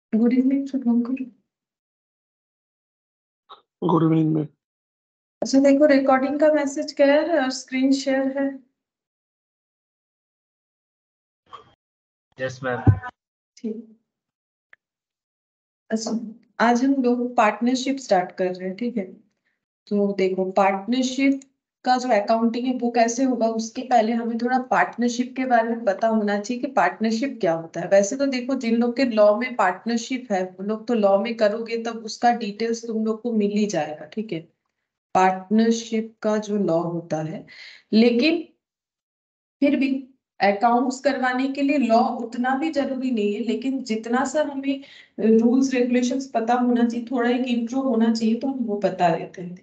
Good evening Shubhankar. Good evening ma'am. अच्छा देखो, recording का मैसेज गया है और स्क्रीन शेयर है। Yes ma'am. ठीक। अच्छा, आज हम लोग पार्टनरशिप स्टार्ट कर रहे हैं, ठीक है। तो देखो, पार्टनरशिप का जो अकाउंटिंग है वो कैसे होगा, उसके पहले हमें थोड़ा पार्टनरशिप के बारे में पता होना चाहिए कि पार्टनरशिप क्या होता है। वैसे तो देखो, जिन लोग के लॉ में पार्टनरशिप है वो लोग तो लॉ में करोगे तब उसका डिटेल्स तुम लोग को मिल ही जाएगा, ठीक है, पार्टनरशिप का जो लॉ होता है। लेकिन फिर भी अकाउंट्स करवाने के लिए लॉ उतना भी जरूरी नहीं है, लेकिन जितना सा हमें रूल्स रेगुलेशंस पता होना चाहिए, थोड़ा एक इंट्रो होना चाहिए, तो हम वो बता देते हैं।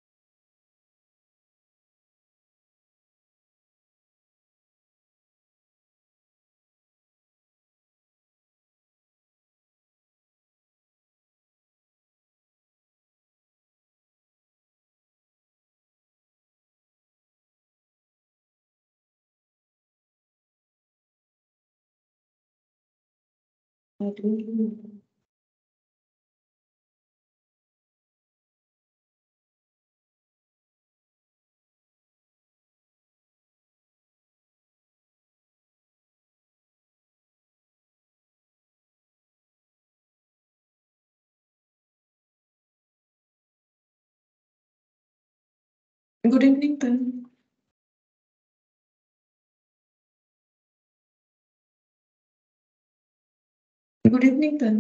Good evening Tan. Good evening Tan.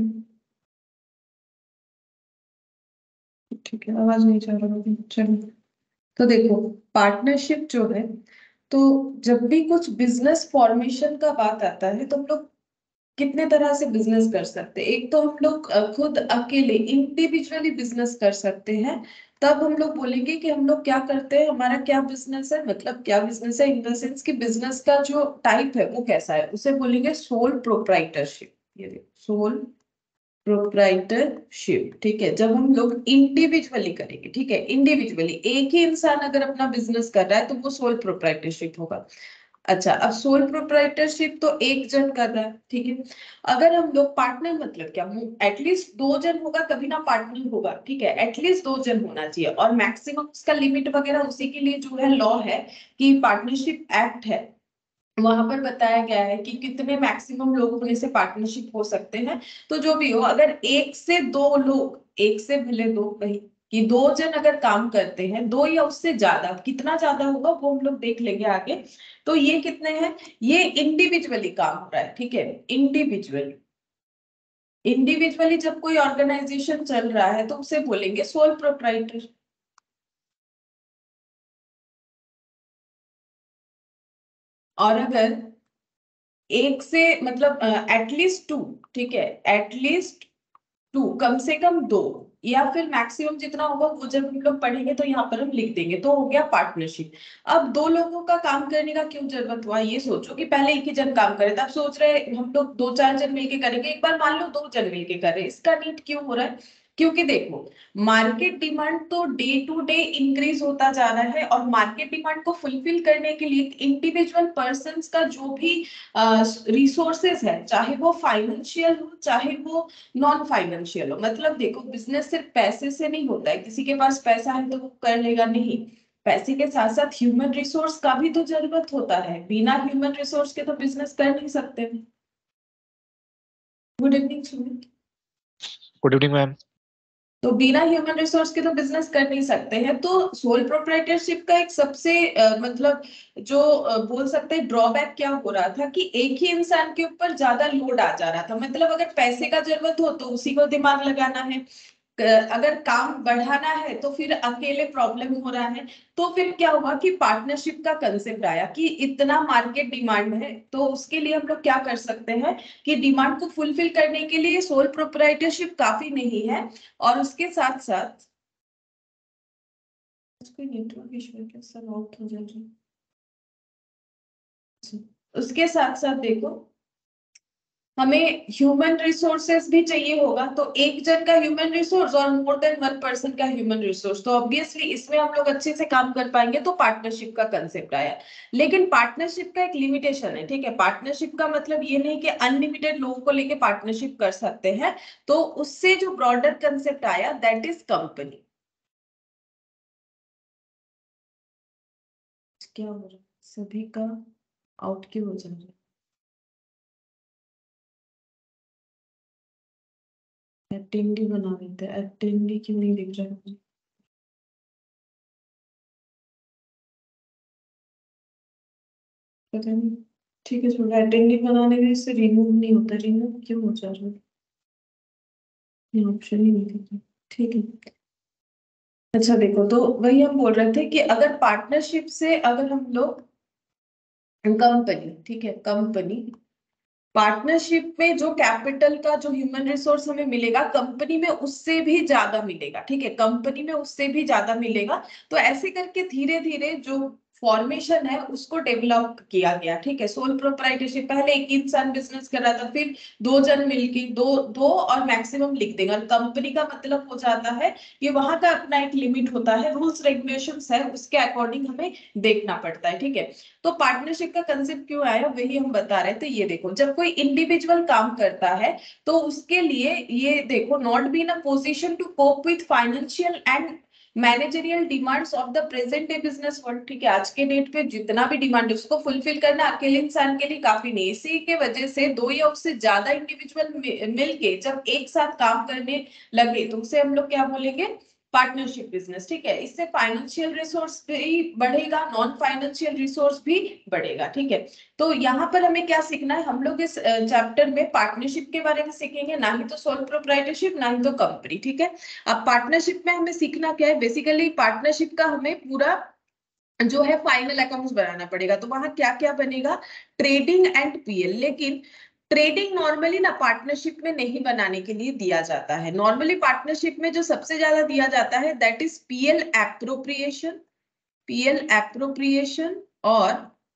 ठीक है, आवाज नहीं जा रहा है, चलो। तो देखो, पार्टनरशिप जो है, तो जब भी कुछ बिजनेस फॉर्मेशन का बात आता है तो हम लोग कितने तरह से बिजनेस कर सकते हैं। एक तो हम लोग खुद अकेले इंडिविजुअली बिजनेस कर सकते हैं। तब हम लोग बोलेंगे कि हम लोग क्या करते हैं, हमारा क्या बिजनेस है, मतलब क्या बिजनेस है इन द सेंस कि बिजनेस का जो टाइप है वो कैसा है, उसे बोलेंगे सोल प्रोप्राइटरशिप। ये देखो, सोल प्रोप्राइटरशिप, ठीक है। जब हम लोग इंडिविजुअली करेंगे, ठीक है, इंडिविजुअली एक ही इंसान अगर अपना बिजनेस कर रहा है तो वो सोल प्रोप्राइटरशिप होगा। अच्छा, अब सोल प्रोप्राइटरशिप तो एक जन कर रहा है, ठीक है। अगर हम लोग पार्टनर, मतलब क्या, एटलीस्ट दो जन होगा तभी ना पार्टनर होगा, ठीक है, एटलीस्ट दो जन होना चाहिए। और मैक्सिमम उसका लिमिट वगैरह उसी के लिए जो है लॉ है कि पार्टनरशिप एक्ट है, वहां पर बताया गया है कि कितने मैक्सिमम लोग होने से पार्टनरशिप हो सकते हैं। तो जो भी हो, अगर एक से दो लोग, एक से भले दो, कहीं कि दो जन अगर काम करते हैं, दो या उससे ज्यादा, कितना ज्यादा होगा वो हम लोग देख लेंगे आगे। तो ये कितने हैं, ये इंडिविजुअली काम हो रहा है, ठीक है, इंडिविजुअली। इंडिविजुअली जब कोई ऑर्गेनाइजेशन चल रहा है तो उसे बोलेंगे सोल प्रोप्राइटर। और अगर एक से, मतलब एटलीस्ट टू, ठीक है, एटलीस्ट टू, कम से कम दो, या फिर मैक्सिमम जितना होगा वो जब हम लोग पढ़ेंगे तो यहाँ पर हम लिख देंगे, तो हो गया पार्टनरशिप। अब दो लोगों का काम करने का क्यों जरूरत हुआ, ये सोचो कि पहले एक ही जन काम करे था, अब सोच रहे हम लोग दो चार जन मिलके करेंगे। एक बार मान लो दो जन मिलके कर रहे हैं, इसका नीड क्यों हो रहा है, क्योंकि देखो, मार्केट डिमांड तो डे टू डे इंक्रीज होता जा रहा है, और मार्केट डिमांड को फुलफिल करने के लिए इंडिविजुअल पर्सन का जो भी रिसोर्सेज है, चाहे वो फाइनेंशियल हो चाहे वो नॉन फाइनेंशियल हो, मतलब देखो, बिजनेस सिर्फ पैसे से नहीं होता है, किसी के पास पैसा है तो वो कर लेगा, नहीं। पैसे के साथ साथ ह्यूमन रिसोर्स का भी तो जरूरत होता है, बिना ह्यूमन रिसोर्स के तो बिजनेस कर नहीं सकते। Good evening Sumit. Good evening ma'am. तो बिना ह्यूमन रिसोर्स के तो बिजनेस कर नहीं सकते हैं। तो सोल प्रोप्राइटरशिप का एक सबसे मतलब जो बोल सकते हैं ड्रॉबैक क्या हो रहा था कि एक ही इंसान के ऊपर ज्यादा लोड आ जा रहा था, मतलब अगर पैसे का जरूरत हो तो उसी को दिमाग लगाना है, अगर काम बढ़ाना है तो फिर अकेले प्रॉब्लम हो रहा है। तो फिर क्या हुआ कि पार्टनरशिप का कंसेप्ट आया कि इतना मार्केट डिमांड है, तो उसके लिए हम लोग क्या कर सकते हैं कि डिमांड को फुलफिल करने के लिए सोल प्रोप्राइटरशिप काफी नहीं है। और उसके साथ साथ कोई नेटवर्क इशू है क्या, सब आउट हो जाए। उसके साथ साथ देखो, हमें ह्यूमन रिसोर्सेस भी चाहिए होगा, तो एक जन का ह्यूमन रिसोर्स और मोर देन वन पर्सन का ह्यूमन रिसोर्स, तो ऑब्वियसली इसमें हम लोग अच्छे से काम कर पाएंगे, तो पार्टनरशिप का कंसेप्ट आया। लेकिन पार्टनरशिप का एक लिमिटेशन है, ठीक है। पार्टनरशिप का मतलब ये नहीं कि अनलिमिटेड लोगों को लेके पार्टनरशिप कर सकते हैं, तो उससे जो ब्रॉडर कंसेप्ट आया दैट इज कंपनी। क्या हो रहा है, सभी का आउट क्यों हो जा रहा है? अटेंडी बना देते हैं, अटेंडी क्यों नहीं दिख रहा है? पता नहीं। ठीक है, थोड़ा अटेंडी बनाने में इससे रिमूव नहीं होता, रिमूव क्यों हो जा रहा है? ये ऑप्शन ही नहीं दिख रहा। ठीक है। अच्छा देखो, तो वही हम बोल रहे थे कि अगर पार्टनरशिप से अगर हम लोग कंपनी, ठीक है, कंपनी पार्टनरशिप में जो कैपिटल का जो ह्यूमन रिसोर्स हमें मिलेगा कंपनी में उससे भी ज्यादा मिलेगा, ठीक है, कंपनी में उससे भी ज्यादा मिलेगा। तो ऐसे करके धीरे धीरे जो फॉर्मेशन है उसको डेवलप किया गया, ठीक है। सोल प्रोप्राइटरशिप, पहले एक इंसान बिजनेस कर रहा था, फिर दो जन मिलके दो दो और मैक्सिमम लिख देंगे, और कंपनी का मतलब हो जाता है ये, वहां का अपना एक लिमिट होता है, रूल्स रेगुलेशंस है, उसके अकॉर्डिंग हमें देखना पड़ता है, ठीक है। तो पार्टनरशिप का कंसेप्ट क्यों आया वही हम बता रहे थे। ये देखो, जब कोई इंडिविजुअल काम करता है तो उसके लिए ये देखो, not be in a position to cope with financial and managerial demands of the present day business world, ठीक है। आज के डेट पे जितना भी डिमांड है उसको फुलफिल करना अकेले इंसान के लिए काफी नहीं, इसी के वजह से दो या उससे ज्यादा इंडिविजुअल मिलके जब एक साथ काम करने लगे तो उसे हम लोग क्या बोलेंगे, पार्टनरशिप बिजनेस, ठीक है। इससे फाइनेंशियल रिसोर्स भी बढ़ेगा, नॉन फाइनेंशियल रिसोर्स भी बढ़ेगा, ठीक है। तो यहाँ पर हमें क्या सीखना है, हम लोग इस चैप्टर में पार्टनरशिप के बारे में सीखेंगे, ना ही तो सोल प्रोप्राइटरशिप, ना ही तो कंपनी, ठीक है। अब पार्टनरशिप में हमें सीखना क्या है, बेसिकली पार्टनरशिप का हमें पूरा जो है फाइनल अकाउंट्स बनाना पड़ेगा। तो वहां क्या क्या बनेगा, ट्रेडिंग एंड पीएल। लेकिन ट्रेडिंग नॉर्मली ना पार्टनरशिप में नहीं बनाने के लिए दिया जाता है, नॉर्मली पार्टनरशिप में जो सबसे ज्यादा दिया जाता है that is PL appropriation, PL appropriation और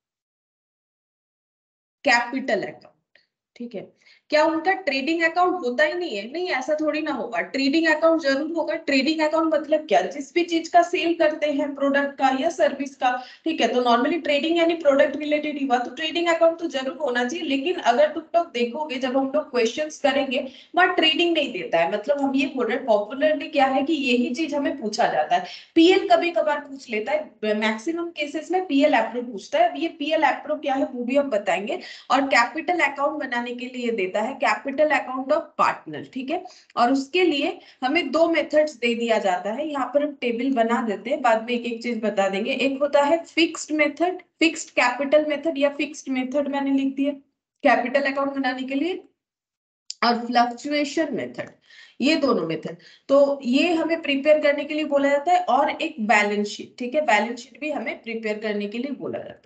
कैपिटल अकाउंट, ठीक है। क्या उनका ट्रेडिंग अकाउंट होता ही नहीं है? नहीं, ऐसा थोड़ी ना होगा, ट्रेडिंग अकाउंट जरूर होगा। ट्रेडिंग अकाउंट मतलब क्या, जिस भी चीज का सेल करते हैं, प्रोडक्ट का या सर्विस का, ठीक है, तो नॉर्मली ट्रेडिंग यानी प्रोडक्ट रिलेटेड ही हुआ, तो ट्रेडिंग अकाउंट तो जरूर होना चाहिए। लेकिन अगर तुम लोग देखोगे, जब हम लोग क्वेश्चंस करेंगे वहां ट्रेडिंग नहीं देता है, मतलब हम ये बोल रहे हैं पॉपुलरली क्या है कि यही चीज हमें पूछा जाता है। पीएल कभी कभार पूछ लेता है, मैक्सिमम केसेस में पीएल एप्रो पूछता है। अब ये पीएल एप्रो क्या है वो भी हम बताएंगे। और कैपिटल अकाउंट बनाने के लिए देता है कैपिटल अकाउंट ऑफ पार्टनर, ठीक है। और उसके लिए हमें दो मेथड्स दे दिया जाता है, यहाँ पर हम टेबल बना देते हैं, बाद में एक एक चीज बता देंगे। एक होता है fixed method, fixed capital method या फिक्स्ड मेथड मैंने लिख दिया कैपिटल अकाउंट बनाने के लिए, और फ्लक्चुएशन मेथड, ये दोनों मेथड। तो ये हमें प्रिपेयर करने के लिए बोला जाता है। और एक बैलेंस शीट, ठीक है, बैलेंस शीट भी हमें प्रिपेयर करने के लिए बोला जाता है।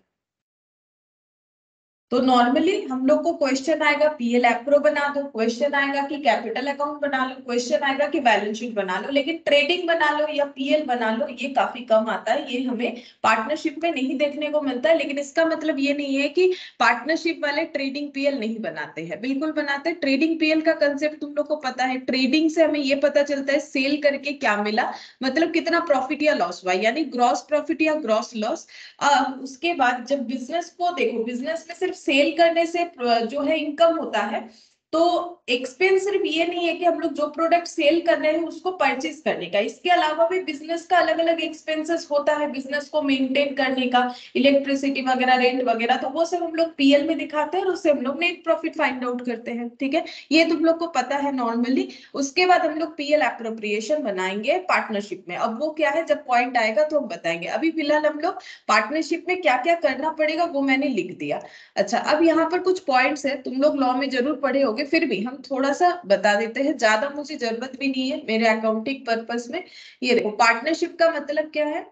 तो नॉर्मली हम लोग को क्वेश्चन आएगा पीएल एप्रो बना दो, क्वेश्चन आएगा कि कैपिटल अकाउंट बना लो, क्वेश्चन आएगा कि बैलेंस शीट बना लो, लेकिन ट्रेडिंग बना लो या पीएल बना लो ये काफी कम आता है, ये हमें पार्टनरशिप में नहीं देखने को मिलता है। लेकिन इसका मतलब ये नहीं है कि पार्टनरशिप वाले ट्रेडिंग पीएल नहीं बनाते हैं, बिल्कुल बनाते हैं। ट्रेडिंग पीएल का कंसेप्ट तुम लोग को पता है, ट्रेडिंग से हमें ये पता चलता है सेल करके क्या मिला, मतलब कितना प्रॉफिट या लॉस हुआ, यानी ग्रॉस प्रॉफिट या ग्रॉस लॉस। अब उसके बाद जब बिजनेस को देखो, बिजनेस में सिर्फ सेल करने से जो है इनकम होता है, तो एक्सपेंस सिर्फ ये नहीं है कि हम लोग जो प्रोडक्ट सेल कर रहे हैं उसको परचेज करने का, इसके अलावा भी बिजनेस का अलग अलग एक्सपेंसेस होता है, बिजनेस को मेंटेन करने का, इलेक्ट्रिसिटी वगैरह, रेंट वगैरह, तो वो सब हम लोग पीएल में दिखाते हैं और उससे हम लोग नेट प्रॉफिट फाइंड आउट करते हैं, ठीक है। ये तुम लोग को पता है नॉर्मली। उसके बाद हम लोग पीएल एप्रोप्रिएशन बनाएंगे पार्टनरशिप में, अब वो क्या है जब पॉइंट आएगा तो हम बताएंगे। अभी फिलहाल हम लोग पार्टनरशिप में क्या क्या करना पड़ेगा वो मैंने लिख दिया। अच्छा, अब यहाँ पर कुछ पॉइंट्स है, तुम लोग लॉ में जरूर पढ़े होंगे, फिर भी हम थोड़ा सा बता देते हैं, ज्यादा मुझे जरूरत भी नहीं है मेरे अकाउंटिंग पर्पस में। ये देखो, पार्टनरशिप का मतलब क्या है,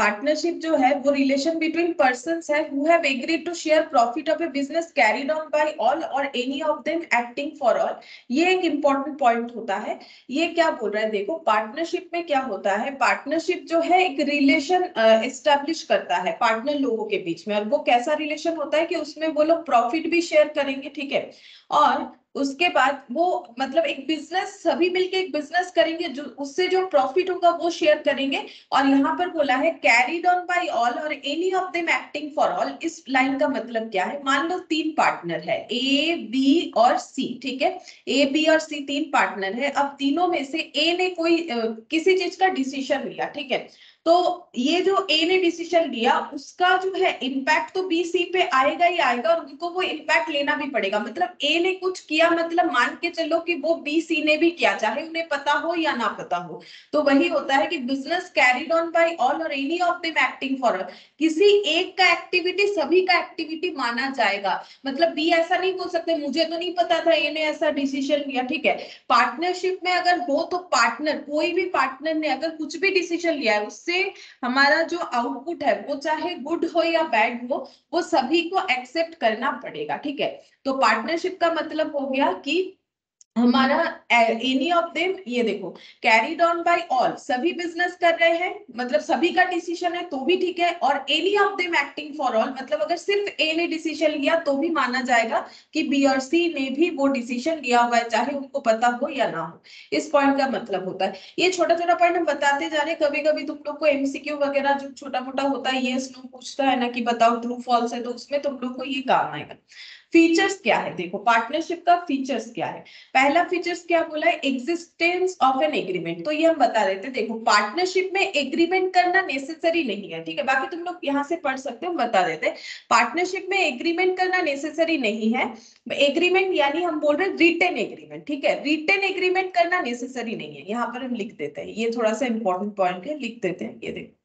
पार्टनरशिप जो है वो रिलेशन बिटवीन पर्सन्स है who have agreed to share profit of a business carried on by all or any of them acting for all. ये एक इंपॉर्टेंट पॉइंट होता है। ये क्या बोल रहा है, देखो पार्टनरशिप में क्या होता है, पार्टनरशिप जो है एक रिलेशन एस्टेब्लिश करता है पार्टनर लोगों के बीच में। और वो कैसा रिलेशन होता है कि उसमें वो लोग प्रॉफिट भी शेयर करेंगे, ठीक है। और उसके बाद वो मतलब एक बिजनेस, सभी मिलके एक बिजनेस करेंगे, जो उससे जो प्रॉफिट होगा वो शेयर करेंगे। और यहाँ पर बोला है carried on by all or any of them acting for all. इस लाइन का मतलब क्या है, मान लो 3 पार्टनर है ए बी और सी, ठीक है। ए बी और सी 3 पार्टनर है। अब तीनों में से ए ने कोई किसी चीज का डिसीजन लिया, ठीक है। तो ये जो ए ने डिसीजन लिया उसका जो है इम्पैक्ट तो बी सी पे आएगा ही आएगा, और उनको वो इम्पैक्ट लेना भी पड़ेगा। मतलब ए ने कुछ किया, मतलब मान के चलो कि वो बी सी ने भी किया, चाहे उन्हें पता हो या ना पता हो। तो वही होता है कि business carried on by all or any of them acting for all. किसी एक का एक्टिविटी सभी का एक्टिविटी माना जाएगा। मतलब बी ऐसा नहीं बोल सकते मुझे तो नहीं पता था ए ने ऐसा डिसीजन लिया, ठीक है। पार्टनरशिप में अगर हो तो पार्टनर, कोई भी पार्टनर ने अगर कुछ भी डिसीजन लिया है उससे हमारा जो आउटपुट है वो चाहे गुड हो या बैड हो, वो सभी को एक्सेप्ट करना पड़ेगा, ठीक है। तो पार्टनरशिप का मतलब हो गया कि हमारा एनी ऑफ देम, ये देखो कैरीड ऑन बाय ऑल, सभी बिजनेस कर रहे हैं मतलब सभी का डिसीजन है तो भी ठीक है। Or any of them acting for all, मतलब अगर सिर्फ ए ने डिसीजन लिया तो भी माना जाएगा कि बी और सी ने भी वो डिसीजन लिया हुआ है, चाहे उनको पता हो या ना हो। इस पॉइंट का मतलब होता है। ये छोटा छोटा पॉइंट हम बताते जा रहे, कभी कभी तुम लोग को एमसीक्यू वगैरह जो छोटा मोटा होता है, ये नो पूछता है ना कि बताओ ट्रू फॉल्स है, तो उसमें तुम लोग को ये काम आएगा। फीचर्स क्या है, देखो पार्टनरशिप का फीचर्स क्या है। पहला फीचर्स क्या बोला है, एग्जिस्टेंस ऑफ एन एग्रीमेंट। तो ये हम बता देते हैं, देखो पार्टनरशिप में एग्रीमेंट करना नेसेसरी नहीं है, ठीक है। बाकी तुम लोग यहाँ से पढ़ सकते हो, बता देते हैं। पार्टनरशिप में एग्रीमेंट करना नेसेसरी नहीं है। एग्रीमेंट यानी हम बोल रहे हैं रिटन एग्रीमेंट, ठीक है। रिटन एग्रीमेंट करना नेसेसरी नहीं है, यहाँ पर हम लिख देते हैं, ये थोड़ा सा इंपॉर्टेंट पॉइंट है, लिख देते हैं। ये देखो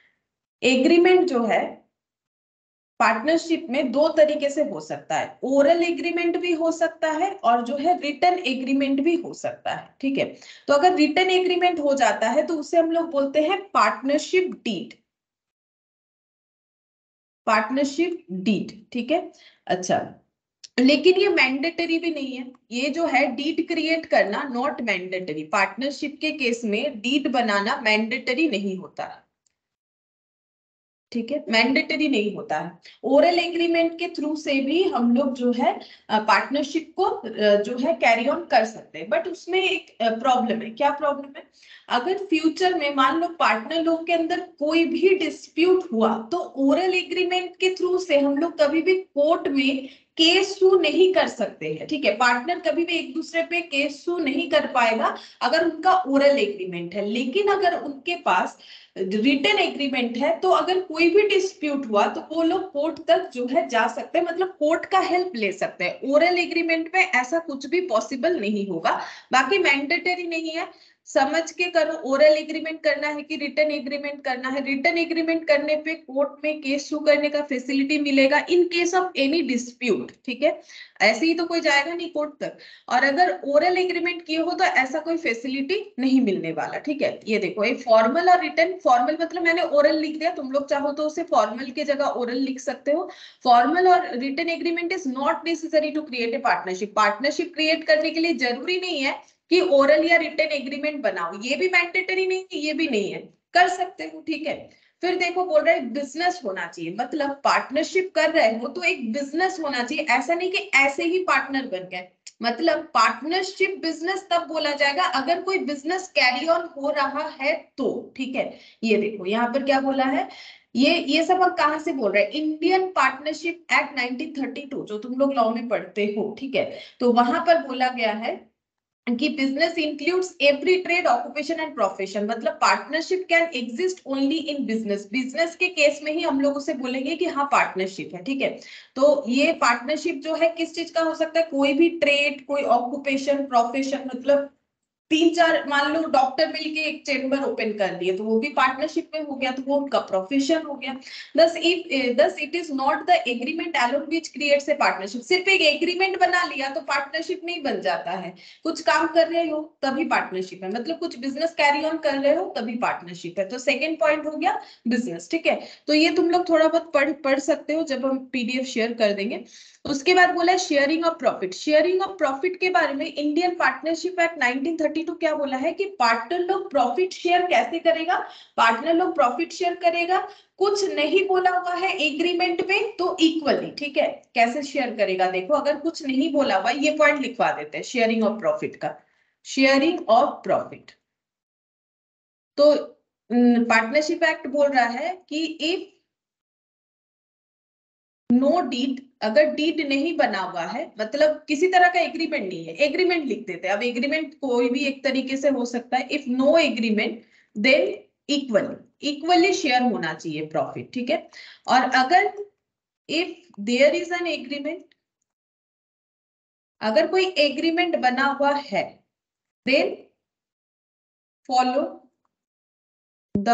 एग्रीमेंट जो है पार्टनरशिप में 2 तरीके से हो सकता है, ओरल एग्रीमेंट भी हो सकता है और जो है रिटन एग्रीमेंट भी हो सकता है, ठीक है। तो अगर रिटन एग्रीमेंट हो जाता है तो उसे हम लोग बोलते हैं पार्टनरशिप डीड, पार्टनरशिप डीड, ठीक है। अच्छा, लेकिन ये मैंडेटरी भी नहीं है। ये जो है डीड क्रिएट करना नॉट मैंडेटरी, पार्टनरशिप के केस में डीड बनाना मैंडेटरी नहीं होता है, ठीक है। मैंडेटरी नहीं होता है। ओरल एग्रीमेंट के थ्रू से भी हम लोग जो है पार्टनरशिप को जो है कैरी ऑन कर सकते हैं। बट उसमें एक प्रॉब्लम है, क्या प्रॉब्लम है, अगर फ्यूचर में मान लो पार्टनर लोग के अंदर कोई भी डिस्प्यूट हुआ तो ओरल एग्रीमेंट के थ्रू से हम लोग कभी भी कोर्ट में केस सू नहीं कर सकते हैं, ठीक है। पार्टनर कभी भी एक दूसरे पे केस सू नहीं कर पाएगा अगर उनका ओरल एग्रीमेंट है। लेकिन अगर उनके पास रिटन एग्रीमेंट है तो अगर कोई भी डिस्प्यूट हुआ तो वो लोग कोर्ट तक जो है जा सकते हैं, मतलब कोर्ट का हेल्प ले सकते हैं। ओरल एग्रीमेंट में ऐसा कुछ भी पॉसिबल नहीं होगा। बाकी मैंडेटरी नहीं है, समझ के करो। ओरल एग्रीमेंट करना है कि रिटन एग्रीमेंट करना है, रिटन एग्रीमेंट करने पे कोर्ट में केस शू करने का फैसिलिटी मिलेगा in case of any dispute, ठीक है। ऐसे ही तो कोई जाएगा नहीं कोर्ट तक। और अगर ओरल एग्रीमेंट किए हो तो ऐसा कोई फैसिलिटी नहीं मिलने वाला, ठीक है। ये देखो ये फॉर्मल और रिटन, फॉर्मल मतलब मैंने ओरल लिख दिया, तुम लोग चाहो तो उसे फॉर्मल की जगह ओरल लिख सकते हो। Formal or written agreement is not necessary to create a partnership. Partnership create करने के लिए जरूरी नहीं है कि ओरल या रिटन एग्रीमेंट बनाओ, ये भी मैंडेटरी नहीं है, ये भी नहीं है, कर सकते हो, ठीक है। फिर देखो बोल रहे हैं बिजनेस होना चाहिए, मतलब पार्टनरशिप कर रहे हो तो एक बिजनेस होना चाहिए, ऐसा नहीं कि ऐसे ही पार्टनर बन गए। मतलब पार्टनरशिप बिजनेस तब बोला जाएगा अगर कोई बिजनेस कैरी ऑन हो रहा है तो, ठीक है। ये देखो यहाँ पर क्या बोला है, ये सब हम कहां से बोल रहे हैं, इंडियन पार्टनरशिप एक्ट 1932 जो तुम लोग लॉ में पढ़ते हो, ठीक है। तो वहां पर बोला गया है कि business includes every trade occupation and profession, मतलब partnership can exist only in business. Business के केस में ही हम लोग उसे बोलेंगे कि हाँ पार्टनरशिप है, ठीक है। तो ये पार्टनरशिप जो है किस चीज का हो सकता है, कोई भी ट्रेड, कोई ऑक्यूपेशन, प्रोफेशन, मतलब तीन चार मान लो डॉक्टर मिलके एक चेम्बर ओपन कर दिए तो वो भी पार्टनरशिप में हो गया, तो वो उनका प्रोफेशन हो गया। thus it is not the agreement alone which creates a partnership। सिर्फ एक एग्रीमेंट बना लिया तो पार्टनरशिप नहीं बन जाता है। कुछ काम कर रहे हो तभी पार्टनरशिप है, मतलब कुछ बिजनेस कैरी ऑन कर रहे हो तभी पार्टनरशिप है। तो सेकेंड पॉइंट हो गया बिजनेस, ठीक है। तो ये तुम लोग थोड़ा बहुत पढ़ सकते हो जब हम पीडीएफ शेयर कर देंगे। उसके बाद बोला sharing of profit. Sharing of profit के बारे में इंडियन पार्टनरशिप एक्ट 1932 क्या बोला है कि पार्टनर लोग प्रॉफिट शेयर कैसे करेगा, पार्टनर लोग प्रॉफिट शेयर करेगा। कुछ नहीं बोला हुआ है एग्रीमेंट में तो इक्वली, ठीक है। कैसे शेयर करेगा देखो, अगर कुछ नहीं बोला हुआ ये पॉइंट लिखवा देते हैं शेयरिंग ऑफ प्रॉफिट का। शेयरिंग ऑफ प्रॉफिट तो पार्टनरशिप एक्ट बोल रहा है कि इफ नो डीड, अगर डीड नहीं बना हुआ है मतलब किसी तरह का एग्रीमेंट नहीं है, एग्रीमेंट लिख देते हैं। अब एग्रीमेंट कोई भी एक तरीके से हो सकता है। If no agreement then equally share होना चाहिए प्रॉफिट, ठीक है। और अगर if there is an agreement, अगर कोई एग्रीमेंट बना हुआ है देन फॉलो द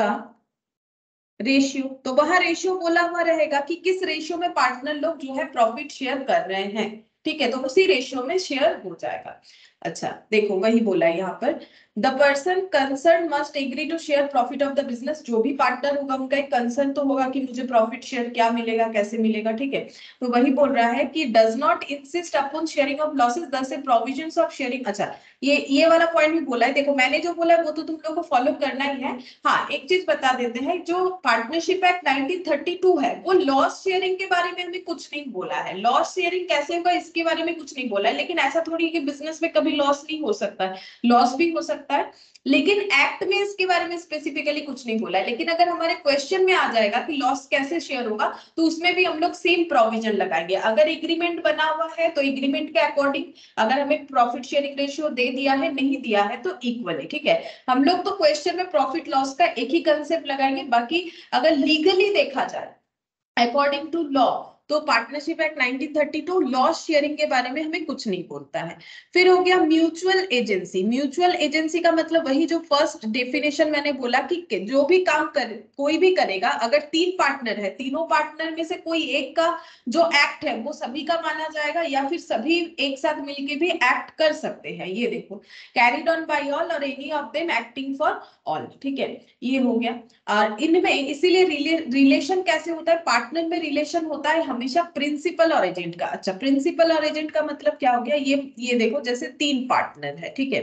रेशियो। तो वहां रेशियो बोला हुआ रहेगा कि किस रेशियो में पार्टनर लोग जो है प्रॉफिट शेयर कर रहे हैं, ठीक है। तो उसी रेशियो में शेयर हो जाएगा। अच्छा देखो वही बोला है यहाँ पर, the person concern must agree to share profit of the business. जो भी पार्टनर होगा उनका एक कंसर्न तो होगा कि मुझे प्रॉफिट शेयर क्या मिलेगा, कैसे मिलेगा, ठीक है। तो वही बोल रहा है कि does not insist upon sharing of losses thus a provisions of sharing. अच्छा ये वाला पॉइंट भी बोला है। देखो मैंने जो बोला वो तो तुम लोगों को फॉलो करना ही है। हाँ एक चीज बता देते हैं, जो पार्टनरशिप एक्ट 1932 है वो लॉस शेयरिंग के बारे में हमें कुछ नहीं बोला है। लॉस शेयरिंग कैसे होगा इसके बारे में कुछ नहीं बोला है। लेकिन ऐसा थोड़ी कि बिजनेस में कभी लॉस नहीं हो सकता है, लॉस भी हो सकता है। लेकिन एक्ट में इसके बारे में स्पेसिफिकली कुछ नहीं बोला है। लेकिन अगर हमारे क्वेश्चन में आ जाएगा कि लॉस कैसे शेयर होगा तो उसमें भी हम लोग सेम प्रोविजन लगाएंगे। अगर एग्रीमेंट बना हुआ है तो एग्रीमेंट के अकॉर्डिंग, अगर हमें प्रॉफिट शेयरिंग रेशियो दे दिया है नहीं दिया है तो इक्वली, ठीक है। हम लोग तो क्वेश्चन में प्रॉफिट लॉस का एक ही कंसेप्ट लगाएंगे। बाकी अगर लीगली देखा जाए अकॉर्डिंग टू लॉ तो पार्टनरशिप एक्ट 1932 लॉस शेयरिंग के बारे में हमें कुछ नहीं बोलता है। फिर हो गया म्यूचुअल एजेंसी। म्यूचुअल एजेंसी का मतलब वही जो फर्स्ट डेफिनेशन मैंने बोला कि जो भी काम कोई भी करेगा, अगर तीन पार्टनर है तीनों पार्टनर में से कोई एक का जो एक्ट है वो सभी का माना जाएगा या फिर सभी एक साथ मिलके भी एक्ट कर सकते हैं। ये देखो carried on by all or any of them acting for all, ठीक है। ये हो गया। और इनमें इसीलिए रिलेशन कैसे होता है, पार्टनर में रिलेशन होता है हमेशा प्रिंसिपल और एजेंट का। अच्छा प्रिंसिपल और एजेंट का मतलब क्या हो गया, ये देखो जैसे तीन पार्टनर है, ठीक है,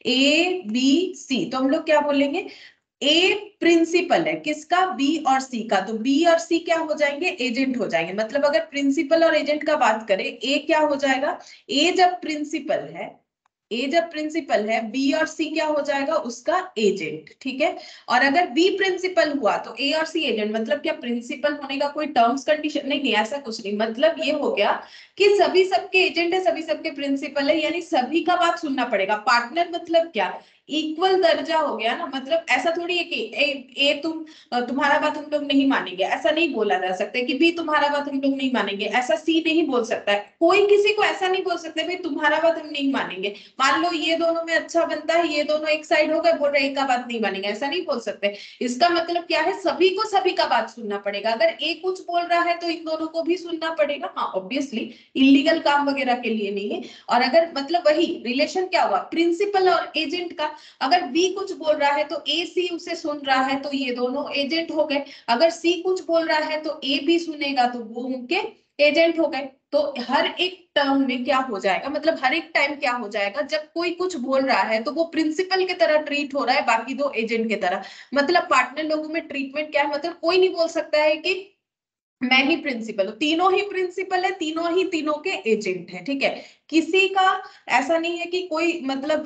ए बी सी, तो हम लोग क्या बोलेंगे, ए प्रिंसिपल है किसका, बी और सी का, तो बी और सी क्या हो जाएंगे, एजेंट हो जाएंगे। मतलब अगर प्रिंसिपल और एजेंट का बात करें, ए क्या हो जाएगा, ए जब प्रिंसिपल है, ए जब प्रिंसिपल है, बी और सी क्या हो जाएगा उसका एजेंट, ठीक है। और अगर बी प्रिंसिपल हुआ तो ए और सी एजेंट। मतलब क्या प्रिंसिपल होने का कोई टर्म्स कंडीशन नहीं, ऐसा कुछ नहीं। मतलब ये हो गया कि सभी सबके एजेंट है, सभी सबके प्रिंसिपल है, यानी सभी का बात सुनना पड़ेगा। पार्टनर मतलब क्या, इक्वल दर्जा हो गया ना। मतलब ऐसा थोड़ी है कि ए तुम्हारा बात हम लोग नहीं मानेंगे, ऐसा नहीं बोला जा सकता कि बी तुम्हारा बात हम लोग नहीं मानेंगे, ऐसा सी नहीं बोल सकता है। कोई किसी को ऐसा नहीं बोल सकते भाई तुम्हारा बात हम नहीं मानेंगे। मान लो ये दोनों में अच्छा बनता है, ये दोनों एक साइड हो गए, बोल रहे एक का बात नहीं मानेंगे, ऐसा नहीं बोल सकते। इसका मतलब क्या है, सभी को सभी का बात सुनना पड़ेगा। अगर एक कुछ बोल रहा है तो इन दोनों को भी सुनना पड़ेगा। हाँ ऑब्वियसली इलीगल काम वगैरह के लिए नहीं है। और अगर मतलब वही रिलेशन क्या हुआ प्रिंसिपल और एजेंट का, अगर बी कुछ बोल रहा है तो ए सी उसे सुन रहा है तो ये दोनों एजेंट हो गए। अगर सी कुछ बोल रहा है तो ए भी सुनेगा तो वो उनके एजेंट हो गए। तो हर एक टर्म में क्या हो जाएगा, मतलब हर एक टाइम क्या हो जाएगा, जब कोई कुछ बोल रहा है तो वो प्रिंसिपल की तरह ट्रीट हो रहा है, बाकी दो एजेंट की तरह। मतलब पार्टनर लोगों में ट्रीटमेंट क्या है, मतलब कोई नहीं बोल सकता है कि मैं ही प्रिंसिपल हूँ, तीनों ही प्रिंसिपल है, तीनों ही तीनों के एजेंट है, ठीक है। किसी का ऐसा नहीं है कि कोई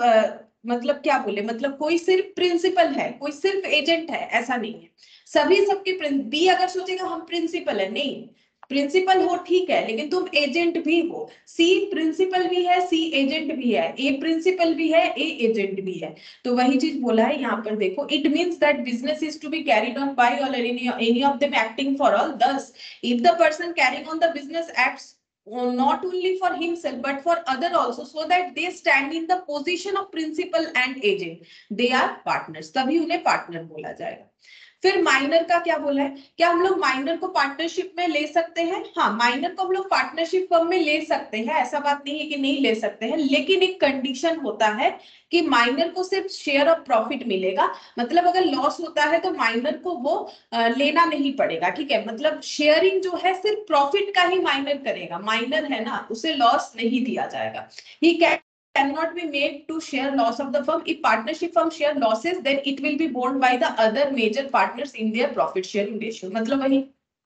मतलब क्या बोले, मतलब कोई सिर्फ प्रिंसिपल है कोई सिर्फ एजेंट है, ऐसा नहीं है। सभी सबके बी अगर सोचेगा हम प्रिंसिपल है, नहीं, प्रिंसिपल हो ठीक है लेकिन तुम एजेंट भी हो। सी प्रिंसिपल भी है, सी एजेंट भी है, ए प्रिंसिपल भी है, ए एजेंट भी है। तो वही चीज बोला है यहाँ पर देखो, it means that business is to be carried on by all any of them acting for all. Thus if the person carrying on the business acts not only for himself but for other also, so that they stand in the position of principal and agent, they are partners, तभी उन्हें partner बोला जाएगा। फिर minor का क्या बोला है, क्या हम लोग माइनर को पार्टनरशिप में ले सकते हैं? हाँ, माइनर को हम लोग पार्टनरशिप फर्म में ले सकते हैं, ऐसा बात नहीं है कि नहीं ले सकते हैं, लेकिन एक कंडीशन होता है कि माइनर को सिर्फ शेयर ऑफ प्रॉफिट मिलेगा। मतलब अगर लॉस होता है तो माइनर को वो लेना नहीं पड़ेगा, ठीक है। मतलब शेयरिंग जो है सिर्फ प्रॉफिट का ही माइनर करेगा, माइनर है ना, उसे लॉस नहीं दिया जाएगा। ही cannot be made to share loss of the firm. If partnership firm share losses, then it will be borne by the other major partners in their profit sharing ratio. मतलब वही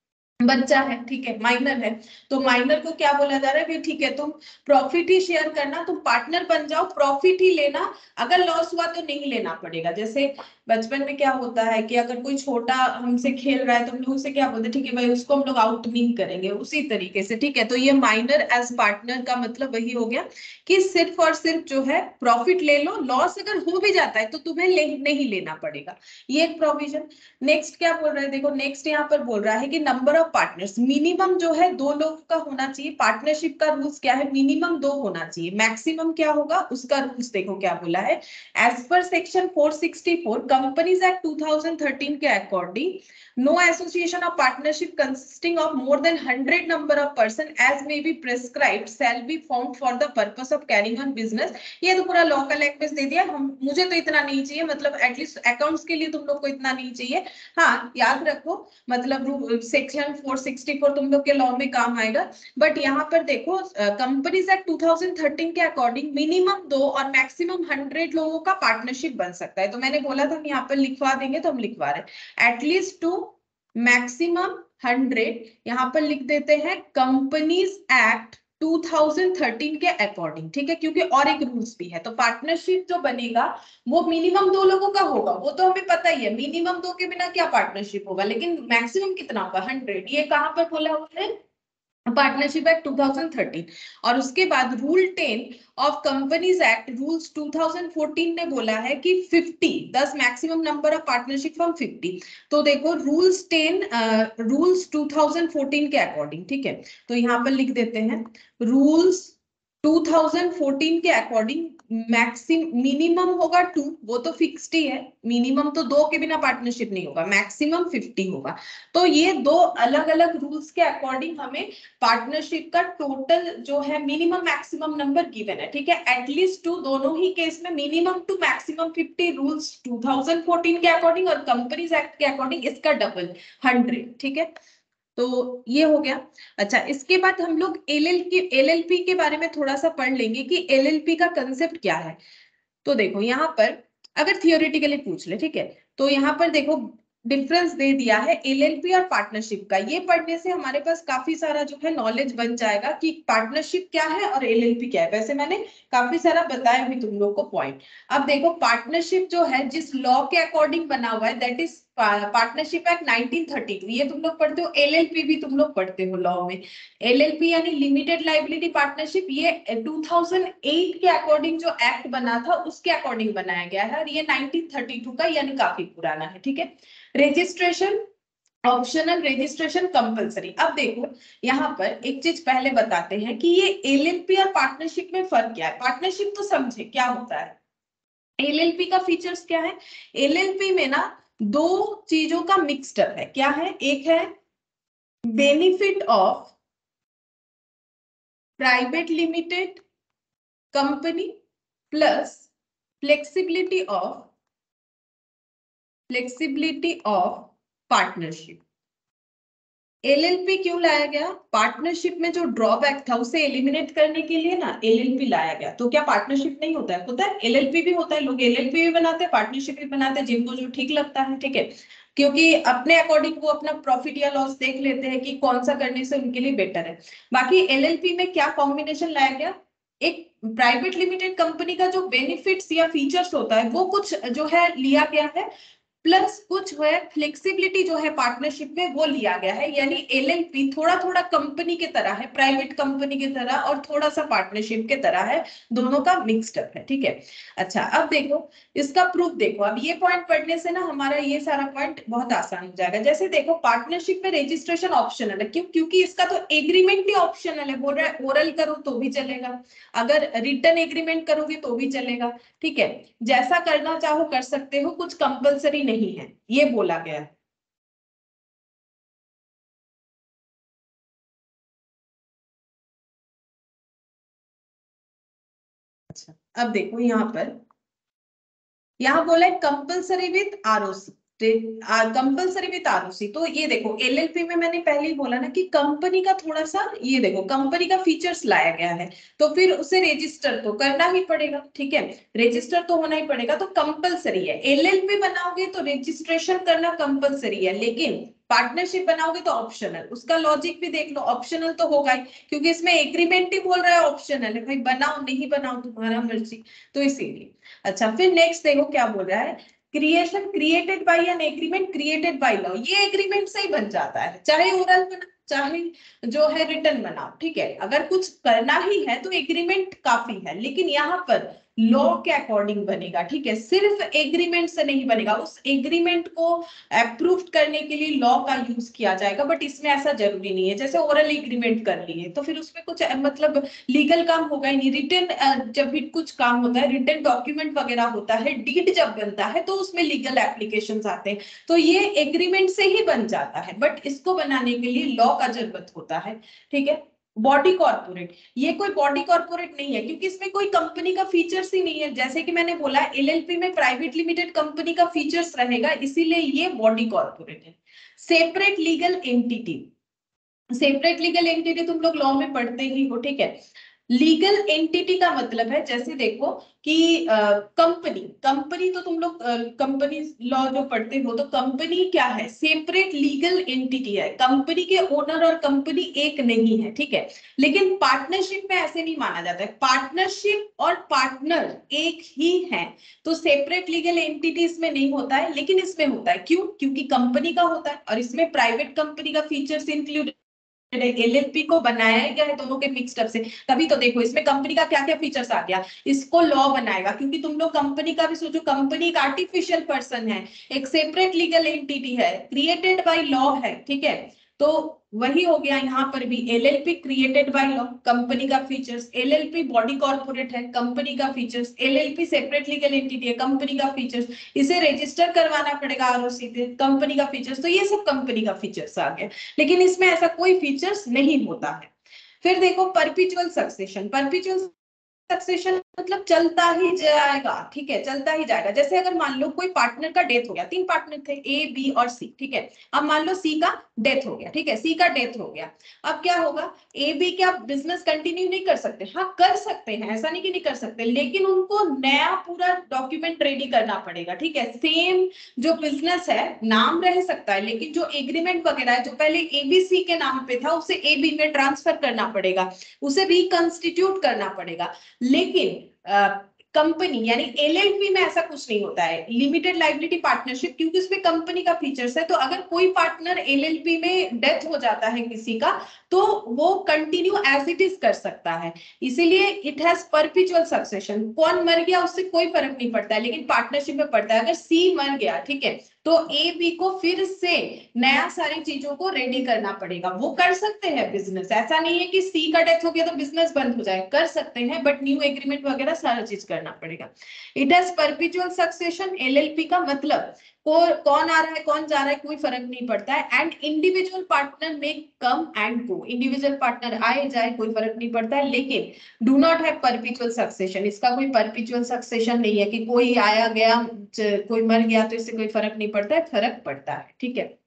बच्चा है, ठीक है, माइनर है, तो माइनर को क्या बोला जा रहा है, ठीक है तुम प्रॉफिट ही शेयर करना, तुम पार्टनर बन जाओ, प्रॉफिट ही लेना, अगर लॉस हुआ तो नहीं लेना पड़ेगा। जैसे बचपन में क्या होता है कि अगर कोई छोटा हमसे खेल रहा है तो हम लोग उसे क्या बोलते हैं, ठीक है भाई उसको हम लोग आउट नहीं करेंगे, उसी तरीके से, ठीक है। तो ये माइनर एज पार्टनर का मतलब वही हो गया कि सिर्फ और सिर्फ जो है प्रॉफिट ले लो, लॉस अगर हो भी जाता है तो तुम्हें नहीं लेना पड़ेगा, ये एक प्रोविजन। नेक्स्ट क्या बोल रहा है, देखो नेक्स्ट यहाँ पर बोल रहा है कि नंबर ऑफ पार्टनर्स, मिनिमम जो है 2 लोग का होना चाहिए। पार्टनरशिप का रूल्स क्या है, मिनिमम 2 होना चाहिए, मैक्सिमम क्या होगा उसका रूल्स देखो क्या बोला है। As per section 464 companies act 2013 के according, no association or partnership consisting of more than 100 number of person as may be prescribed shall be formed for the purpose of carrying on business। ये तो पूरा law का language दे दिया, हम मुझे तो इतना नहीं चाहिए, मतलब एटलीस्ट अकाउंट्स के लिए तुम लोग को इतना नहीं चाहिए। हाँ याद रखो, मतलब सेक्शन 464 तुम लोग के लॉ में काम आएगा, बट यहाँ पर देखो कंपनीज एक्ट 2013 के अकॉर्डिंग मिनिमम 2 और मैक्सिमम 100 लोगों का पार्टनरशिप बन सकता है। तो मैंने बोला था हम यहाँ पर लिखवा देंगे, तो हम लिखवा रहे हैं एटलीस्ट 2 मैक्सिमम 100, यहाँ पर लिख देते हैं कंपनीज एक्ट 2013 के अकॉर्डिंग, ठीक है, क्योंकि और एक रूल्स भी है। तो पार्टनरशिप जो बनेगा वो मिनिमम 2 लोगों का होगा, वो तो हमें पता ही है, मिनिमम 2 के बिना क्या पार्टनरशिप होगा, लेकिन मैक्सिमम कितना होगा 100, ये कहां पर बोला हुआ है, पार्टनरशिप एक्ट 2013। और उसके बाद rule 10 of companies act rules 2014 ने बोला है कि 50 10 maximum number of partnership from 50। तो देखो रूल्स 10 रूल्स 2014 के अकॉर्डिंग, ठीक है, तो यहाँ पर लिख देते हैं रूल्स 2014 के अकॉर्डिंग मिनिमम होगा 2, वो तो फिक्स्ड ही है, मिनिमम तो 2 के बिना पार्टनरशिप नहीं होगा, मैक्सिमम 50 होगा। तो ये 2 अलग अलग रूल्स के अकॉर्डिंग हमें पार्टनरशिप का टोटल जो है मिनिमम मैक्सिमम नंबर गिवन है, ठीक है। एटलीस्ट 2 दोनों ही केस में मिनिमम टू मैक्सिमम 50 रूल्स 2014 के अकॉर्डिंग और कंपनीज एक्ट के अकॉर्डिंग इसका डबल 100, ठीक है। तो ये हो गया। अच्छा, इसके बाद हम लोग एलएलपी के बारे में थोड़ा सा पढ़ लेंगे कि एलएलपी का कंसेप्ट क्या है। तो देखो यहाँ पर अगर थियोरेटिकली पूछ ले, ठीक है, तो यहाँ पर देखो डिफरेंस दे दिया है एलएलपी और पार्टनरशिप का। ये पढ़ने से हमारे पास काफी सारा जो है नॉलेज बन जाएगा कि पार्टनरशिप क्या है और एलएलपी क्या है। वैसे मैंने काफी सारा बताया भी तुम लोग को पॉइंट। अब देखो पार्टनरशिप जो है जिस लॉ के अकॉर्डिंग बना हुआ है दैट इज पार्टनरशिप एक्ट 1932, ये तुम लोग पढ़ते हो, एलएलपी भी तुम लोग पढ़ते हो लॉ में। एलएलपी यानी लिमिटेड लाइबिलिटी पार्टनरशिप, ये 2008 के अकॉर्डिंग जो एक्ट बना था उसके अकॉर्डिंग बनाया गया है, और ये 1932 का यानी काफी पुराना है, ठीक है। Registration optional, registration compulsory. अब देखो यहाँ पर एक चीज पहले बताते हैं कि ये एलएलपी और पार्टनरशिप में फर्क क्या है। पार्टनरशिप तो समझे क्या होता है, एलएलपी का फीचर्स क्या है। एलएलपी में ना 2 चीजों का मिक्सचर है, क्या है, एक है benefit of private limited company plus flexibility of partnership. LLP क्यों लाया गया, पार्टनरशिप में जो ड्रॉबैक था उसे एलिमिनेट करने के लिए ना एलएलपी लाया गया। तो क्या पार्टनरशिप नहीं होता है, होता है, एलएलपी भी होता है, लोग एलएलपी भी बनाते हैं पार्टनरशिप भी बनाते हैं, जिनको जो ठीक लगता है, ठीक है, क्योंकि अपने अकॉर्डिंग वो अपना प्रॉफिट या लॉस देख लेते हैं कि कौन सा करने से उनके लिए बेटर है। बाकी एलएलपी में क्या कॉम्बिनेशन लाया गया, एक प्राइवेट लिमिटेड कंपनी का जो बेनिफिट्स या फीचर्स होता है वो कुछ जो है लिया गया है, प्लस कुछ है फ्लेक्सिबिलिटी जो है पार्टनरशिप में वो लिया गया है, यानी एलएलपी थोड़ा थोड़ा कंपनी की तरह है, प्राइवेट कंपनी की तरह, और थोड़ा सा पार्टनरशिप की तरह है, दोनों का मिक्सड अप है, ठीक है। अच्छा अब देखो इसका प्रूफ देखो, अब ये पॉइंट पढ़ने से ना हमारा ये सारा पॉइंट बहुत आसान हो जाएगा। जैसे देखो पार्टनरशिप में रजिस्ट्रेशन ऑप्शनल है, क्यों? क्योंकि इसका तो एग्रीमेंट ही ऑप्शनल है, बोल रहा है ओरल करो तो भी चलेगा, अगर रिटर्न एग्रीमेंट करोगे तो भी चलेगा, ठीक है। जैसा करना चाहो कर सकते हो, कुछ कंपलसरी नहीं है, ये बोला गया है। अच्छा अब देखो यहाँ बोला है compulsory with ROC, compulsory with ROC. तो ये देखो एलएलपी में मैंने पहले ही बोला ना कि कंपनी का थोड़ा सा, ये देखो कंपनी का फीचर्स लाया गया है, तो फिर उसे रजिस्टर तो करना ही पड़ेगा, ठीक है, रजिस्टर तो होना ही पड़ेगा, तो कंपलसरी है। एलएलपी बनाओगे तो रजिस्ट्रेशन करना कंपलसरी है, लेकिन पार्टनरशिप बनाओगे तो ऑप्शनल। उसका लॉजिक भी देख लो, ऑप्शनल तो होगा ही, क्योंकि इसमें एग्रीमेंट ही बोल रहा है ऑप्शनल है, भाई बनाओ नहीं बनाओ तुम्हारा मर्जी, तो इसीलिए। अच्छा फिर नेक्स्ट देखो क्या बोल रहा है, creation created by an agreement created by law. ये एग्रीमेंट से ही बन जाता है, चाहे ओरल बना चाहे जो है रिटर्न बनाओ, ठीक है। अगर कुछ करना ही है तो एग्रीमेंट काफी है, लेकिन यहाँ पर लॉ के अकॉर्डिंग बनेगा, ठीक है, सिर्फ एग्रीमेंट से नहीं बनेगा, उस एग्रीमेंट को अप्रूव करने के लिए लॉ का यूज किया जाएगा, बट इसमें ऐसा जरूरी नहीं है। जैसे ओरल एग्रीमेंट कर लिए तो फिर उसमें कुछ मतलब लीगल काम होगा ही नहीं, रिटर्न जब भी कुछ काम होता है, रिटर्न डॉक्यूमेंट वगैरह होता है, डीड जब बनता है तो उसमें लीगल एप्लीकेशंस आते हैं, तो ये एग्रीमेंट से ही बन जाता है, बट इसको बनाने के लिए लॉ का जरूरत होता है, ठीक है। बॉडी कॉर्पोरेट, ये कोई बॉडी कॉर्पोरेट नहीं है, क्योंकि इसमें कोई कंपनी का फीचर्स ही नहीं है। जैसे कि मैंने बोला एलएलपी में प्राइवेट लिमिटेड कंपनी का फीचर्स रहेगा, इसीलिए ये बॉडी कॉर्पोरेट है। Separate legal entity, separate legal entity तुम लोग लॉ में पढ़ते ही हो, ठीक है। लीगल एंटिटी का मतलब है, जैसे देखो कि कंपनी, कंपनी तो तुम लोग कंपनी लॉ जो पढ़ते हो, तो कंपनी क्या है, सेपरेट लीगल एंटिटी है, कंपनी के ओनर और कंपनी एक नहीं है, ठीक है। लेकिन पार्टनरशिप में ऐसे नहीं माना जाता है, पार्टनरशिप और पार्टनर एक ही है, तो सेपरेट लीगल एंटिटी इसमें नहीं होता है, लेकिन इसमें होता है। क्यों? क्योंकि कंपनी का होता है और इसमें प्राइवेट कंपनी का फीचर्स इंक्लूड, एलएलपी को बनाया गया है दोनों के मिक्सड अप से, तभी तो देखो इसमें कंपनी का क्या क्या फीचर्स आ गया। इसको लॉ बनाएगा, क्योंकि तुम लोग कंपनी का भी सोचो, कंपनी एक आर्टिफिशियल पर्सन है, एक सेपरेट लीगल एंटिटी है, क्रिएटेड बाय लॉ है, ठीक है। तो वही हो गया यहाँ पर भी, LLP created by law, company का फीचर्स, एलएलपी बॉडी कॉर्पोरेट है, कंपनी का features, LLP separate legal entity है, कंपनी का फीचर्स, इसे रजिस्टर करवाना पड़ेगा आरओसी पे, कंपनी का फीचर्स, तो ये सब कंपनी का फीचर्स आ गया, लेकिन इसमें ऐसा कोई फीचर्स नहीं होता है। फिर देखो परपिचुअल सक्सेशन, परपिचुअल सक्सेशन मतलब चलता ही जाएगा, ठीक है, चलता ही जाएगा। जैसे अगर मान लो कोई पार्टनर का डेथ हो गया, 3 पार्टनर थे ए बी और सी, ठीक है, अब मान लो सी का डेथ हो गया, ठीक है, सी का डेथ हो गया, अब क्या होगा, ए बी क्या बिजनेस कंटिन्यू नहीं कर सकते? हाँ कर सकते हैं, ऐसा नहीं कि नहीं कर सकते, लेकिन उनको नया पूरा डॉक्यूमेंट रेडी करना पड़ेगा, ठीक है। सेम जो बिजनेस है नाम रह सकता है, लेकिन जो एग्रीमेंट वगैरह है जो पहले एबीसी के नाम पे था उसे एबी में ट्रांसफर करना पड़ेगा, उसे रिकंस्टिट्यूट करना पड़ेगा। लेकिन कंपनी यानी एलएलपी में ऐसा कुछ नहीं होता है, लिमिटेड लाइबिलिटी पार्टनरशिप, क्योंकि उसमें कंपनी का फीचर्स है, तो अगर कोई पार्टनर एलएलपी में डेथ हो जाता है किसी का, तो वो कंटिन्यू एज इट इज कर सकता है, इसीलिए इट हैज परपिचुअल सक्सेशन। कौन मर गया उससे कोई फर्क नहीं पड़ता है, लेकिन पार्टनरशिप में पड़ता है। अगर सी मर गया, ठीक है, तो ए बी को फिर से नया सारी चीजों को रेडी करना पड़ेगा। वो कर सकते हैं बिजनेस, ऐसा नहीं है कि सी का डेथ हो गया तो बिजनेस बंद हो जाए, कर सकते हैं, बट न्यू एग्रीमेंट वगैरह सारा चीज करना पड़ेगा। It has perpetual succession, LLP का मतलब कौन आ रहा है कौन जा रहा है कोई फर्क नहीं पड़ता है। एंड इंडिविजुअल पार्टनर में come and go, individual partner आए जाए कोई फर्क नहीं पड़ता है, लेकिन do not have perpetual succession, इसका कोई परपिचुअल सक्सेशन नहीं है कि कोई आया गया कोई मर गया तो इससे कोई फर्क नहीं पड़ता है, फर्क पड़ता है, ठीक है।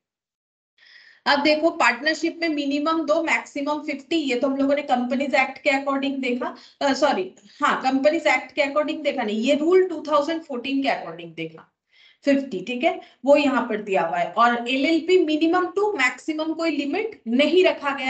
अब देखो पार्टनरशिप में मिनिमम 2 मैक्सिमम 50, ये तो हम लोगों ने कंपनीज एक्ट के अकॉर्डिंग देखा, सॉरी हाँ कंपनीज एक्ट के अकॉर्डिंग देखा नहीं, ये रूल 2014 के अकॉर्डिंग देखा 50, ठीक है, वो यहाँ पर दिया हुआ है। और एलएलपी मिनिमम 2 मैक्सिमम कोई लिमिट नहीं रखा गया है,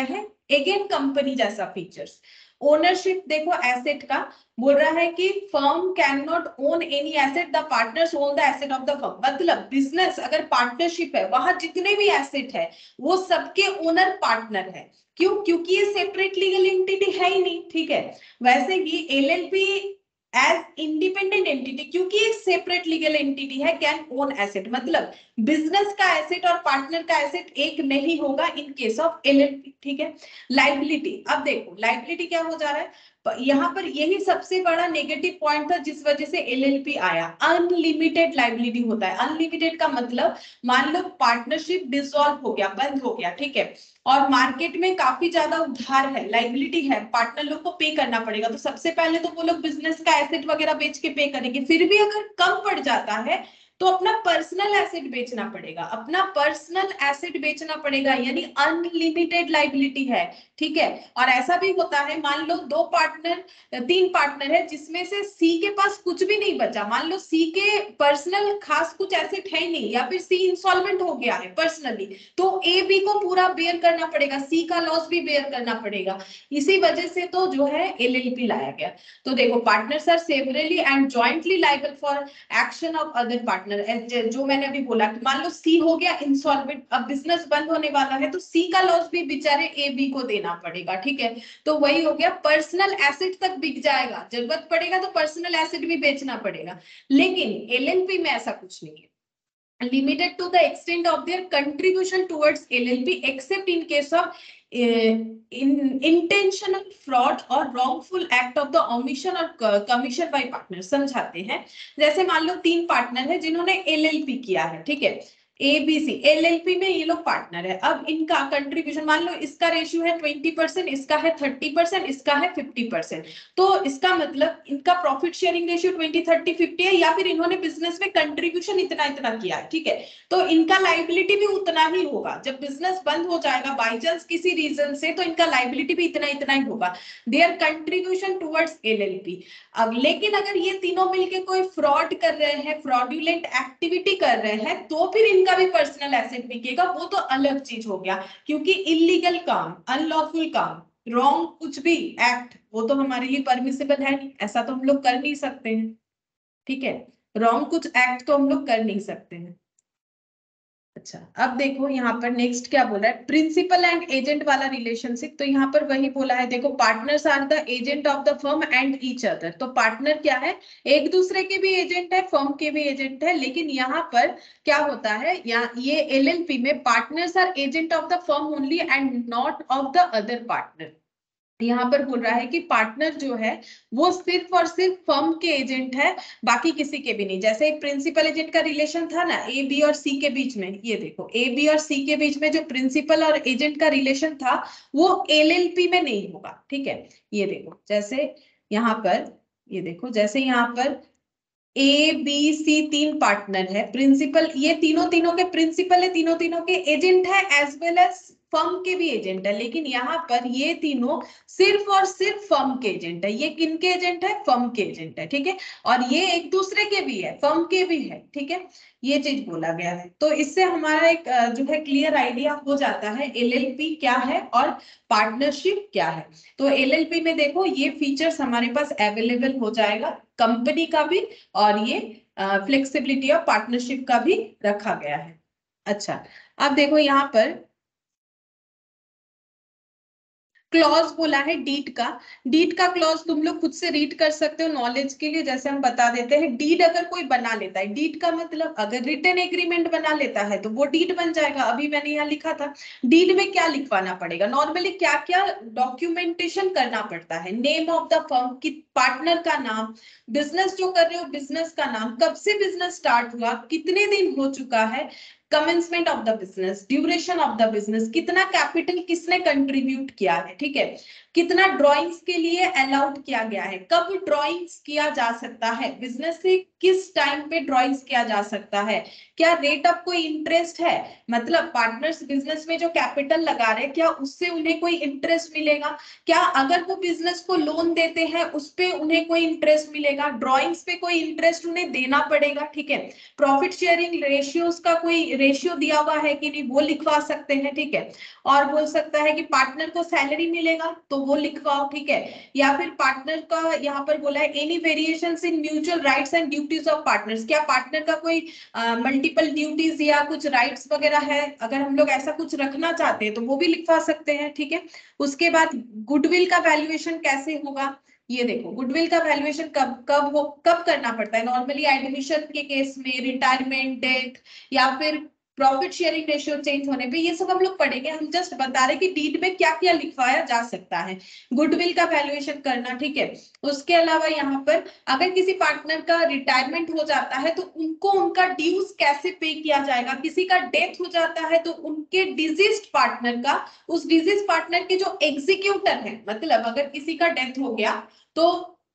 अगेन कंपनी जैसा फीचर्स। ओनरशिप देखो एसेट का, बोल रहा है कि firm can not own any asset, the partners own the asset of the firm. मतलब बिजनेस अगर पार्टनरशिप है, वहां जितने भी एसेट है वो सबके ओनर पार्टनर है। क्यों? क्योंकि ये सेपरेट लीगल एंटिटी है ही नहीं, ठीक है। वैसे ही एलएलपी एज इंडिपेंडेंट एंटिटी, क्योंकि एक सेपरेट लीगल एंटिटी है, कैन ओन एसेट। मतलब बिजनेस का एसेट और पार्टनर का एसेट एक नहीं होगा इन केस ऑफ एलएलपी, ठीक है। लाइबिलिटी, अब देखो लाइबिलिटी क्या हो जा रहा है यहाँ पर, यही सबसे बड़ा नेगेटिव पॉइंट था जिस वजह से एलएलपी आया। अनलिमिटेड लाइबिलिटी होता है। अनलिमिटेड का मतलब मान लो पार्टनरशिप डिसॉल्व हो गया, बंद हो गया, ठीक है, और मार्केट में काफी ज्यादा उधार है, लाइबिलिटी है, पार्टनर लोग को पे करना पड़ेगा। तो सबसे पहले तो वो लोग बिजनेस का एसेट वगैरह बेच के पे करेंगे। फिर भी अगर कम पड़ जाता है तो अपना पर्सनल एसेट बेचना पड़ेगा, अपना पर्सनल एसेट बेचना पड़ेगा, यानी अनलिमिटेड लाइबिलिटी है, ठीक है। और ऐसा भी होता है, मान लो तीन पार्टनर है जिसमें से सी के पास कुछ भी नहीं बचा, मान लो सी के पर्सनल खास कुछ एसेट है ही नहीं, या फिर सी इंसॉल्वेंट हो गया है पर्सनली, तो ए बी को पूरा बेयर करना पड़ेगा, सी का लॉस भी बेयर करना पड़ेगा। इसी वजह से तो जो है एलएलपी लाया गया। तो देखो partners are severally and jointly liable for action of other partner. जो मैंने अभी बोला कि मान लो सी हो गया इंसॉल्वेंट, अब बिजनेस बंद होने वाला है, तो सी का लॉस भी बेचारे ए बी को देना पड़ेगा, ठीक है। तो वही हो गया, पर्सनल एसेट तक बिक जाएगा, जरूरत पड़ेगा तो पर्सनल एसेट भी बेचना पड़ेगा। लेकिन एलएलपी में ऐसा कुछ नहीं है। Limited to the extent of their contribution towards LLP except in case of intentional fraud or wrongful act of the omission or commission by partner। समझाते हैं, जैसे मान लो तीन पार्टनर है जिन्होंने एलएलपी किया है, ठीक है, एबीसी एलएलपी में ये लोग पार्टनर है। अब इनका कंट्रीब्यूशन मान लो इसका रेशियो है 20%, इसका है 30%, इसका है 50%। तो इसका मतलब इनका प्रॉफिट शेयरिंग रेशियो 20 30 50 है, या फिर इन्होंने बिजनेस में कंट्रीब्यूशन इतना इतना किया है, ठीक है। तो इनका लाइबिलिटी भी उतना ही होगा। जब बिजनेस बंद हो जाएगा बाई चांस किसी रीजन से, तो इनका लाइबिलिटी भी इतना इतना ही होगा, देयर कंट्रीब्यूशन टुवर्ड्स एलएलपी। अब लेकिन अगर ये तीनों मिलके कोई फ्रॉड कर रहे हैं, फ्रॉडुलेंट एक्टिविटी कर रहे हैं, तो फिर इनका भी पर्सनल एसेट बिकेगा, वो तो अलग चीज हो गया। क्योंकि इलीगल काम, अनलॉफुल काम, रॉन्ग कुछ भी एक्ट, वो तो हमारे लिए परमिसिबल है नहीं, ऐसा तो हम लोग कर नहीं सकते हैं, ठीक है। रॉन्ग कुछ एक्ट तो हम लोग कर नहीं सकते हैं। अच्छा, अब देखो यहाँ पर नेक्स्ट क्या बोला है, प्रिंसिपल एंड एजेंट वाला रिलेशनशिप। तो यहाँ पर वही बोला है, देखो partners are the agent of the firm and each other. तो पार्टनर क्या है, एक दूसरे के भी एजेंट है, फर्म के भी एजेंट है। लेकिन यहाँ पर क्या होता है, ये एलएलपी में partners are agent of the firm only and not of the other partner. यहाँ पर बोल रहा है कि पार्टनर जो है वो सिर्फ और सिर्फ फर्म के एजेंट है, बाकी किसी के भी नहीं। जैसे प्रिंसिपल एजेंट का रिलेशन था ना ए बी और सी के बीच में, ये देखो ए बी और सी के बीच में जो प्रिंसिपल और एजेंट का रिलेशन था वो एलएलपी में नहीं होगा, ठीक है। ये देखो जैसे यहाँ पर, ये देखो जैसे यहाँ पर ए बी सी तीन पार्टनर है, प्रिंसिपल, ये तीनों तीनों के प्रिंसिपल है, तीनों तीनों के एजेंट है, एज वेल एज फर्म के भी एजेंट है। लेकिन यहाँ पर ये तीनों सिर्फ और सिर्फ फर्म के एजेंट है। ये किन के एजेंट है, फर्म के एजेंट है, ठीक है। और ये एक दूसरे के भी है, फर्म के भी है, ठीक है। ये चीज बोला गया है। तो इससे हमारा एक जो है क्लियर आइडिया हो जाता है एलएलपी क्या है और पार्टनरशिप क्या है। तो एलएलपी में देखो ये फीचर्स हमारे पास अवेलेबल हो जाएगा, कंपनी का भी और ये फ्लेक्सिबिलिटी ऑफ पार्टनरशिप का भी रखा गया है। अच्छा, अब देखो यहाँ पर क्लॉज बोला है डीड का। डीड का क्लॉज तुम लोग खुद से रीड कर सकते हो नॉलेज के लिए। जैसे हम बता देते हैं, डीड अगर कोई बना लेता है, डीड का मतलब अगर रिटन एग्रीमेंट बना लेता है तो वो डीड बन जाएगा। अभी मैंने यहाँ लिखा था डीड में क्या लिखवाना पड़ेगा, नॉर्मली क्या क्या डॉक्यूमेंटेशन करना पड़ता है, नेम ऑफ द फर्म की, पार्टनर का नाम, बिजनेस जो कर रहे हो बिजनेस का नाम, कब से बिजनेस स्टार्ट हुआ, कितने दिन हो चुका है, commencement of the business, duration of the business, कितना कैपिटल किसने कंट्रीब्यूट किया है, ठीक है। कितना ड्राइंग्स के लिए अलाउड किया गया है, कब ड्राइंग्स किया जा सकता है, बिजनेस से किस टाइम पे ड्राइंग्स किया जा सकता है, क्या रेट ऑफ कोई इंटरेस्ट है, मतलब पार्टनर्स बिजनेस में जो कैपिटल लगा रहे हैं क्या उससे उन्हें कोई इंटरेस्ट मिलेगा, क्या अगर वो बिजनेस को लोन देते हैं उस पे उन्हें कोई इंटरेस्ट मिलेगा, ड्राइंग्स पे कोई इंटरेस्ट उन्हें देना पड़ेगा, ठीक है। प्रॉफिट शेयरिंग रेशियोज का कोई रेशियो दिया हुआ है कि नहीं वो लिखवा सकते हैं, ठीक है। और बोल सकता है कि पार्टनर को सैलरी मिलेगा तो वो लिखवाओ, ठीक है। या फिर पार्टनर का यहाँ पर बोला है any variations in mutual rights and duties of partners, क्या पार्टनर का कोई मल्टीपल ड्यूटीज या कुछ राइट्स वगैरह है, अगर हम लोग ऐसा कुछ रखना चाहते हैं तो वो भी लिखवा सकते हैं, ठीक है। उसके बाद गुडविल का वैल्यूएशन कैसे होगा, ये देखो गुडविल का वैल्यूएशन कब करना पड़ता है, नॉर्मली एडमिशन के केस में, रिटायरमेंट, डेथ, या फिर प्रॉफिट शेयरिंग रेशियो चेंज होने पे, ये सब हम लोग पढ़ेंगे। हम जस्ट बता रहे कि डीड में क्या क्या लिखवाया जा सकता है, गुडविल का वैल्यूएशन करना, ठीक है। उसके अलावा यहाँ पर अगर किसी पार्टनर का रिटायरमेंट हो जाता है तो उनको उनका ड्यूज कैसे पे किया जाएगा, किसी का डेथ हो जाता है तो उनके डिजीज्ड पार्टनर का, उस डिजीज पार्टनर के जो एग्जीक्यूटर है, मतलब अगर किसी का डेथ हो गया तो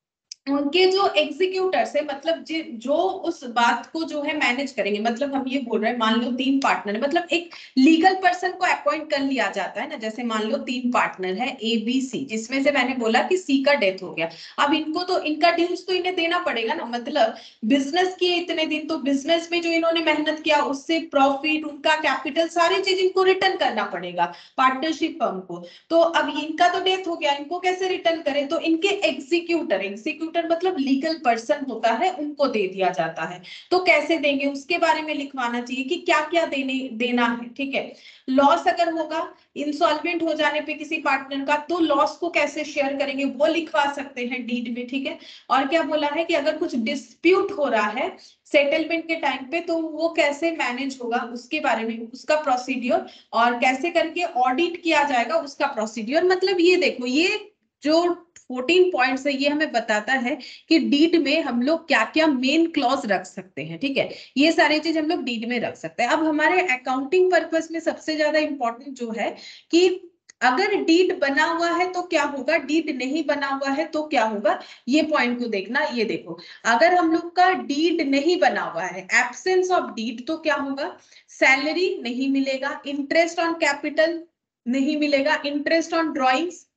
उनके जो एग्जीक्यूटर्स है, मतलब जो उस बात को जो है मैनेज करेंगे, मतलब हम ये बोल रहे हैं मान लो 3 पार्टनर है, मतलब एक लीगल पर्सन को अपॉइंट कर लिया जाता है ना, जैसे मान लो 3 पार्टनर है ए बी सी, जिसमें से मैंने बोला कि सी का डेथ हो गया, अब इनको तो इनका ड्यूज तो इन्हें देना पड़ेगा ना, मतलब बिजनेस किए इतने दिन तो बिजनेस में जो इन्होंने मेहनत किया उससे प्रॉफिट, उनका कैपिटल, सारी चीज इनको रिटर्न करना पड़ेगा पार्टनरशिप फर्म को। तो अब इनका तो डेथ हो गया, इनको कैसे रिटर्न करें, तो इनके एग्जीक्यूटर मतलब लीगल पर्सन होता है, उनको दे दिया जाता है। तो कैसे देंगे उसके बारे में लिखवाना चाहिए कि क्या क्या देना है, ठीक है। लॉस अगर होगा, इंसॉल्वेंट हो जाने पे किसी पार्टनर का, तो लॉस को कैसे शेयर करेंगे वो लिखवा सकते हैं डीड में, ठीक है। और क्या बोला है कि अगर कुछ डिस्प्यूट हो रहा है सेटलमेंट के टाइम पे तो वो कैसे मैनेज होगा उसके बारे में, उसका प्रोसीड्योर, और कैसे करके ऑडिट किया जाएगा उसका प्रोसीड्योर। मतलब ये देखो, ये जो 14 पॉइंट्स है ये हमें बताता है कि डीड में हम लोग क्या क्या मेन क्लॉज रख सकते हैं, ठीक है। ये सारी चीज हम लोग डीड में रख सकते हैं। अब हमारे अकाउंटिंग पर्पस में सबसे ज्यादा इंपॉर्टेंट जो है कि अगर डीड बना हुआ है तो क्या होगा, डीड नहीं बना हुआ है तो क्या होगा, ये पॉइंट को देखना। ये देखो, अगर हम लोग का डीड नहीं बना हुआ है, एब्सेंस ऑफ डीड, तो क्या होगा, सैलरी नहीं मिलेगा, इंटरेस्ट ऑन कैपिटल नहीं मिलेगा, इंटरेस्ट ऑन ड्रॉइंग्स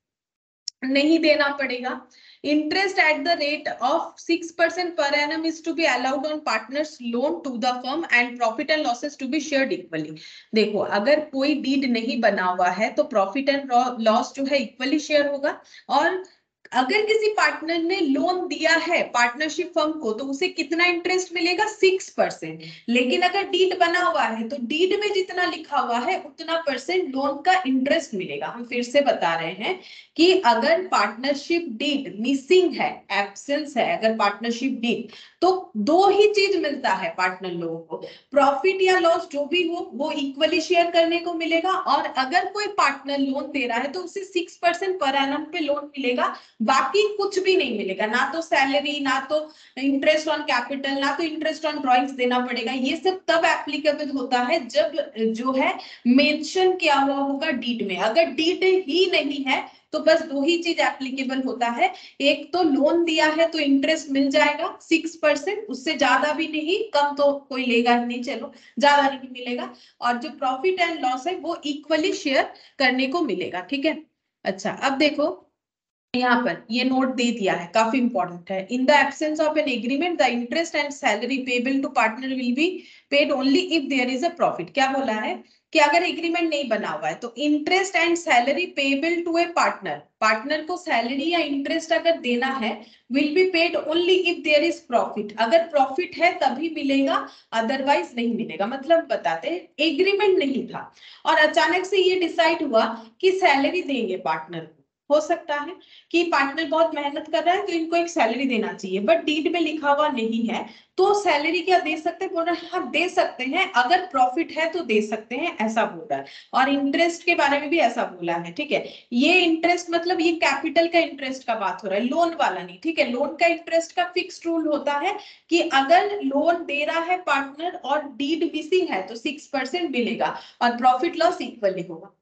नहीं देना पड़ेगा, interest at the rate of 6% per annum is to be allowed on partners loan to the firm and profit and losses to be shared equally। देखो, अगर कोई deed नहीं बना हुआ है तो प्रॉफिट एंड लॉस जो है इक्वली शेयर होगा, और अगर किसी पार्टनर ने लोन दिया है पार्टनरशिप फर्म को तो उसे कितना इंटरेस्ट मिलेगा, 6%। लेकिन अगर डीड बना हुआ है तो डीड में जितना लिखा हुआ है उतना परसेंट लोन का इंटरेस्ट मिलेगा। हम फिर से बता रहे हैं कि अगर पार्टनरशिप डीड मिसिंग है, एब्सेंस है अगर पार्टनरशिप डीड, तो दो ही चीज मिलता है पार्टनर लोगों को, प्रॉफिट या लॉस जो भी हो वो इक्वली शेयर करने को मिलेगा, और अगर कोई पार्टनर लोन दे रहा है तो उसे 6% पर एनम पे लोन मिलेगा, बाकी कुछ भी नहीं मिलेगा, ना तो सैलरी, ना तो इंटरेस्ट ऑन कैपिटल, ना तो इंटरेस्ट ऑन ड्रॉइंग्स देना पड़ेगा। ये सब तब एप्लीकेबल होता है जब जो है मेंशन किया हुआ होगा डीड में। अगर डीड ही नहीं है तो बस दो ही चीज एप्लीकेबल होता है, एक तो लोन दिया है तो इंटरेस्ट मिल जाएगा 6%, उससे ज्यादा भी नहीं, कम तो कोई लेगा नहीं, चलो ज्यादा नहीं मिलेगा, और जो प्रॉफिट एंड लॉस है वो इक्वली शेयर करने को मिलेगा, ठीक है। अच्छा, अब देखो यहाँ पर ये नोट दे दिया है, काफी इंपॉर्टेंट है। In the absence of an agreement the interest and salary payable to partner will be paid only if there is a profit. क्या बोला है कि अगर एग्रीमेंट नहीं बना हुआ है तो interest and salary payable to a partner, partner को सैलरी या इंटरेस्ट अगर देना है will be paid only if there is profit, अगर प्रॉफिट है तभी मिलेगा, अदरवाइज नहीं मिलेगा। मतलब बताते हैं एग्रीमेंट नहीं था और अचानक से ये डिसाइड हुआ कि सैलरी देंगे पार्टनर को, हो सकता है कि पार्टनर बहुत मेहनत कर रहा है तो इनको एक सैलरी देना चाहिए, बट डीड में लिखा हुआ नहीं है, तो सैलरी क्या दे सकते हैं, बोल रहा है हाँ दे सकते हैं, अगर प्रॉफिट है तो दे सकते हैं, ऐसा बोल रहा है। और इंटरेस्ट के बारे में भी ऐसा बोला है, ठीक है। ये इंटरेस्ट मतलब ये कैपिटल का इंटरेस्ट का बात हो रहा है, लोन वाला नहीं, ठीक है। लोन का इंटरेस्ट का फिक्स रूल होता है कि अगर लोन दे रहा है पार्टनर और डीड मिसिंग है तो 6% मिलेगा और प्रॉफिट लॉस इक्वली होगा।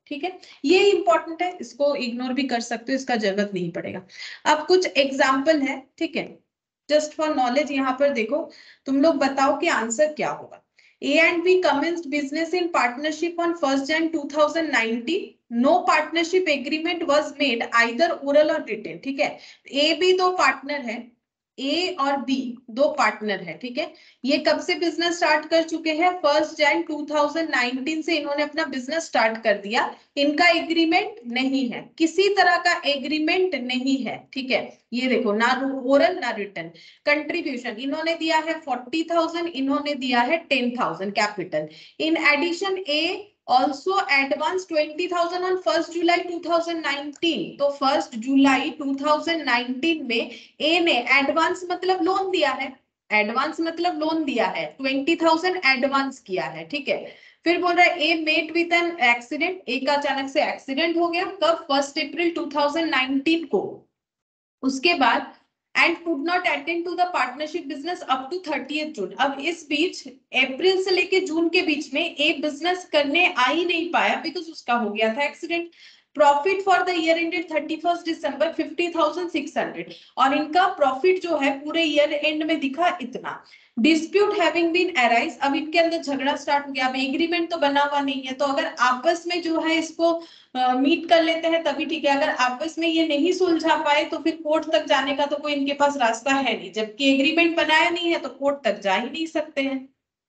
ठीक है, ये इंपॉर्टेंट है, इसको इग्नोर भी कर सकते हो, इसका जरूरत नहीं पड़ेगा। अब कुछ एग्जाम्पल है, ठीक है, जस्ट फॉर नॉलेज। यहाँ पर देखो, तुम लोग बताओ कि आंसर क्या होगा। A and B commenced business in partnership on 1st Jan 2019. No partnership agreement was made either oral or written. ठीक है, A B दो पार्टनर है, ए और बी दो पार्टनर है, ठीक है। ये कब से बिजनेस स्टार्ट कर चुके हैं? 1 जनवरी 2019 से इन्होंने अपना बिजनेस स्टार्ट कर दिया। इनका एग्रीमेंट नहीं है, किसी तरह का एग्रीमेंट नहीं है, ठीक है। ये देखो, ना ओरल ना रिटर्न। कंट्रीब्यूशन इन्होंने दिया है 40,000, इन्होंने दिया है 10,000 capital. In addition A also advance 20,000 on 1st July 2019। तो 1st जुलाई 2019 में ए ने एडवांस मतलब लोन दिया है, एडवांस मतलब लोन दिया है, 20,000 एडवांस किया है, ठीक है। फिर बोल रहा है A met with an accident, A का अचानक से एक्सीडेंट हो गया, कब? 1 अप्रैल 2019 को। उसके बाद and could not attend to the partnership business up to 30th June. अब इस बीच अप्रैल से लेके जून के बीच में ए बिजनेस करने आ ही नहीं पाया, बिकॉज उसका हो गया था accident. Profit for the year ended 31 December 50,600, और इनका प्रॉफिट जो है पूरे ईयर एंड में दिखा इतना। डिस्प्यूट हैविंग बीन अराइज, अब इनके अंदर झगड़ा स्टार्ट हो गया। अब एग्रीमेंट तो बना हुआ नहीं है, तो अगर आपस में जो है इसको मीट कर लेते हैं तभी ठीक है। अगर आपस में ये नहीं सुलझा पाए तो फिर कोर्ट तक जाने का तो कोई इनके पास रास्ता है नहीं, जबकि एग्रीमेंट बनाया नहीं है तो कोर्ट तक जा ही नहीं सकते हैं।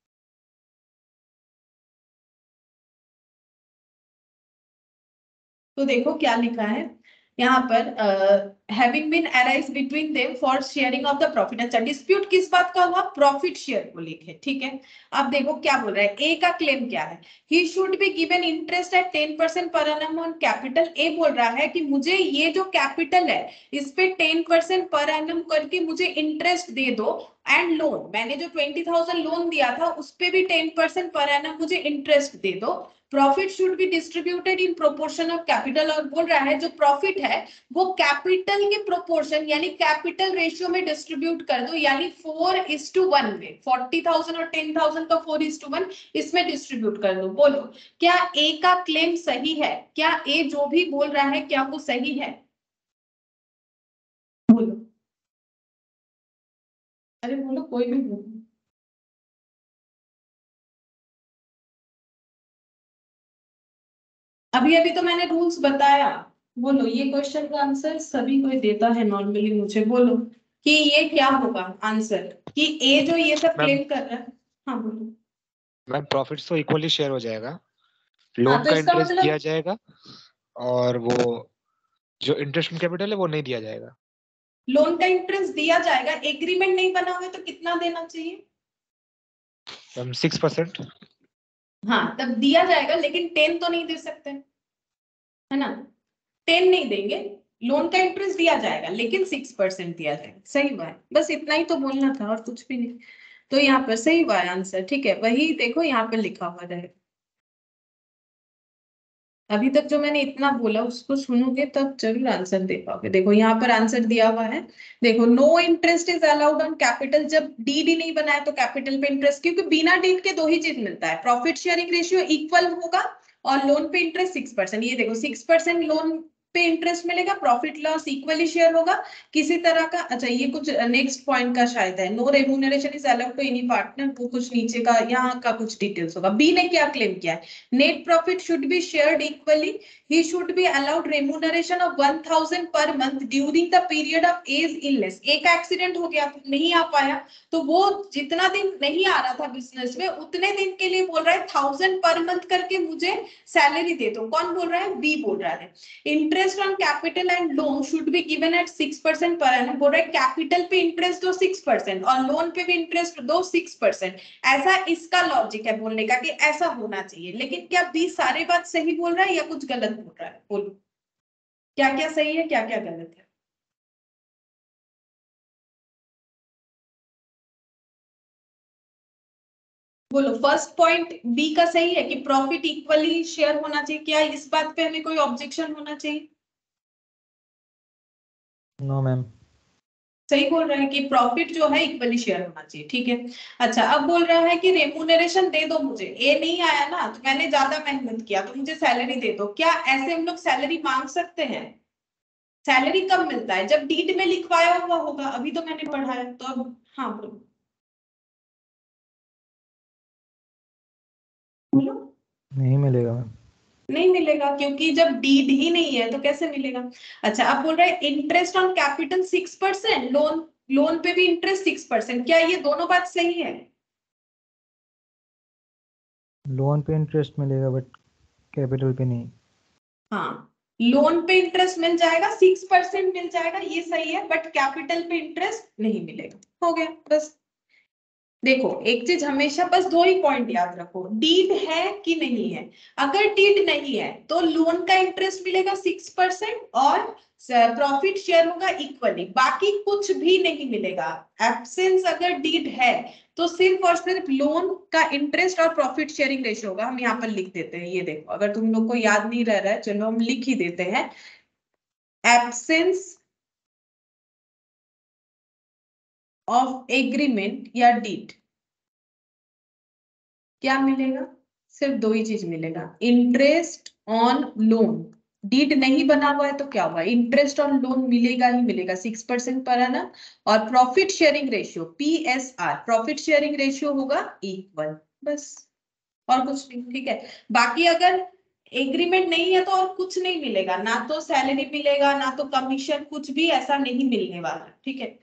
तो देखो क्या लिखा है यहाँ पर, having been arise between them for sharing of the profit. अच्छा, डिस्प्यूट किस बात का हुआ? प्रॉफिट शेयर को लेके, ठीक है। अब देखो क्या बोल रहा है, ए का क्लेम क्या है? He should be given interest at 10% per annum on capital. ए बोल रहा है कि मुझे ये जो कैपिटल है इस पे 10% पर एनम करके मुझे इंटरेस्ट दे दो, एंड लोन, मैंने जो 20,000 लोन दिया था उस पे भी 10% पर एनम मुझे इंटरेस्ट दे दो। Profit should be distributed in proportion of capital, और बोल रहा है जो प्रॉफिट है वो कैपिटल के प्रोपोर्शन यानी कैपिटल रेशियो में डिस्ट्रीब्यूट कर दो, यानी 4:1 में। 40,000 और 10,000 का 4:1 इसमें डिस्ट्रीब्यूट कर दो। बोलो, क्या ए का क्लेम सही है? क्या ए जो भी बोल रहा है क्या वो सही है? बोलो, अरे बोलो, कोई भी बोलो। अभी अभी तो मैंने रूल्स बताया। बोलो, ये क्वेश्चन का आंसर सभी कोई देता है नॉर्मली, मुझे बोलो कि ये क्या होगा आंसर, कि ए जो ये सब मैम क्लेम कर रहा है। हाँ बोलो। मैम प्रॉफिट्स तो इक्वली शेयर हो जाएगा, हाँ लोन तो का इसका इंटरेस्ट दिया मतलब जाएगा और वो जो इंटरेस्ट कैपिटल है वो नहीं दिया जाएगा। लोन का इंटरेस्ट दिया जाएगा, एग्रीमेंट नहीं बना हुआ है तो कितना देना चाहिए? मैम 6%। हाँ तब दिया जाएगा, लेकिन 10 तो नहीं दे सकते, है ना। 10 नहीं देंगे, लोन का इंटरेस्ट दिया जाएगा लेकिन 6% दिया जाएगा। सही बात, बस इतना ही तो बोलना था और कुछ भी नहीं। तो यहाँ पर सही हुआ आंसर, ठीक है, वही देखो यहाँ पर लिखा हुआ रहेगा। अभी तक जो मैंने इतना बोला उसको सुनोगे तब जरूर आंसर दे पाओगे। देखो यहाँ पर आंसर दिया हुआ है, देखो, no interest is allowed on capital. जब डीड ही नहीं बनाया तो कैपिटल पे इंटरेस्ट, क्योंकि बिना डीड के दो ही चीज मिलता है, प्रॉफिट शेयरिंग रेशियो इक्वल होगा और लोन पे इंटरेस्ट 6%। ये देखो 6% लोन पे इंटरेस्ट मिलेगा, प्रॉफिट लॉस इक्वली शेयर होगा किसी तरह का। अच्छा, ये कुछ नेक्स्ट पॉइंट का शायद है, no remuneration is allowed to any partner, वो कुछ नीचे का यहाँ का कुछ डिटेल्स होगा। बी ने क्या क्लेम किया है? Net profit should be shared equally, he should be allowed remuneration of 1,000 per month during the period of A's illness। एक एक्सीडेंट हो गया, नहीं आ पाया, तो वो जितना दिन नहीं आ रहा था बिजनेस में उतने दिन के लिए बोल रहा है 1,000 पर मंथ करके मुझे सैलरी दे दो। कौन बोल रहा है? बी बोल रहा है। Interest on capital and loan should be given at 6% per annum. बोल रहा है कैपिटल पे इंटरेस्ट दो 6% और लोन पे भी इंटरेस्ट दो 6%। ऐसा इसका लॉजिक है बोलने का कि ऐसा होना चाहिए, लेकिन क्या बी सारे बात सही बोल रहा है या कुछ गलत बोल रहा है? बोलो, क्या क्या सही है, क्या क्या गलत है? बोलो, फर्स्ट पॉइंट बी का सही है कि प्रॉफिट इक्वली शेयर होना चाहिए, क्या इस बात पे हमें कोई ऑब्जेक्शन होना चाहिए? No ma'am. सही बोल रहा है कि प्रॉफिट जो है इक्वली शेयर होना चाहिए, ठीक है। अच्छा, अब बोल रहा है कि रेम्यूनरेशन दे दो मुझे, ए नहीं आया ना तो मैंने ज्यादा मेहनत किया तो मुझे सैलरी दे दो। क्या ऐसे हम लोग सैलरी मांग सकते हैं? सैलरी कब मिलता है? जब डीड में लिखवाया हुआ होगा, अभी तो मैंने पढ़ा है तो अब। हाँ बोलो बोलो। नहीं मिलेगा मैम। नहीं मिलेगा क्योंकि जब डीड ही नहीं है तो कैसे मिलेगा। अच्छा, अब बोल रहे हैं इंटरेस्ट ऑन कैपिटल 6%, लोन पे भी इंटरेस्ट 6%, क्या ये दोनों बात सही है? लोन पे इंटरेस्ट मिलेगा बट कैपिटल पे नहीं। हाँ, लोन पे इंटरेस्ट मिल जाएगा, 6% मिल जाएगा, ये सही है, बट कैपिटल पे इंटरेस्ट नहीं मिलेगा। हो गया बस। देखो एक चीज हमेशा, बस दो ही पॉइंट याद रखो, डीड है कि नहीं है। अगर डीड नहीं है तो लोन का इंटरेस्ट मिलेगा 6% और प्रॉफिट शेयर होगा इक्वली, बाकी कुछ भी नहीं मिलेगा। एब्सेंस अगर डीड है तो सिर्फ और सिर्फ लोन का इंटरेस्ट और प्रॉफिट शेयरिंग रेशियो होगा। हम यहाँ पर लिख देते हैं, ये देखो अगर तुम लोग को याद नहीं रह रहा है, चलो हम लिख ही देते हैं। एब्सेंस ऑफ एग्रीमेंट या डीड क्या मिलेगा? सिर्फ दो ही चीज मिलेगा, इंटरेस्ट ऑन लोन। डीड नहीं बना हुआ है तो क्या हुआ, इंटरेस्ट ऑन लोन मिलेगा ही मिलेगा 6% पर आना, और profit sharing ratio PSR, profit sharing ratio होगा इक्वल, बस और कुछ नहीं, ठीक है। बाकी अगर एग्रीमेंट नहीं है तो और कुछ नहीं मिलेगा, ना तो सैलरी मिलेगा ना तो कमीशन, कुछ भी ऐसा नहीं मिलने वाला, ठीक है।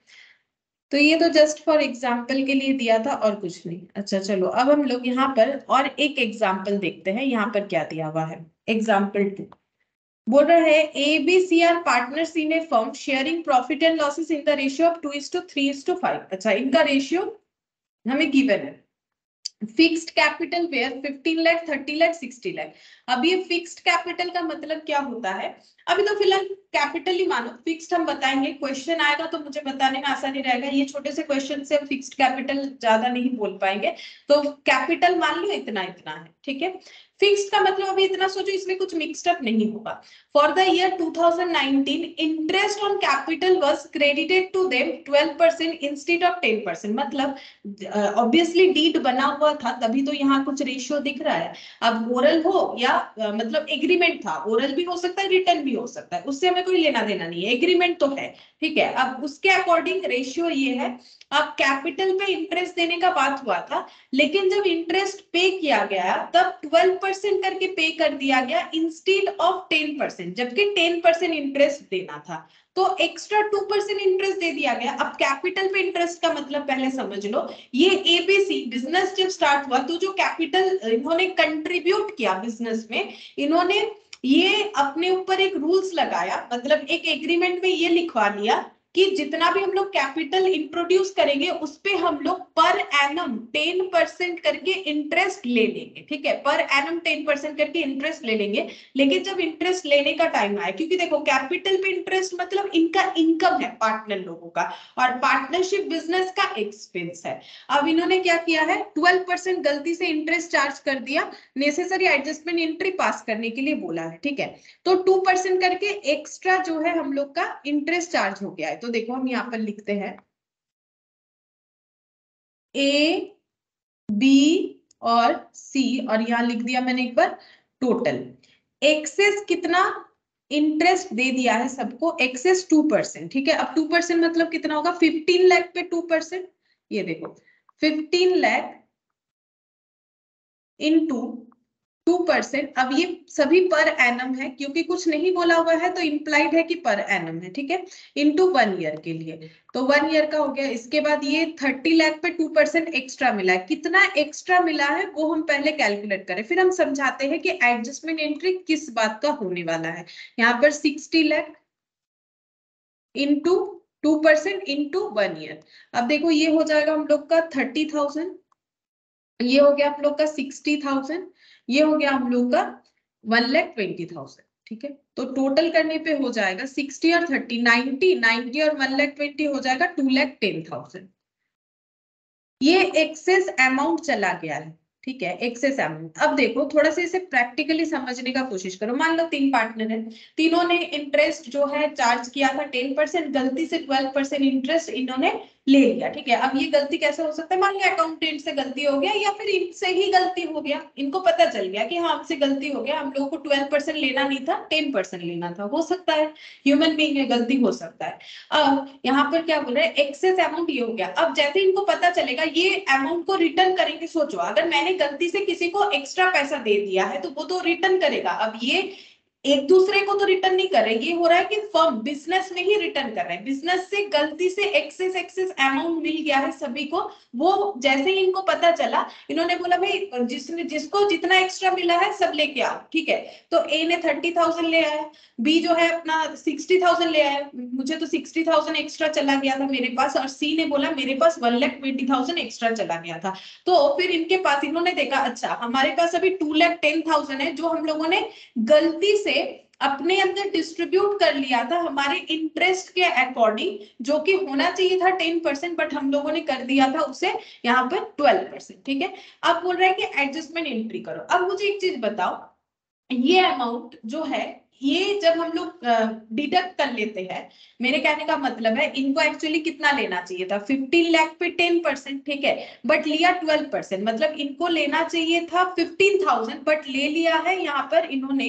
तो ये तो जस्ट फॉर एग्जाम्पल के लिए दिया था और कुछ नहीं। अच्छा चलो, अब हम लोग यहाँ पर और एक एग्जाम्पल देखते हैं, यहाँ पर क्या दिया हुआ है। एग्जाम्पल 2 बोल रहा है ABC are partners in a firm sharing profit and losses in the ratio of 2:3:5। अच्छा, इनका रेशियो हमें गिवन है। Fixed capital were 15 lakh, 30 lakh, 60 lakh. अब ये फिक्स्ड कैपिटल का मतलब क्या होता है? अभी तो फिलहाल कैपिटल ही मानो, फिक्स्ड हम बताएंगे, क्वेश्चन आएगा तो मुझे बताने में आसानी रहेगा। ये छोटे से क्वेश्चन से हम फिक्स्ड कैपिटल ज्यादा नहीं बोल पाएंगे, तो कैपिटल मान लो इतना इतना है, ठीक है। फिक्स्ड का मतलब अभी इतना सोचो, इसमें कुछ मिक्सड अप नहीं होगा। For the year 2019 interest on capital was credited to them 12% instead of 10%। मतलब ऑब्वियसली डीड बना हुआ था तभी तो यहाँ कुछ रेशियो दिख रहा है। अब ओरल हो या मतलब एग्रीमेंट था, ओरल भी हो सकता है रिटर्न भी हो सकता है, उससे हमें कोई लेना देना नहीं है, एग्रीमेंट तो है, ठीक है। अब उसके अकॉर्डिंग रेशियो ये है। अब कैपिटल पे इंटरेस्ट देने का बात हुआ था, लेकिन जब इंटरेस्ट पे किया गया तब 12% करके पे कर दिया गया इंस्टेड ऑफ 10%, जबकि 10% इंटरेस्ट देना था, तो एक्स्ट्रा 2% इंटरेस्ट दे दिया गया। अब कैपिटल पे इंटरेस्ट का मतलब पहले समझ लो, ये ABC बिजनेस जब स्टार्ट हुआ तो जो कैपिटल इन्होंने कंट्रीब्यूट किया बिजनेस में, इन्होंने ये अपने ऊपर एक रूल्स लगाया, मतलब एक एग्रीमेंट में ये लिखवा लिया कि जितना भी हम लोग कैपिटल इंट्रोड्यूस करेंगे उस पे हम लोग पर एनम 10% करके इंटरेस्ट ले लेंगे, ठीक है। पर एनम 10% करके इंटरेस्ट ले लेंगे। लेकिन जब इंटरेस्ट लेने का टाइम आया, क्योंकि देखो कैपिटल पे इंटरेस्ट मतलब इनका इनकम है पार्टनर लोगों का, और पार्टनरशिप बिजनेस का एक्सपेंस है। अब इन्होंने क्या किया है, 12% गलती से इंटरेस्ट चार्ज कर दिया, नेसेसरी एडजस्टमेंट एंट्री पास करने के लिए बोला है, ठीक है। तो 2% करके एक्स्ट्रा जो है हम लोग का इंटरेस्ट चार्ज हो गया है। तो देखो हम यहाँ पर लिखते हैं A B और C, और यहाँ लिख दिया मैंने एक बार टोटल एक्सेस कितना इंटरेस्ट दे दिया है सबको, एक्सेस 2%, ठीक है। अब 2% मतलब कितना होगा, 15 लाख पे 2%, ये देखो 15 लाख इंटू 2%। अब ये सभी पर एनम है, क्योंकि कुछ नहीं बोला हुआ है तो इंप्लाइड है कि पर एनम है, ठीक है। इनटू 1 ईयर के लिए, तो 1 ईयर का हो गया। इसके बाद ये 30 लाख पे 2% एक्स्ट्रा मिला है, कितना एक्स्ट्रा मिला है वो हम पहले कैलकुलेट करें, फिर हम समझाते हैं कि एडजस्टमेंट एंट्री किस बात का होने वाला है। यहाँ पर 60 लाख इंटू 2% इंटू 1 ईयर। अब देखो ये हो जाएगा हम लोग का 30,000, ये हो गया हम लोग का 60,000, ये हो गया हम लोग का 1,20,000, ठीक है। तो टोटल करने पे हो जाएगा 60 और 30 90 और 1,20,000 हो जाएगा 2,10,000। ये एक्सेस अमाउंट चला गया है, ठीक है, एक्सेस अमाउंट। अब देखो थोड़ा सा इसे प्रैक्टिकली समझने का कोशिश करो। मान लो 3 पार्टनर है, तीनों ने इंटरेस्ट जो है चार्ज किया था 10%, गलती से 12% इंटरेस्ट इन्होंने ले लिया, ठीक है। अब ये गलती कैसे हो सकता है, मान लो अकाउंटेंट से गलती हो गया या फिर इनसे ही गलती हो गया, इनको पता चल गया कि हाँ हमसे गलती हो गया, हम लोगों को 12% लेना नहीं था, 10% लेना था, हो सकता है, ह्यूमन बीइंग है, गलती हो सकता है। अब यहाँ पर क्या बोल रहे हैं, एक्सेस अमाउंट ये हो गया। अब जैसे इनको पता चलेगा ये अमाउंट को रिटर्न करेंगे, सोचो अगर मैंने गलती से किसी को एक्स्ट्रा पैसा दे दिया है तो वो तो रिटर्न करेगा। अब ये एक दूसरे को तो रिटर्न नहीं कर रहे, ये हो रहा है कि फर्म बिजनेस में ही रिटर्न कर रहे हैं, बिजनेस से गलती से एक्सेस अमाउंट मिल गया है सभी को। वो जैसे ही इनको पता चला, इन्होंने बोला भाई जिसको जितना एक्स्ट्रा मिला है सब लेके आओ, ठीक है। तो ए ने 30,000 ले आया, बी जो है अपना 60,000 ले आया, मुझे तो 60,000 एक्स्ट्रा चला गया था मेरे पास, और सी ने बोला मेरे पास 1,20,000 एक्स्ट्रा चला गया था। तो फिर इनके पास, इन्होंने देखा अच्छा हमारे पास अभी 2,10,000 है जो हम लोगों ने गलती से अपने अंदर डिस्ट्रीब्यूट कर लिया था हमारे इंटरेस्ट के अकॉर्डिंग, जो कि होना चाहिए था 10%, बट हम लोगों ने कर दिया था उसे यहाँ पर 12%, ठीक है। अब बोल रहा है कि एडजस्टमेंट एंट्री करो। अब मुझे एक चीज बताओ, ये अमाउंट जो है ये जब हम लोग डिडक्ट कर लेते हैं, मेरे कहने का मतलब है इनको एक्चुअली कितना लेना चाहिए था, 15 लाख पे 10%, ठीक है, बट लिया 12%, मतलब इनको लेना चाहिए था 15,000 बट ले लिया है यहाँ पर इन्होंने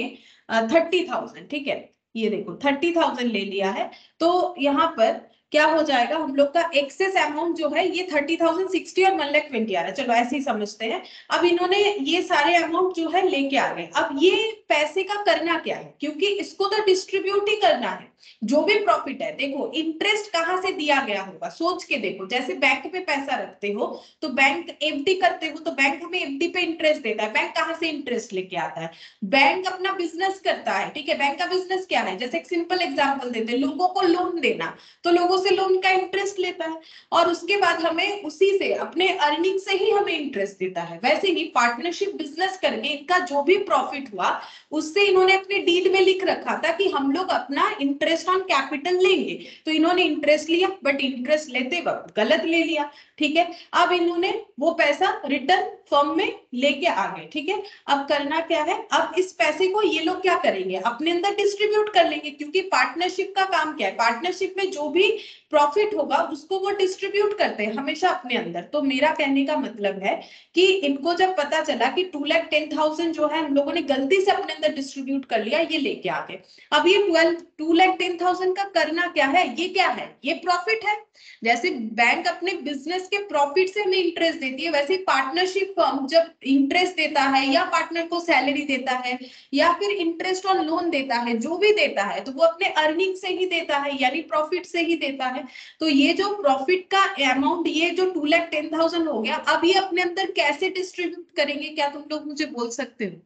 30,000, ठीक है। ये देखो 30,000 ले लिया है, तो यहाँ पर क्या हो जाएगा, हम लोग का एक्सेस अमाउंट जो है ये 30,000, 60 और 1,20,000 आ रहा है, चलो ऐसे ही समझते हैं। अब इन्होंने ये सारे अमाउंट जो है लेके आ गए। अब ये पैसे का करना क्या है, क्योंकि इसको तो डिस्ट्रीब्यूट ही करना है, जो भी प्रॉफिट है। देखो इंटरेस्ट कहाँ से दिया गया होगा, सोच के देखो, जैसे बैंक पे पैसा रखते हो तो बैंक एफडी करते हो तो बैंक हमें एफडी पे इंटरेस्ट देता है, बैंक कहाँ से इंटरेस्ट लेके आता है, बैंक अपना बिजनेस करता है, ठीक है। बैंक का बिजनेस क्या है, जैसे एक सिंपल एग्जांपल देते हैं, लोगों को लोन देना, तो लोगों से लोन का इंटरेस्ट लेता है और उसके बाद हमें उसी से अपने अर्निंग से ही हमें इंटरेस्ट देता है। वैसे ही पार्टनरशिप बिजनेस करके इनका जो भी प्रॉफिट हुआ उससे इन्होंने अपने डील में लिख रखा था कि हम लोग अपना इंटरेस्ट ऑन कैपिटल लेंगे, तो इन्होंने इंटरेस्ट लिया, बट इंटरेस्ट लेते वक्त गलत ले लिया, ठीक है। अब इन्होंने वो पैसा रिटर्न फर्म में लेके आ गए, ठीक है। अब करना क्या है, अब इस पैसे को ये लोग क्या करेंगे, अपने अंदर डिस्ट्रीब्यूट कर लेंगे, क्योंकि पार्टनरशिप का काम क्या है, पार्टनरशिप में जो भी प्रॉफिट होगा उसको वो डिस्ट्रीब्यूट करते हैं हमेशा अपने अंदर। तो मेरा कहने का मतलब है कि इनको जब पता चला कि 2,10,000 जो है हम लोगों ने गलती से अपने अंदर डिस्ट्रीब्यूट कर लिया, ये लेके आ गए। अब ये 2,10,000 का करना क्या है, ये क्या है, ये प्रॉफिट है। जैसे बैंक अपने बिजनेस के प्रॉफिट से हमें इंटरेस्ट देती है, वैसे पार्टनरशिप फर्म जब इंटरेस्ट देता है या पार्टनर को सैलरी देता है या फिर इंटरेस्ट ऑन लोन देता है, जो भी देता है तो वो अपने अर्निंग से ही देता है, यानी प्रॉफिट से ही देता है। तो ये जो प्रॉफिट का अमाउंट, ये जो 2,10,000 हो गया, अब ये अपने अंदर कैसे डिस्ट्रीब्यूट करेंगे, क्या तुम लोग मुझे बोल सकते हो,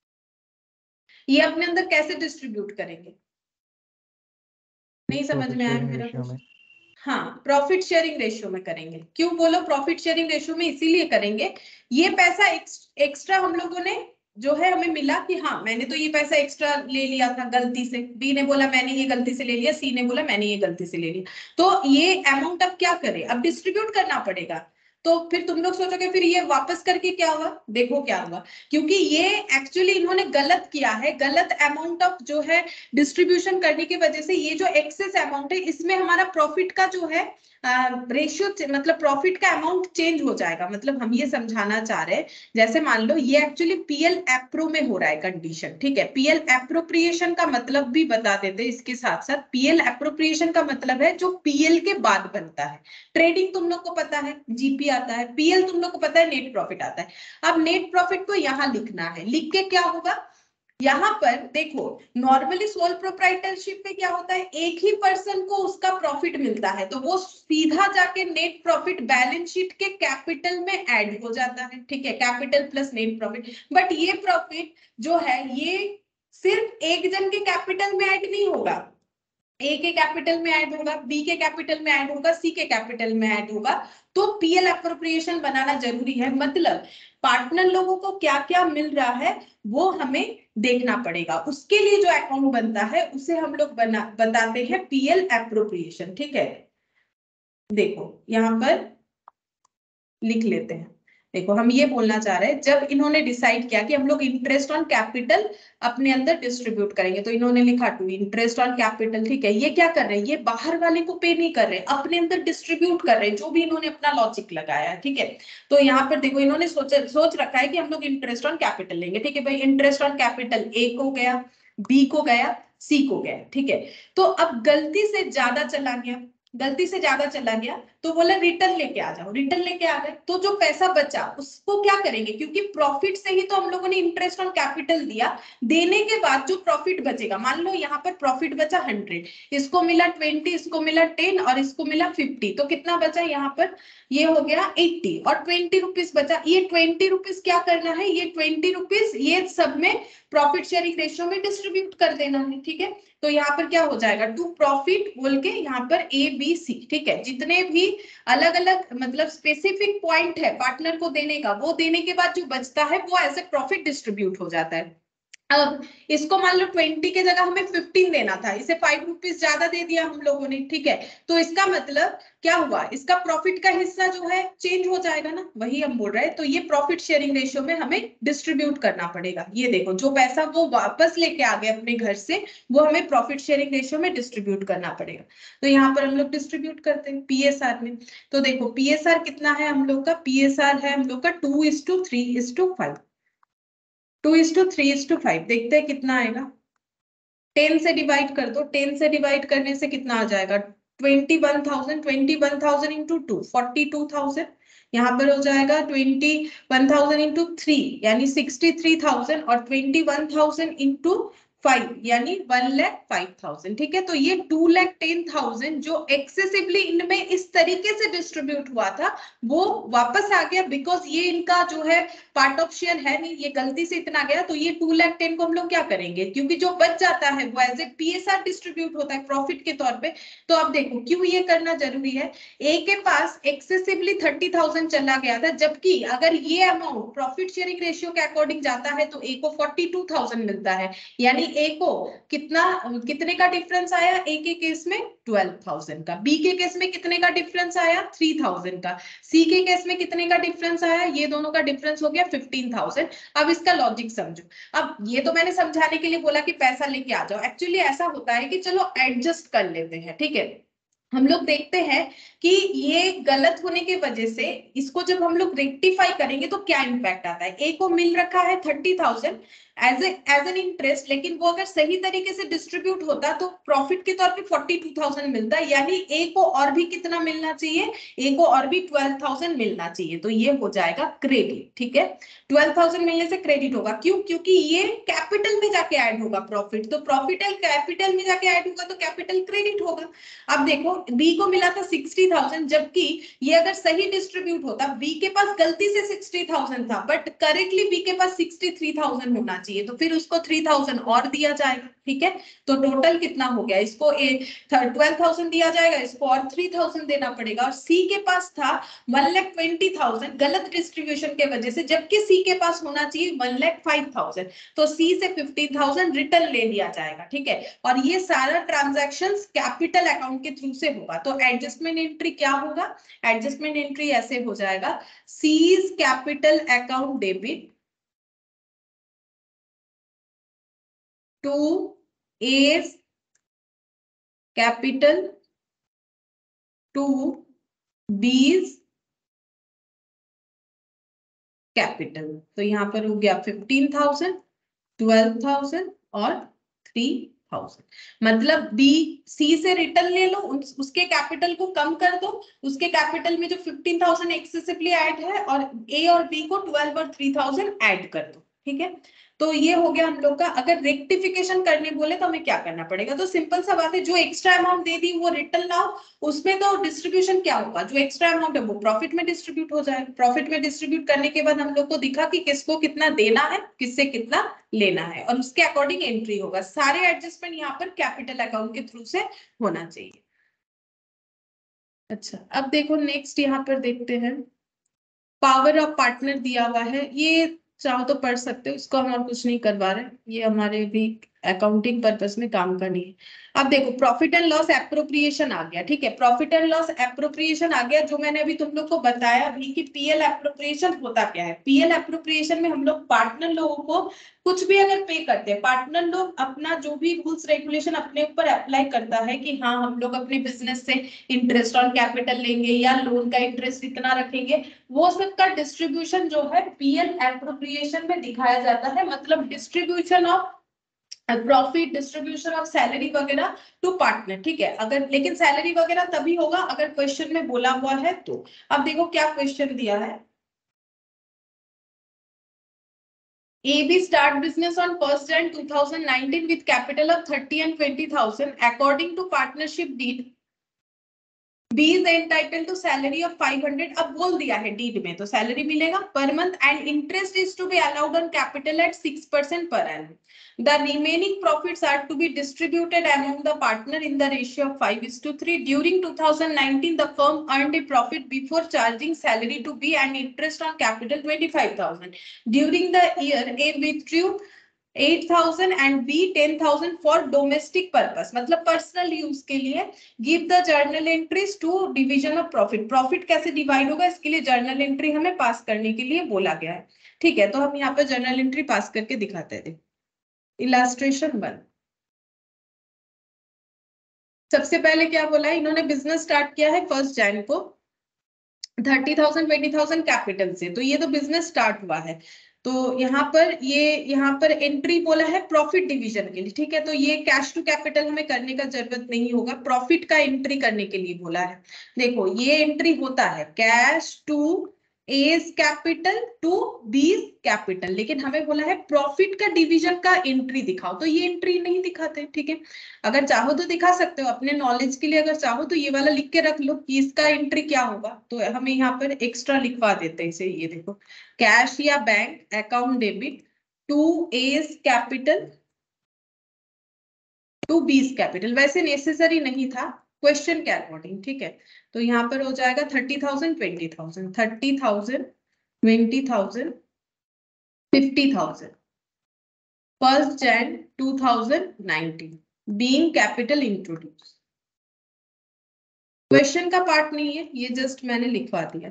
ये अपने अंदर कैसे डिस्ट्रीब्यूट करेंगे, नहीं समझ में आया मेरा कुछ? हाँ, प्रॉफिट शेयरिंग रेशियो में करेंगे। क्यों बोलो प्रॉफिट शेयरिंग रेशियो में, इसीलिए करेंगे, ये पैसा एक्स्ट्रा हम लोगों ने जो है हमें मिला कि हाँ मैंने तो ये पैसा एक्स्ट्रा ले लिया था गलती से, बी ने बोला मैंने ये गलती से ले लिया, सी ने बोला मैंने ये गलती से ले लिया, तो ये अमाउंट अब क्या करे, अब डिस्ट्रीब्यूट करना पड़ेगा। तो फिर तुम लोग सोचोगे फिर ये वापस करके क्या हुआ, देखो क्या हुआ, क्योंकि ये एक्चुअली इन्होंने गलत किया है, गलत अमाउंट ऑफ जो है डिस्ट्रीब्यूशन करने की वजह से ये जो एक्सेस अमाउंट है इसमें हमारा प्रॉफिट का जो है रेशियो, मतलब प्रॉफिट का अमाउंट चेंज हो जाएगा। मतलब हम ये समझाना चाह रहे हैं, जैसे मान लो ये एक्चुअली पीएल एप्रो में हो रहा है कंडीशन, ठीक है। पीएल एप्रोप्रिएशन का मतलब भी बता देते हैं इसके साथ साथ। पीएल एप्रोप्रिएशन का मतलब है जो पीएल के बाद बनता है। ट्रेडिंग तुम लोग को पता है जीपी आता है, पीएल तुम लोग को पता है नेट प्रॉफिट आता है। अब नेट प्रॉफिट को यहाँ लिखना है, लिख के क्या होगा, यहाँ पर देखो नॉर्मली सोल प्रोप्राइटरशिप में क्या होता है, एक ही पर्सन को उसका प्रॉफिट मिलता है, तो वो सीधा जाके नेट प्रॉफिट बैलेंस शीट के कैपिटल में ऐड हो जाता है, ठीक है, capital plus net profit. But ये प्रॉफिट जो है ये सिर्फ एक जन के कैपिटल में ऐड नहीं होगा, ए के कैपिटल में ऐड होगा, बी के कैपिटल में ऐड होगा, सी के कैपिटल में ऐड होगा। तो पीएल एप्रोप्रिएशन बनाना जरूरी है, मतलब पार्टनर लोगों को क्या क्या मिल रहा है वो हमें देखना पड़ेगा, उसके लिए जो अकाउंट बनता है उसे हम लोग बताते हैं पीएल एप्रोप्रिएशन, ठीक है। देखो यहां पर लिख लेते हैं, देखो हम ये बोलना चाह रहे हैं, जब इन्होंने डिसाइड किया कि हम लोग इंटरेस्ट ऑन कैपिटल अपने अंदर डिस्ट्रीब्यूट करेंगे, तो इन्होंने लिखा टू इंटरेस्ट ऑन कैपिटल, ठीक है। ये क्या कर रहे हैं, ये बाहर वाले को पे नहीं कर रहे, अपने अंदर डिस्ट्रीब्यूट कर रहे हैं, जो भी इन्होंने अपना लॉजिक लगाया है, ठीक है। तो यहाँ पर देखो इन्होंने सोच रखा है कि हम लोग इंटरेस्ट ऑन कैपिटल लेंगे, ठीक है भाई। इंटरेस्ट ऑन कैपिटल ए को गया, बी को गया, सी को गया, ठीक है। तो अब गलती से ज्यादा चला गया, तो बोला रिटर्न लेके आ जाओ, रिटर्न लेके आ गए, तो जो पैसा बचा उसको क्या करेंगे, क्योंकि प्रॉफिट से ही तो हम लोगों ने इंटरेस्ट ऑन कैपिटल दिया, देने के बाद जो प्रॉफिट बचेगा, मान लो यहाँ पर प्रॉफिट बचा 100, इसको मिला 20, इसको मिला 10 और इसको मिला 50, तो कितना बचा यहाँ पर, ये हो गया 80 और 20 रुपीज बचा। ये 20 रुपीज क्या करना है, ये 20 रुपीज ये सब में प्रॉफिट शेयरिंग रेशियो में डिस्ट्रीब्यूट कर देना है, ठीक है। तो यहाँ पर क्या हो जाएगा, टू प्रॉफिट बोल के यहाँ पर ए बी सी, ठीक है। जितने भी अलग अलग मतलब स्पेसिफिक पॉइंट है पार्टनर को देने का, वो देने के बाद जो बचता है वो एज ए प्रॉफिट डिस्ट्रीब्यूट हो जाता है। अब इसको मान लो 20 के जगह हमें 15 देना था, इसे 5 रुपीज ज्यादा दे दिया हम लोगों ने, ठीक है। तो इसका मतलब क्या हुआ, इसका प्रॉफिट का हिस्सा जो है चेंज हो जाएगा ना, वही हम बोल रहे हैं। तो ये प्रॉफिट शेयरिंग रेशियो में हमें डिस्ट्रीब्यूट करना पड़ेगा। ये देखो जो पैसा वो वापस लेके आ गए अपने घर से, वो हमें प्रॉफिट शेयरिंग रेशियो में डिस्ट्रीब्यूट करना पड़ेगा। तो यहाँ पर हम लोग डिस्ट्रीब्यूट करते हैं पीएसआर में। तो देखो पीएसआर कितना है हम लोग का, पीएसआर है हम लोग का 2:3:5, 2:3:5। देखते हैं कितना आएगा, 10 से डिवाइड कर दो, 10 से डिवाइड करने से कितना आ जाएगा, 21,000, 21,000 इंटू 2 42,000, यहाँ पर हो जाएगा 21,000 इंटू 3 यानी 63,000 और 21,000 इंटू 5 यानी 1,05,000, ठीक है। तो ये 2,10,000 जो एक्सेसिवली इनमें इस तरीके से डिस्ट्रीब्यूट हुआ था वो वापस आ गया, बिकॉज ये इनका जो है पार्ट ऑफ शेयर है नहीं, ये गलती से इतना गया। तो ये 2,10,000 को हम लोग क्या करेंगे, क्योंकि जो बच जाता है वो एज ए पीएसआर डिस्ट्रीब्यूट होता है प्रॉफिट के तौर पे। तो अब देखो क्यों ये करना जरूरी है, ए के पास एक्सेसिवली 30,000 चला गया था, जबकि अगर ये अमाउंट प्रॉफिट शेयरिंग रेशियो के अकॉर्डिंग जाता है तो ए को 42,000 मिलता है, यानी ए को कितने का डिफरेंस आया, ए के केस में 12,000 का, बी के केस में कितने का डिफरेंस आया 3,000 का, सी के केस में कितने का डिफरेंस आया, ये दोनों का डिफरेंस हो गया 15,000। अब इसका लॉजिक समझो। अब ये तो मैंने समझाने के लिए बोला कि पैसा लेके आ जाओ, एक्चुअली ऐसा होता है कि चलो एडजस्ट कर लेते हैं, ठीक है। हम लोग देखते हैं कि ये गलत होने की वजह से इसको जब हम लोग रेक्टिफाई करेंगे तो क्या इंपैक्ट आता है। ए को मिल रखा है 30,000 एज एन इंटरेस्ट, लेकिन वो अगर सही तरीके से डिस्ट्रीब्यूट होता तो प्रॉफिट के तौर पे 42,000 मिलता, यानी ए को और भी कितना मिलना चाहिए, ए को और भी 12,000 मिलना चाहिए। तो ये हो जाएगा क्रेडिट, ठीक है। 12,000 मिलने से क्रेडिट होगा, क्यों, क्योंकि ये कैपिटल में जाके ऐड होगा प्रॉफिट, तो प्रॉफिट कैपिटल में जाके ऐड होगा तो कैपिटल क्रेडिट होगा। अब देखो बी को मिला था 60,000, जबकि ये अगर सही डिस्ट्रीब्यूट होता, बी के पास गलती से 60,000 था बट करेक्टली बी के पास 63,000 होना चाहिए, तो फिर उसको 3,000 और दिया जाएगा, ठीक है। तो टोटल कितना हो गया, इसको 12,000 दिया जाएगा, इसको और 3,000 देना पड़ेगा। और सी के पास था 1,20,000 गलत डिस्ट्रीब्यूशन के वजह से, जबकि सी के पास होना चाहिए 1,05,000, तो सी से 15,000 रिटर्न ले लिया जाएगा, ठीक है। और ये सारा ट्रांजैक्शन कैपिटल अकाउंट के थ्रू से होगा। तो एडजस्टमेंट एंट्री क्या होगा, एडजस्टमेंट एंट्री ऐसे हो जाएगा, C's capital account debit to A's capital to B's capital. तो यहाँ पर हो गया 15,000, 12,000 और 3,000। मतलब बी सी से रिटर्न ले लो, उसके कैपिटल को कम कर दो, उसके कैपिटल में जो 15,000 एक्सेसिवली ऐड है, और ए और बी को 12 और 3,000 ऐड कर दो, ठीक है। तो ये हो गया हम लोग का। अगर रेक्टिफिकेशन करने बोले तो हमें क्या करना पड़ेगा, तो सिंपल सा बात है, जो एक्स्ट्रा अमाउंट दे दी वो रिटर्न लाओ, उसमें तो डिस्ट्रीब्यूशन क्या होगा, जो एक्स्ट्रा अमाउंट है वो प्रॉफिट में डिस्ट्रीब्यूट हो जाएगा। प्रॉफिट में डिस्ट्रीब्यूट करने के बाद हम लोग को दिखा कि किसको कितना देना है, किससे कितना लेना है, और उसके अकॉर्डिंग एंट्री होगा। सारे एडजस्टमेंट यहाँ पर कैपिटल अकाउंट के थ्रू से होना चाहिए। अच्छा अब देखो नेक्स्ट यहाँ पर देखते हैं, पावर ऑफ पार्टनर दिया हुआ है, ये चाहो तो पढ़ सकते हो, इसको हम और कुछ नहीं करवा रहे, ये हमारे भी अकाउंटिंग पर्पस में काम का नहीं है। अब देखो प्रॉफिट एंड लॉस एप्रोप्रिएशन आ गया, ठीक है, प्रॉफिट एंड लॉस एप्रोप्रिएशन आ गया, जो मैंने अभी तुम लोग को बताया भी कि पीएल एप्रोप्रिएशन होता क्या है। पीएल एप्रोप्रिएशन में हम लोग पार्टनर लोगों को कुछ भी अगर पे करते हैं, पार्टनर लोग अपना जो भी रूल्स रेगुलेशन अपने ऊपर अप्लाई करता है कि हाँ हम लोग अपने बिजनेस से इंटरेस्ट ऑन कैपिटल लेंगे या लोन का इंटरेस्ट इतना रखेंगे, वो सबका डिस्ट्रीब्यूशन जो है पीएल एप्रोप्रिएशन में दिखाया जाता है। मतलब distribution of profit, distribution of salary वगैरह टू पार्टनर, ठीक है। अगर लेकिन सैलरी वगैरह तभी होगा अगर क्वेश्चन में बोला हुआ है तो। अब देखो क्या क्वेश्चन दिया है। AB start business on 1st Jan 2019 with capital of 30 and 20,000 according to partnership deed. B is entitled to salary of 500. अब बोल दिया है डीड में तो सैलरी मिलेगा per month and interest is to be allowed on capital at 6% per annum. The remaining profits are to be distributed among the partner in the ratio of 5:3. During 2019, the firm earned a profit before charging salary to B and interest on capital 25,000. During the year, A withdrew 8,000 and B 10,000 for domestic purpose, मतलब personal use के लिए. Give the journal entries to division of profit. Profit कैसे divide होगा इसके लिए journal entry हमें पास करने के लिए बोला गया है, ठीक है। तो हम यहाँ पर जर्नल एंट्री पास करके दिखाते हैं। इलास्ट्रेशन 1, सबसे पहले क्या बोला है इन्होंने, बिजनेस स्टार्ट किया है 1 जनवरी को 30,000 20,000 कैपिटल से, तो ये तो बिजनेस स्टार्ट हुआ है। तो यहाँ पर एंट्री बोला है प्रॉफिट डिवीजन के लिए, ठीक है। तो ये कैश टू कैपिटल हमें करने का जरूरत नहीं होगा, प्रॉफिट का एंट्री करने के लिए बोला है। देखो ये एंट्री होता है cash to A's capital to B's capital, लेकिन हमें बोला है प्रॉफिट का डिवीजन का एंट्री दिखाओ, तो ये एंट्री नहीं दिखाते, ठीक है। अगर चाहो तो दिखा सकते हो अपने नॉलेज के लिए, अगर चाहो तो ये वाला लिख के रख लो कि इसका एंट्री क्या होगा, तो हमें यहाँ पर एक्स्ट्रा लिखवा देते हैं इसे। ये देखो कैश या bank account debit to A's capital to B's capital, वैसे नेसेसरी नहीं था क्वेश्चन के अकॉर्डिंग, ठीक है। तो यहाँ पर हो जाएगा 30,000 20,000, 30,000 20,000 50,000 1st Jan 2019 being capital introduced. Question का पार्ट नहीं है ये, जस्ट मैंने लिखवा दिया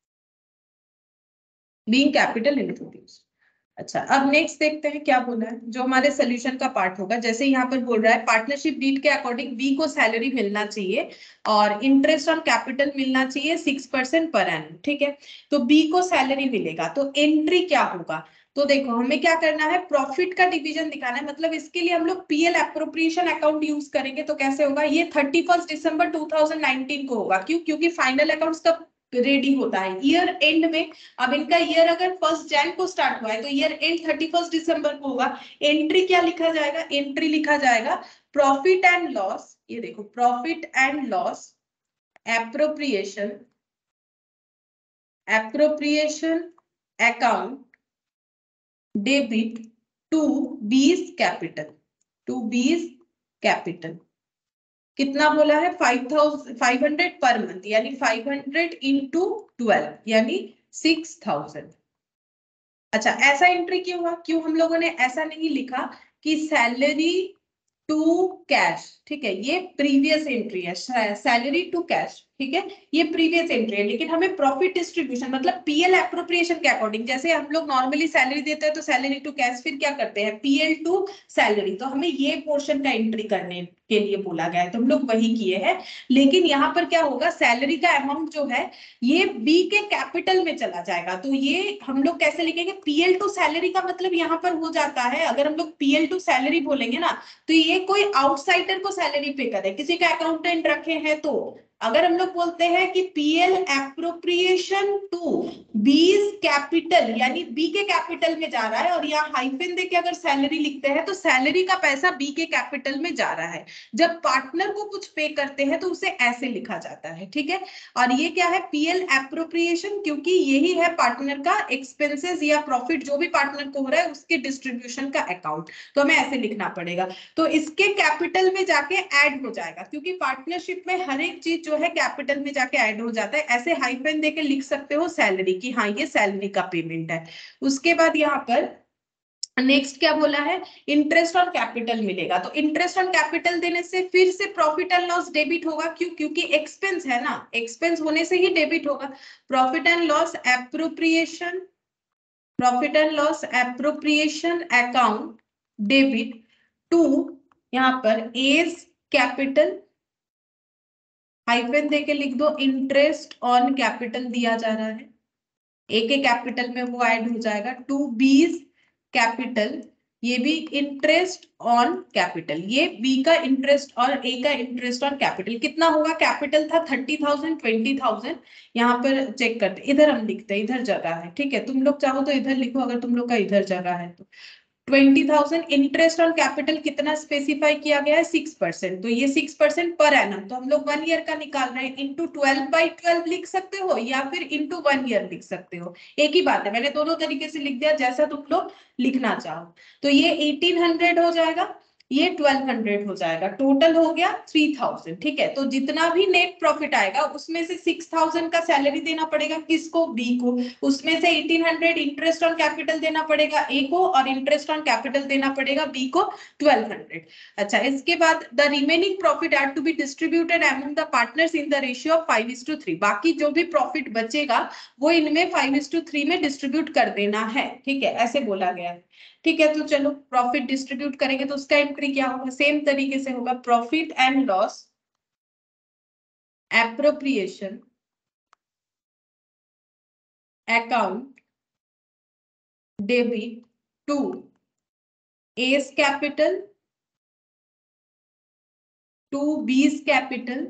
being capital introduced. अच्छा अब नेक्स्ट देखते हैं क्या बोला है, जो हमारे सोल्यूशन का पार्ट होगा। जैसे यहाँ पर बोल रहा है पार्टनरशिप डीड के अकॉर्डिंग बी को सैलरी मिलना चाहिए और इंटरेस्ट ऑन कैपिटल मिलना चाहिए 6% पर एनम, ठीक है। तो बी को सैलरी मिलेगा तो एंट्री क्या होगा, तो देखो हमें क्या करना है, प्रॉफिट का डिवीजन दिखाना है। मतलब इसके लिए हम लोग पीएल एप्रोप्रिएशन अकाउंट यूज करेंगे, तो कैसे होगा, ये 31 दिसंबर 2019 को होगा। क्यों, क्योंकि फाइनल अकाउंट्स कब रेडी होता है, ईयर एंड में। अब इनका ईयर अगर 1 जनवरी को स्टार्ट हुआ है तो ईयर एंड 31 दिसंबर को होगा। एंट्री क्या लिखा जाएगा, एंट्री लिखा जाएगा प्रॉफिट एंड लॉस, ये देखो profit and loss appropriation account debit to B's capital, कितना बोला है 500 पर मंथ, यानी 500 इंटू 12 यानी 6,000। अच्छा ऐसा एंट्री क्यों हुआ, क्यों हम लोगों ने ऐसा नहीं लिखा कि सैलरी टू कैश, ठीक है, ये प्रीवियस एंट्री है, सैलरी टू कैश, ठीक है, ये प्रीवियस एंट्री है। लेकिन हमें प्रॉफिट डिस्ट्रीब्यूशन मतलब पीएल एप्रोप्रिएशन के अकॉर्डिंग, जैसे हम लोग नॉर्मली सैलरी देते हैं तो सैलरी टू कैश, फिर क्या करते हैं पीएल टू सैलरी, तो हमें ये पोर्शन का एंट्री करने के लिए बोला गया है, तो हम लोग वही किए हैं। लेकिन यहाँ पर क्या होगा, सैलरी का अमाउंट जो है ये बी के कैपिटल में चला जाएगा, तो ये हम लोग कैसे लिखेंगे, पीएल टू सैलरी का मतलब यहाँ पर हो जाता है, अगर हम लोग पीएल टू सैलरी बोलेंगे ना तो ये कोई आउटसाइडर को सैलरी पे करे, किसी का अकाउंटेंट रखे हैं तो। अगर हम लोग बोलते हैं कि PL appropriation to B's capital, यानी बी के कैपिटल में जा रहा है, और यहाँ हाइफन देके अगर सैलरी लिखते हैं तो सैलरी का पैसा बी के कैपिटल में जा रहा है। जब पार्टनर को कुछ पे करते हैं तो उसे ऐसे लिखा जाता है, ठीक है। और ये क्या है पीएल एप्रोप्रिएशन, क्योंकि यही है पार्टनर का एक्सपेंसेस या प्रॉफिट जो भी पार्टनर को हो रहा है उसके डिस्ट्रीब्यूशन का अकाउंट, तो हमें ऐसे लिखना पड़ेगा। तो इसके कैपिटल में जाके ऐड हो जाएगा, क्योंकि पार्टनरशिप में हर एक चीज जो है कैपिटल में जाके ऐड हो जाता है। ऐसे हाइफन देके लिख सकते हो सैलरी की, हाँ ये सैलरी का पेमेंट है। उसके बाद यहाँ पर नेक्स्ट क्या बोला है, इंटरेस्ट ऑन कैपिटल मिलेगा। तो इंटरेस्ट ऑन कैपिटल देने से फिर से प्रॉफिट एंड लॉस डेबिट होगा, क्यों, क्योंकि एक्सपेंस है ना, एक्सपेंस होने से ही डेबिट होगा। Profit and loss appropriation, profit and loss appropriation account debit to, यहां पर एज कैपिटल, हाइफन देके लिख दो, इंटरेस्ट ऑन कैपिटल दिया जा रहा है, ए के कैपिटल में वो ऐड हो जाएगा, टू बीज कैपिटल, ये भी इंटरेस्ट ऑन कैपिटल, ये बी का इंटरेस्ट और ए का इंटरेस्ट ऑन कैपिटल कितना होगा, कैपिटल था 30,000 20,000, यहाँ पर चेक करते, इधर हम लिखते हैं, इधर जगह है, ठीक है, तुम लोग चाहो तो इधर लिखो अगर तुम लोग का इधर जगह है तो। 20,000 इंटरेस्ट ऑन कैपिटल कितना स्पेसिफाई किया गया है, 6%, तो ये 6% पर एनम, तो हम लोग 1 ईयर का निकाल रहे हैं, इंटू 12/12 लिख सकते हो या फिर इंटू 1 ईयर लिख सकते हो, एक ही बात है, मैंने दोनों तरीके से लिख दिया, जैसा तुम लोग लिखना चाहो। तो ये 1800 हो जाएगा, ये 1200 हो जाएगा, टोटल हो गया 3000, ठीक है। तो जितना भी नेट प्रॉफिट आएगा उसमें से 6000 का सैलरी देना पड़ेगा, किसको, बी को, उसमें से 1800 इंटरेस्ट ऑन कैपिटल देना पड़ेगा ए को, और इंटरेस्ट ऑन कैपिटल देना पड़ेगा बी को 1200। अच्छा, इसके बाद the remaining profit are to be distributed among the partners in the ratio of 5:3, बाकी जो भी प्रॉफिट बचेगा वो इनमें 5:3 में डिस्ट्रीब्यूट कर देना है, ठीक है, ऐसे बोला गया है, ठीक है। तो चलो प्रॉफिट डिस्ट्रीब्यूट करेंगे तो उसका एंट्री क्या होगा, सेम तरीके से होगा, profit and loss appropriation account debit to A's capital to B's capital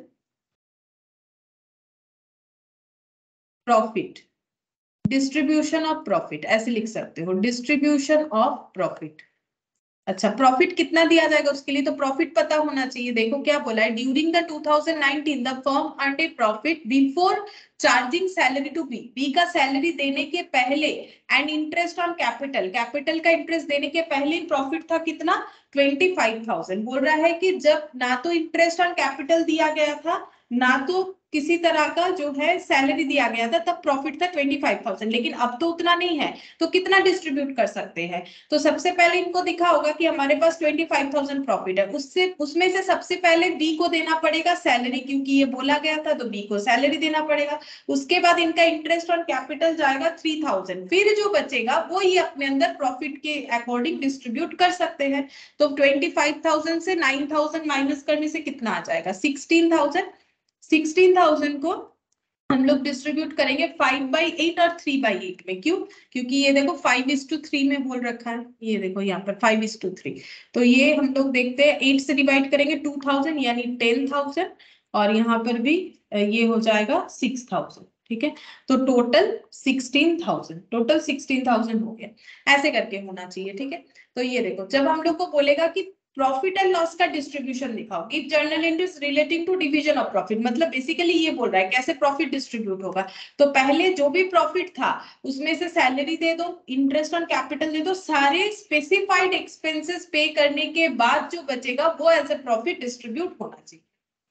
profit, distribution of profit, ऐसे लिख सकते हो, डिस्ट्रीब्यूशन ऑफ प्रॉफिट। अच्छा, प्रॉफिट कितना दिया जाएगा उसके लिए तो प्रॉफिट पता होना चाहिए, देखो क्या बोला है, during the 2019 the firm earned a profit before charging salary to B, B का सैलरी देने के पहले, and interest on capital, capital का इंटरेस्ट देने के पहले प्रॉफिट था कितना, 25,000। बोल रहा है कि जब ना तो इंटरेस्ट ऑन कैपिटल दिया गया था ना तो किसी तरह का जो है सैलरी दिया गया था, तब प्रॉफिट था 25,000, लेकिन अब तो उतना नहीं है, तो कितना डिस्ट्रीब्यूट कर सकते हैं, तो सबसे पहले इनको दिखा होगा कि हमारे पास 25,000 प्रॉफिट है, उससे उसमें से सबसे पहले बी को देना पड़ेगा सैलरी, क्योंकि ये बोला गया था तो बी को सैलरी देना पड़ेगा, उसके बाद इनका इंटरेस्ट ऑन कैपिटल जाएगा 3,000, फिर जो बचेगा वो ही अपने अंदर प्रॉफिट के अकॉर्डिंग डिस्ट्रीब्यूट कर सकते हैं। तो 25,000 से 9,000 माइनस करने से कितना आ जाएगा, 16,000, 16,000 को हम लोग डिस्ट्रीब्यूट करेंगे 5/8 और 3/8 में, क्यों, क्योंकि ये देखो 5:3 में बोल रखा है, ये देखो यहाँ पर 5:3, तो ये हम लोग देखते हैं 8 से डिवाइड करेंगे 2000 यानी 10,000, और यहाँ पर भी ये हो जाएगा 6,000, ठीक है। तो टोटल 16,000, टोटल 16,000 हो गया, ऐसे करके होना चाहिए, ठीक है। तो ये देखो जब हम लोग को बोलेगा कि प्रॉफिट एंड लॉस का डिस्ट्रीब्यूशन दिखाओ, give journal entries relating to division of profit, मतलब बेसिकली ये बोल रहा है कैसे प्रॉफिट डिस्ट्रीब्यूट होगा, तो पहले जो भी प्रॉफिट था उसमें से सैलरी दे दो, इंटरेस्ट ऑन कैपिटल दे दो, सारे स्पेसिफाइड एक्सपेंसेस पे करने के बाद जो बचेगा वो एज ए प्रॉफिट डिस्ट्रीब्यूट होना चाहिए।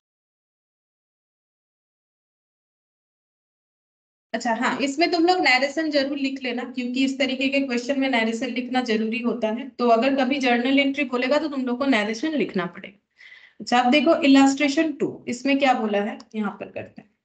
अच्छा हाँ, इसमें तुम लोग नैरेशन जरूर लिख लेना, क्योंकि इस तरीके के क्वेश्चन में नैरेशन लिखना जरूरी होता है, तो अगर कभी जर्नल एंट्री बोलेगा तो तुम लोग को नैरेशन लिखना पड़ेगा। अच्छा, अब देखो इलास्ट्रेशन 2, इसमें क्या बोला है, यहाँ पर करते हैं।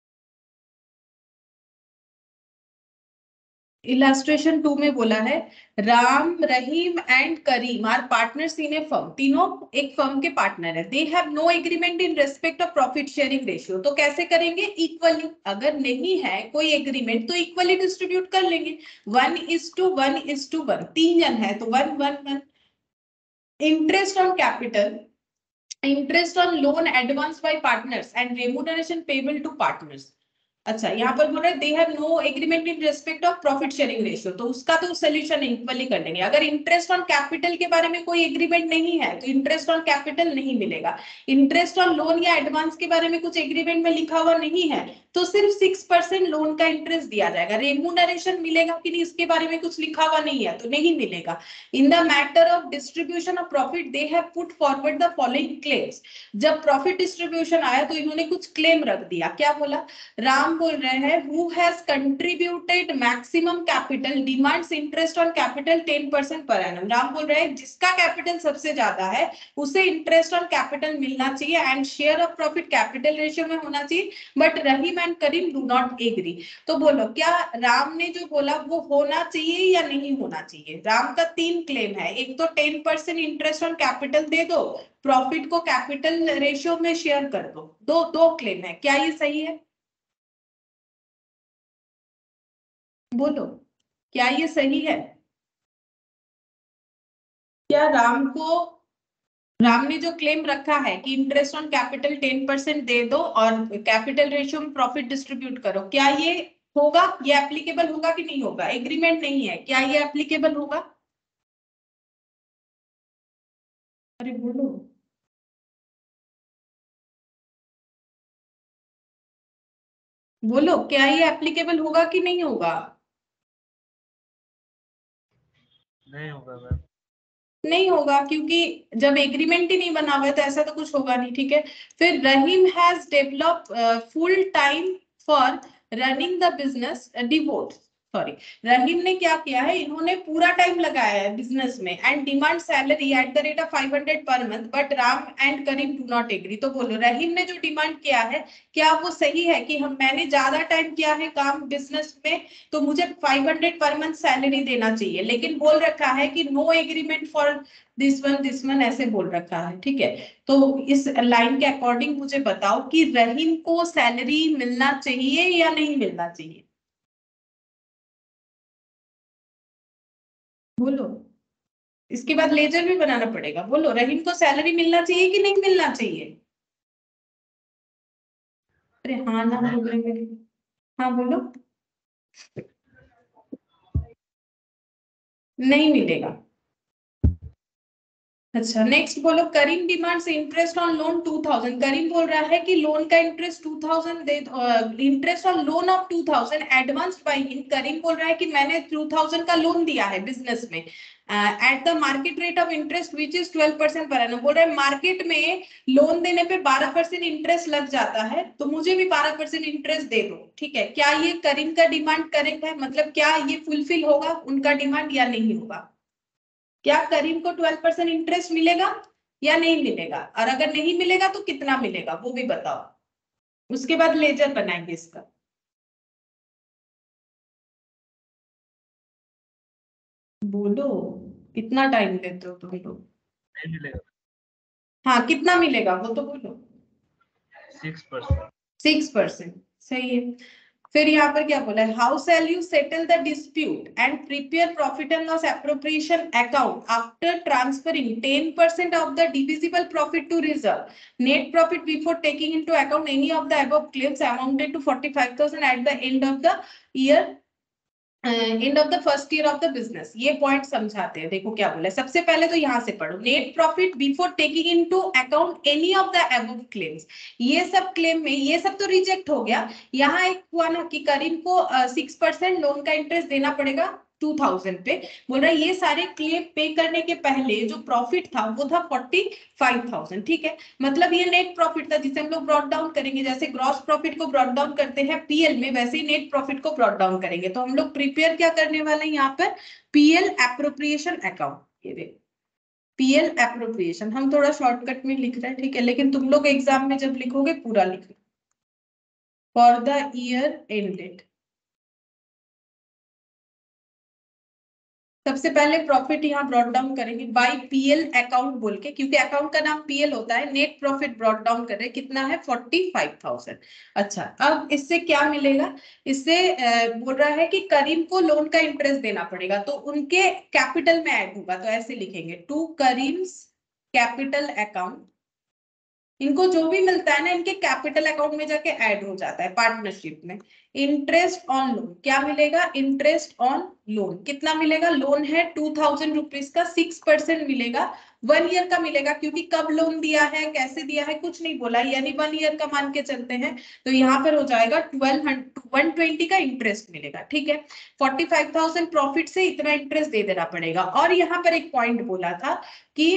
इलास्ट्रेशन 2 में बोला है Ram, Rahim and Karim are partners in a firm, तीनों एक फर्म के पार्टनर है, they have no agreement in respect of profit sharing ratio, तो कैसे करेंगे, इक्वली, अगर नहीं है कोई एग्रीमेंट तो इक्वली डिस्ट्रीब्यूट कर लेंगे, 1:1:1, 3 जन है तो 1:1:1। Interest on capital, interest on loan advance by partners and remuneration payable to partners. अच्छा, यहाँ पर बोल रहे they have no agreement in respect of profit sharing ratio, तो उसका तो सोल्यूशन इक्वली कर लेंगे। अगर इंटरेस्ट ऑन कैपिटल के बारे में कोई एग्रीमेंट नहीं है तो इंटरेस्ट ऑन कैपिटल नहीं मिलेगा, इंटरेस्ट ऑन लोन या एडवांस के बारे में कुछ एग्रीमेंट में लिखा हुआ नहीं है तो सिर्फ 6% लोन का इंटरेस्ट दिया जाएगा। रेम्यूनरेशन मिलेगा कि नहीं इसके बारे में कुछ लिखा हुआ नहीं है, तो नहीं मिलेगा। In the matter of distribution of profit they have put forward the following claims. जब प्रॉफिट डिस्ट्रीब्यूशन आया तो इन्होंने कुछ क्लेम रख दिया। क्या बोला? राम बोल रहे हैं who has contributed maximum capital demands interest on capital 10% per annum. Ram बोल रहे हैं जिसका कैपिटल सबसे ज्यादा है उसे इंटरेस्ट ऑन कैपिटल मिलना चाहिए and share of profit capital ratio में होना चाहिए, but Rahim and Karim do not agree. तो बोलो क्या राम ने जो बोला वो होना चाहिए या नहीं होना चाहिए? राम का 3 क्लेम है। एक तो 10% इंटरेस्ट ऑन कैपिटल दे दो, प्रॉफिट को कैपिटल रेशियो में शेयर कर दो। दो क्लेम है, क्या ये सही है? बोलो क्या ये सही है? क्या राम ने जो क्लेम रखा है कि इंटरेस्ट ऑन कैपिटल 10% दे दो और कैपिटल रेशियो में प्रॉफिट डिस्ट्रीब्यूट करो, क्या ये होगा? ये एप्लीकेबल होगा कि नहीं होगा? एग्रीमेंट नहीं है, क्या ये एप्लीकेबल होगा? अरे बोलो। बोलो क्या ये एप्लीकेबल होगा कि नहीं होगा? नहीं होगा मैम। नहीं होगा क्योंकि जब एग्रीमेंट ही नहीं बना हुआ है तो ऐसा तो कुछ होगा नहीं। ठीक है। फिर Rahim has develop full time for running the business devote sorry Rahim ने क्या किया है, इन्होंने पूरा टाइम लगाया है बिजनेस में and demand salary at the rate of 500 per month, but Ram and Karim do not agree. तो बोलो रहीम ने जो डिमांड किया है क्या वो सही है कि मैंने ज्यादा टाइम किया है काम बिजनेस में तो मुझे 500 पर मंथ सैलरी देना चाहिए, लेकिन बोल रखा है कि no agreement for this one ऐसे बोल रखा है। ठीक है। तो इस लाइन के अकॉर्डिंग मुझे बताओ कि रहीम को सैलरी मिलना चाहिए या नहीं मिलना चाहिए? बोलो। इसके बाद लेजर भी बनाना पड़ेगा। बोलो रहीम को सैलरी मिलना चाहिए कि नहीं मिलना चाहिए? अरे हाँ ना बोलने में। हाँ बोलो। नहीं मिलेगा। अच्छा नेक्स्ट बोलो Karim demands interest on loan 2000। Karim बोल रहा है कि लोन का इंटरेस्ट 2000 दे, interest on loan of 2000 advance by him. Karim बोल रहा है कि मैंने 2000 का लोन दिया है बिजनेस में at the market rate of interest which is 12% per annum. बोल रहा है मार्केट में लोन देने पे 12% इंटरेस्ट लग जाता है तो मुझे भी 12% इंटरेस्ट दे दो। ठीक है। क्या ये करीम का डिमांड करेक्ट है? मतलब क्या ये फुलफिल होगा उनका डिमांड या नहीं होगा? क्या करीम को 12% इंटरेस्ट मिलेगा या नहीं मिलेगा? और अगर नहीं मिलेगा तो कितना मिलेगा वो भी बताओ। उसके बाद लेजर बनाएंगे इसका। बोलो कितना टाइम देते हो तुम लोग? नहीं मिलेगा। हाँ कितना मिलेगा वो तो बोलो। 6%। 6%। सही है। फिर यहाँ पर क्या बोला है, how shall you settle the dispute and prepare profit and loss appropriation account after transferring 10% of the divisible profit to reserve net profit before taking into account any of the above claims amounted to 45,000 at the end of the year and of the first year of the business. ये point समझाते हैं। देखो क्या बोला है, सबसे पहले तो यहां से पढ़ो net profit before taking into account any of the above claims. ये सब क्लेम में ये सब तो रिजेक्ट हो गया। यहाँ एक हुआ ना कि करीम को 6% लोन का इंटरेस्ट देना पड़ेगा 2000 पे। बोल रहा है ये सारे क्लेम पे करने के पहले जो प्रॉफिट था वो था 45,000। ठीक है। मतलब ये नेट प्रॉफिट था जिसे हम लोग ब्रॉट डाउन करेंगे, जैसे ग्रॉस प्रॉफिट को ब्रॉट डाउन करते हैं पीएल में वैसे ही नेट प्रॉफिट को ब्रॉट डाउन करेंगे। तो हम लोग प्रिपेयर क्या करने वाले हैं यहाँ पर, पीएल एप्रोप्रिएशन अकाउंट। ये देखो पीएल एप्रोप्रिएशन हम थोड़ा शॉर्टकट में लिख रहे हैं। ठीक है। लेकिन तुम लोग एग्जाम में जब लिखोगे पूरा लिखो। फॉर द ईयर एंडेड सबसे पहले प्रॉफिट यहाँ ब्रॉट डाउन करेंगे बाय पीएल अकाउंट बोल के, क्योंकि अकाउंट का नाम पीएल होता है। नेट प्रॉफिट ब्रॉट डाउन कर रहे हैं, कितना है 45,000। अच्छा अब इससे क्या मिलेगा, इससे बोल रहा है कि करीम को लोन का इंटरेस्ट देना पड़ेगा तो उनके कैपिटल में ऐड होगा। तो ऐसे लिखेंगे टू करीम्स कैपिटल अकाउंट इनको जो भी मिलता है ना इनके कैपिटल अकाउंट में जाके ऐड हो जाता है पार्टनरशिप में। इंटरेस्ट ऑन लोन क्या मिलेगा, इंटरेस्ट ऑन लोन कितना मिलेगा, लोन है 2000 रुपीज का 6% मिलेगा, 1 ईयर का मिलेगा, क्योंकि कब लोन दिया है कैसे दिया है कुछ नहीं बोला, यानी 1 ईयर का मान के चलते हैं, तो यहाँ पर हो जाएगा 120 का इंटरेस्ट मिलेगा। ठीक है, 45,000 प्रॉफिट से इतना इंटरेस्ट दे देना पड़ेगा। और यहाँ पर एक पॉइंट बोला था कि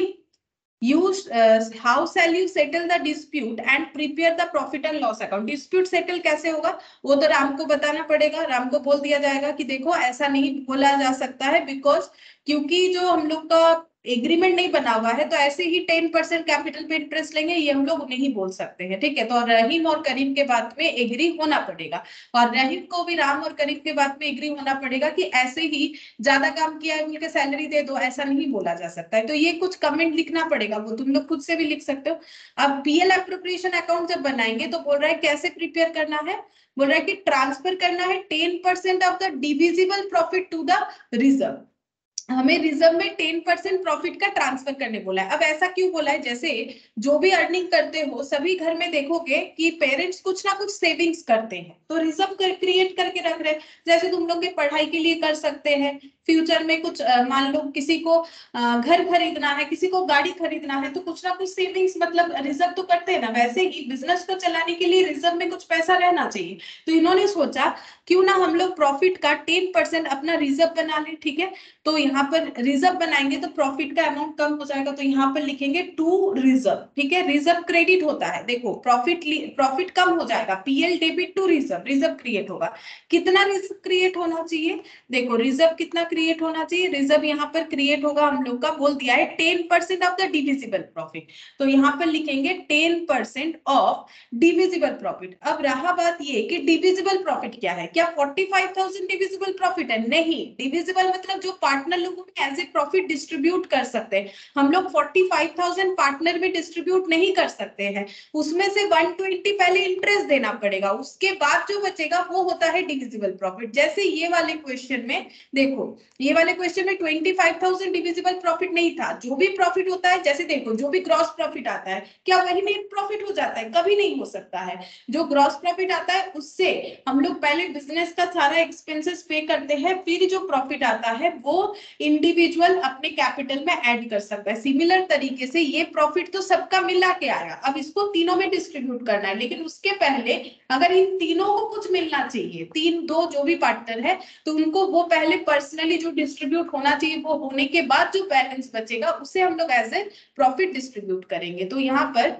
how shall you settle the dispute and prepare the profit and loss account। dispute settle कैसे होगा वो तो राम को बताना पड़ेगा, राम को बोल दिया जाएगा कि देखो ऐसा नहीं बोला जा सकता है, बिकॉज क्योंकि जो हम लोग का एग्रीमेंट नहीं बना हुआ है, तो ऐसे ही 10% कैपिटल पे इंटरेस्ट लेंगे ये हम लोग नहीं बोल सकते हैं। ठीक है, तो रहीम और करीम के बात में एग्री होना पड़ेगा, और रहीम को भी राम और करीम के बात में एग्री होना पड़ेगा कि ऐसे ही ज्यादा काम किया है मिलकर सैलरी दे दो, ऐसा नहीं बोला जा सकता है। तो ये कुछ कमेंट लिखना पड़ेगा, वो तुम लोग खुद से भी लिख सकते हो। अब पीएल एप्रोप्रिएशन अकाउंट जब बनाएंगे तो बोल रहा है कैसे प्रिपेयर करना है, बोल रहा है कि ट्रांसफर करना है 10% of the divisible profit to the reserve. हमें रिजर्व में 10% प्रॉफिट का ट्रांसफर करने बोला है। अब ऐसा क्यों बोला है, जैसे जो भी अर्निंग करते हो सभी घर में देखोगे कि पेरेंट्स कुछ ना कुछ सेविंग्स करते हैं, तो रिजर्व क्रिएट करके रख रहे हैं। जैसे तुम लोग के पढ़ाई के लिए कर सकते हैं, फ्यूचर में कुछ मान लो किसी को घर खरीदना है, किसी को गाड़ी खरीदना है, तो कुछ ना कुछ सेविंग्स मतलब रिजर्व तो करते हैं ना। वैसे ही बिजनेस को चलाने के लिए रिजर्व में कुछ पैसा रहना चाहिए, तो इन्होंने सोचा क्यों ना हम लोग प्रॉफिट का 10% अपना रिजर्व बना लें। ठीक है, तो यहाँ पर रिजर्व बनाएंगे तो प्रॉफिट का अमाउंट कम हो जाएगा, तो यहाँ पर लिखेंगे टू रिजर्व। ठीक है, रिजर्व क्रेडिट होता है, देखो प्रॉफिट कम हो जाएगा, PL debit to reserve, reserve create होगा। कितना रिजर्व क्रिएट होना चाहिए, देखो रिजर्व कितना क्रिएट होना चाहिए, रिजर्व यहाँ पर क्रिएट होगा हम लोग का बोल दिया है 10% ऑफ द डिविजिबल प्रॉफिट, तो यहाँ पर लिखेंगे 10% ऑफ डिविजिबल प्रॉफिट। अब रहा बात ये कि डिविजिबल प्रॉफिट क्या है, क्या 45,000 डिविजिबल प्रॉफिट है, नहीं, डिविजिबल मतलब जो पार्टनर लोगों में एज ए प्रॉफिट डिस्ट्रीब्यूट कर सकते हैं। हम लोग 45,000 पार्टनर में डिस्ट्रीब्यूट नहीं कर सकते हैं, उसमें से 120 पहले इंटरेस्ट देना पड़ेगा, उसके बाद जो बचेगा वो होता है डिविजिबल प्रॉफिट। जैसे ये वाले क्वेश्चन में देखो, ये वाले क्वेश्चन में 25,000 डिविजिबल प्रॉफिट नहीं था, जो भी प्रॉफिट होता है, जैसे देखो जो भी ग्रॉस प्रॉफिट आता है क्या वही नेट प्रॉफिट हो जाता है, कभी नहीं हो सकता है। जो ग्रॉस प्रॉफिट आता है उससे हम लोग पहले बिजनेस का सारा एक्सपेंसेस पे करते हैं, फिर जो प्रॉफिट आता है वो इंडिविजुअल अपने कैपिटल में ऐड कर सकता है। सिमिलर तरीके से ये प्रॉफिट तो सबका मिला के आया, अब इसको तीनों में डिस्ट्रीब्यूट करना है, लेकिन उसके पहले अगर इन तीनों को कुछ मिलना चाहिए, तीन दो जो भी पार्टनर है, तो उनको वो पहले पर्सनली जो डिस्ट्रीब्यूट होना चाहिए वो होने के बाद जो बैलेंस बचेगा उसे हम लोग एज ए प्रॉफिट डिस्ट्रीब्यूट करेंगे। तो यहाँ पर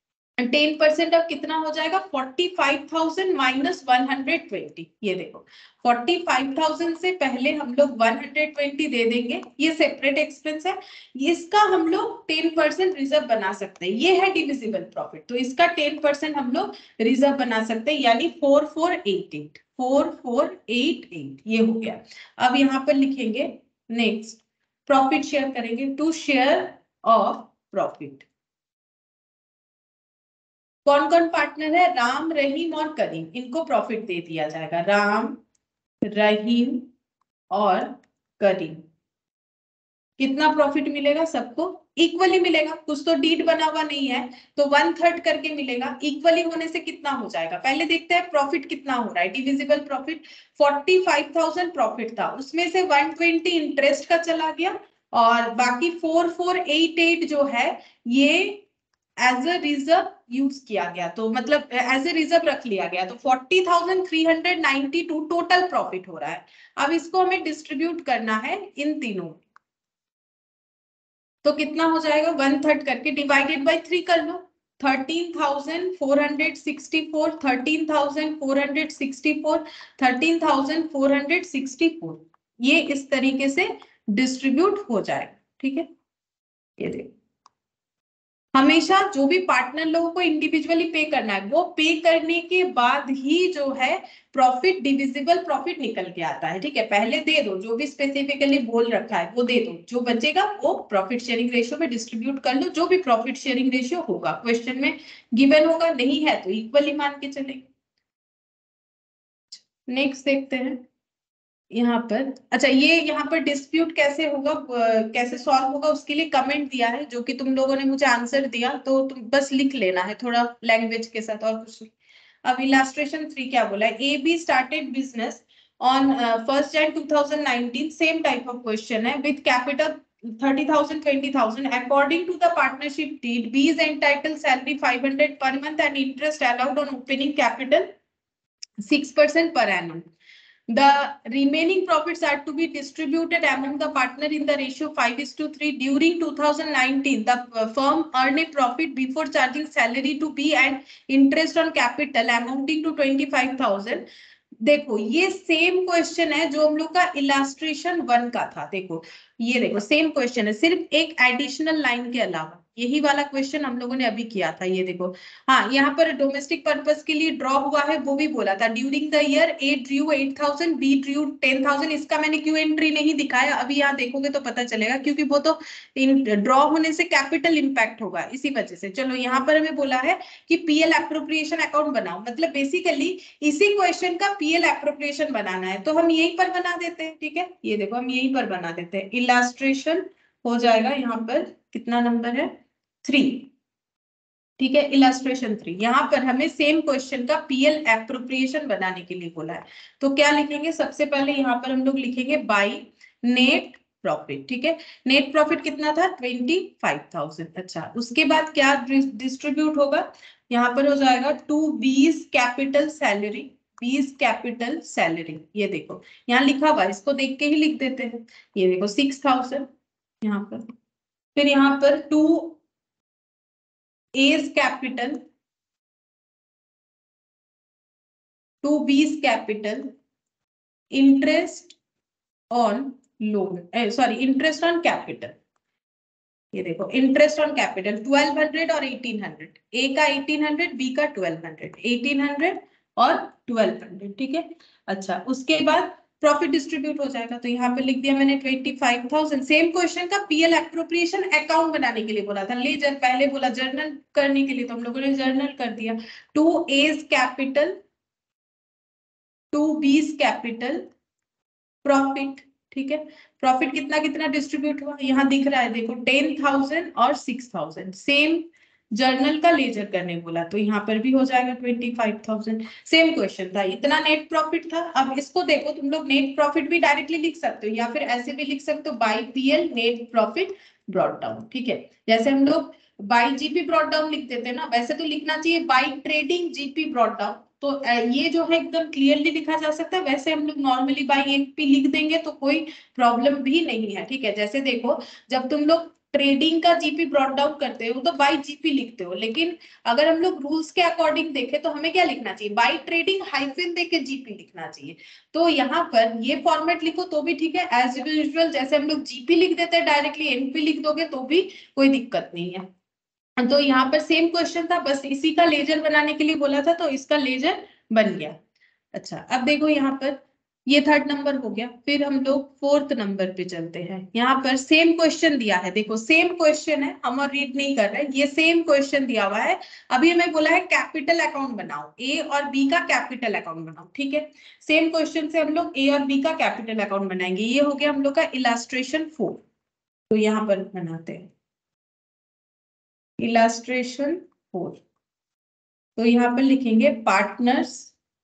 10% ऑफ कितना हो जाएगा, 45,000 माइनस 120। ये देखो 45,000 से पहले हम लोग 120 दे देंगे, ये सेपरेट एक्सपेंस है, इसका हम लोग 10% रिजर्व बना सकते हैं, ये है डिविजिबल प्रॉफिट, तो इसका 10% हम लोग रिजर्व बना सकते हैं, यानी 4488 ये हो गया। अब यहाँ पर लिखेंगे नेक्स्ट प्रॉफिट शेयर करेंगे, टू शेयर ऑफ प्रॉफिट। कौन कौन पार्टनर है, राम रहीम और करीम, इनको प्रॉफिट दे दिया जाएगा, राम रहीम और करीम। कितना प्रॉफिट मिलेगा, सबको इक्वली मिलेगा, कुछ तो डीड बना हुआ नहीं है, तो 1/3 करके मिलेगा। इक्वली होने से कितना हो जाएगा, पहले देखते हैं प्रॉफिट कितना हो रहा है। डिविजिबल प्रॉफिट 45,000 प्रॉफिट था, उसमें से 120 इंटरेस्ट का चला गया, और बाकी 4488 जो है ये एज अ रिजर्व यूज किया गया, तो मतलब एज ए रिजर्व रख लिया गया, तो 40,392 टोटल प्रॉफिट हो रहा है। अब इसको हमें डिस्ट्रीब्यूट करना है इन तीनों, तो कितना हो जाएगा, 1/3 करके डिवाइडेड बाय 3 कर लो, 13,464 13,464 13,464, ये इस तरीके से डिस्ट्रीब्यूट हो जाएगा। ठीक है, ये देखो हमेशा जो भी पार्टनर लोगों को इंडिविजुअली पे करना है, वो पे करने के बाद ही जो है प्रॉफिट डिविजिबल प्रॉफिट निकल के आता है। ठीक है, पहले दे दो, जो भी स्पेसिफिकली बोल रखा है वो दे दो, जो बचेगा वो प्रॉफिट शेयरिंग रेशियो में डिस्ट्रीब्यूट कर लो, जो भी प्रॉफिट शेयरिंग रेशियो होगा क्वेश्चन में गिवन होगा, नहीं है तो इक्वली मान के चलेंगे। नेक्स्ट देखते हैं, यहाँ पर अच्छा, ये यहाँ पर डिस्प्यूट कैसे होगा, कैसे सॉल्व होगा, उसके लिए कमेंट दिया है जो कि तुम लोगों ने मुझे आंसर दिया, तो तुम बस लिख लेना है थोड़ा लैंग्वेज के साथ, और कुछ नहीं। अब इलास्ट्रेशन 3 क्या बोला है, A B started business on 1st Jan 2019, same type of question है, with capital 30,000 20,000 according to the partnership deed, B is entitled salary 500 per month and interest allowed on opening capital 6% per annum. The remaining profits are to be distributed among the partner in the ratio 5:3. During 2019, the firm earned a profit before charging salary to B and interest on capital amounting to 25,000. देखो ये same question है जो हम लोग का illustration 1 का था। देखो ये देखो सेम क्वेश्चन है, सिर्फ एक एडिशनल लाइन के अलावा। यही वाला क्वेश्चन हम लोगों ने अभी किया था। ये देखो, हाँ यहाँ पर डोमेस्टिक पर्पस के लिए ड्रॉ हुआ है, वो भी बोला था। During the year A drew 8,000, B drew 10,000। इसका मैंने क्यों एंट्री नहीं दिखाया, अभी यहाँ देखोगे तो पता चलेगा, क्योंकि वो तो ड्रॉ होने से कैपिटल इंपैक्ट होगा, इसी वजह से। चलो यहाँ पर हमें बोला है कि पीएल एप्रोप्रिएशन अकाउंट बनाओ, मतलब बेसिकली इसी क्वेश्चन का पीएल एप्रोप्रिएशन बनाना है, तो हम यहीं पर बना देते हैं। ठीक है, ये देखो हम यहीं पर बना देते हैं। इलास्ट्रेशन हो जाएगा यहाँ पर, कितना नंबर है, 3। ठीक है, इलास्ट्रेशन 3। यहाँ पर हमें सेम क्वेश्चन का पीएल एप्रोप्रिएशन बनाने के लिए बोला है, तो क्या लिखेंगे, सबसे पहले यहाँ पर हम लोग लिखेंगे बाई नेट प्रॉफिट। ठीक है, नेट प्रॉफिट कितना था, 25,000। अच्छा, उसके बाद क्या डिस्ट्रीब्यूट होगा, यहाँ पर हो जाएगा to B's capital salary, B's capital salary. ये देखो यहाँ लिखा हुआ, इसको देख के ही लिख देते हैं। ये देखो 6,000 यहाँ पर, फिर यहाँ पर to A's capital, to B's capital, interest on loan, sorry, interest on capital। ये देखो इंटरेस्ट ऑन कैपिटल 1200 और 1800, ए का 1800, बी का 1200, 1800 और 1200। ठीक है, अच्छा उसके बाद प्रॉफिट डिस्ट्रीब्यूट हो जाएगा, तो यहाँ पे लिख दिया मैंने 25,000। सेम क्वेश्चन का पीएल एप्रोप्रिएशन अकाउंट बनाने के लिए बोला था, लेजर पहले बोला जर्नल करने के लिए, तो हम लोगों ने जर्नल कर दिया। To A's capital, to B's capital, profit. ठीक है, प्रॉफिट कितना कितना डिस्ट्रीब्यूट हुआ, यहाँ दिख रहा है देखो 10,000 और 6,000। सेम जर्नल का लेजर करने बोला, तो यहाँ पर भी हो जाएगा 25,000। सेम क्वेश्चन था, इतना नेट प्रॉफिट था। अब इसको देखो, तुम लोग नेट प्रॉफिट भी डायरेक्टली लिख सकते हो, या फिर ऐसे भी लिख सकते हो, by PL net profit brought down. ठीक है, जैसे हम लोग बाई जीपी ब्रॉट डाउन लिख देते हैं ना, वैसे तो लिखना चाहिए by trading GP brought down. तो ये जो है एकदम क्लियरली लिखा जा सकता है, वैसे हम लोग नॉर्मली बाई एनपी लिख देंगे तो कोई प्रॉब्लम भी नहीं है। ठीक है, जैसे देखो जब तुम लोग ट्रेडिंग का जीपी ब्रॉट डाउन करते हो तो बाई जीपी लिखते हो, लेकिन अगर हम लोग रूल्स के अकॉर्डिंग देखें तो हमें क्या लिखना चाहिए, बाई ट्रेडिंग हाइफन देके जीपी लिखना चाहिए। तो यहाँ पर ये फॉर्मेट लिखो तो भी ठीक है, एज यूजुअल जैसे हम लोग जीपी लिख देते हैं डायरेक्टली एनपी लिख दोगे तो भी कोई दिक्कत नहीं है। तो यहाँ पर सेम क्वेश्चन था, बस इसी का लेजर बनाने के लिए बोला था, तो इसका लेजर बन गया। अच्छा, अब देखो यहाँ पर ये 3rd नंबर हो गया, फिर हम लोग 4th नंबर पे चलते हैं। यहाँ पर सेम क्वेश्चन दिया है, देखो सेम क्वेश्चन है, हम और रीड नहीं कर रहे, ये सेम क्वेश्चन दिया हुआ है। अभी हमें बोला है कैपिटल अकाउंट बनाओ, ए और बी का कैपिटल अकाउंट बनाओ। ठीक है, सेम क्वेश्चन से हम लोग ए और बी का कैपिटल अकाउंट बनाएंगे। ये हो गया हम लोग का इलास्ट्रेशन 4, तो यहाँ पर बनाते हैं इलास्ट्रेशन 4। तो यहाँ पर लिखेंगे पार्टनर्स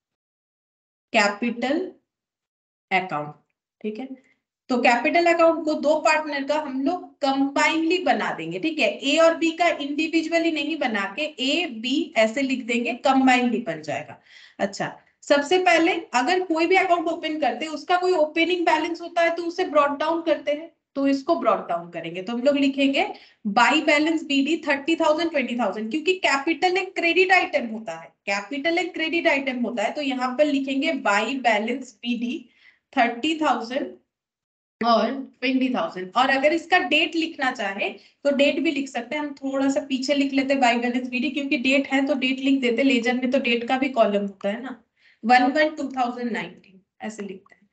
कैपिटल अकाउंट। ठीक है, तो कैपिटल अकाउंट को दो पार्टनर का हम लोग कंबाइनली बना देंगे। ठीक है, ए और बी का इंडिविजुअली नहीं बना के ए बी ऐसे लिख देंगे, कंबाइनली बन जाएगा। अच्छा, सबसे पहले अगर कोई भी अकाउंट ओपन करते हैं उसका कोई ओपनिंग बैलेंस होता है तो उसे ब्रॉट डाउन करते हैं, तो इसको ब्रॉट डाउन करेंगे, तो हम लोग लिखेंगे बाई बैलेंस बीडी 30,000 20,000, क्योंकि कैपिटल एक क्रेडिट आइटम होता है, कैपिटल एक क्रेडिट आइटम होता है, तो यहाँ पर लिखेंगे बाई बैलेंस बीडी 30,000 और 20,000। और अगर इसका डेट लिखना चाहे तो डेट भी लिख सकते हैं, हम थोड़ा सा पीछे लिख लेते बाई बैलेंस बीडी, क्योंकि डेट है तो डेट लिख देते, लेजर में तो डेट का भी कॉलम होता है ना, 1/1/2019 ऐसे लिखते हैं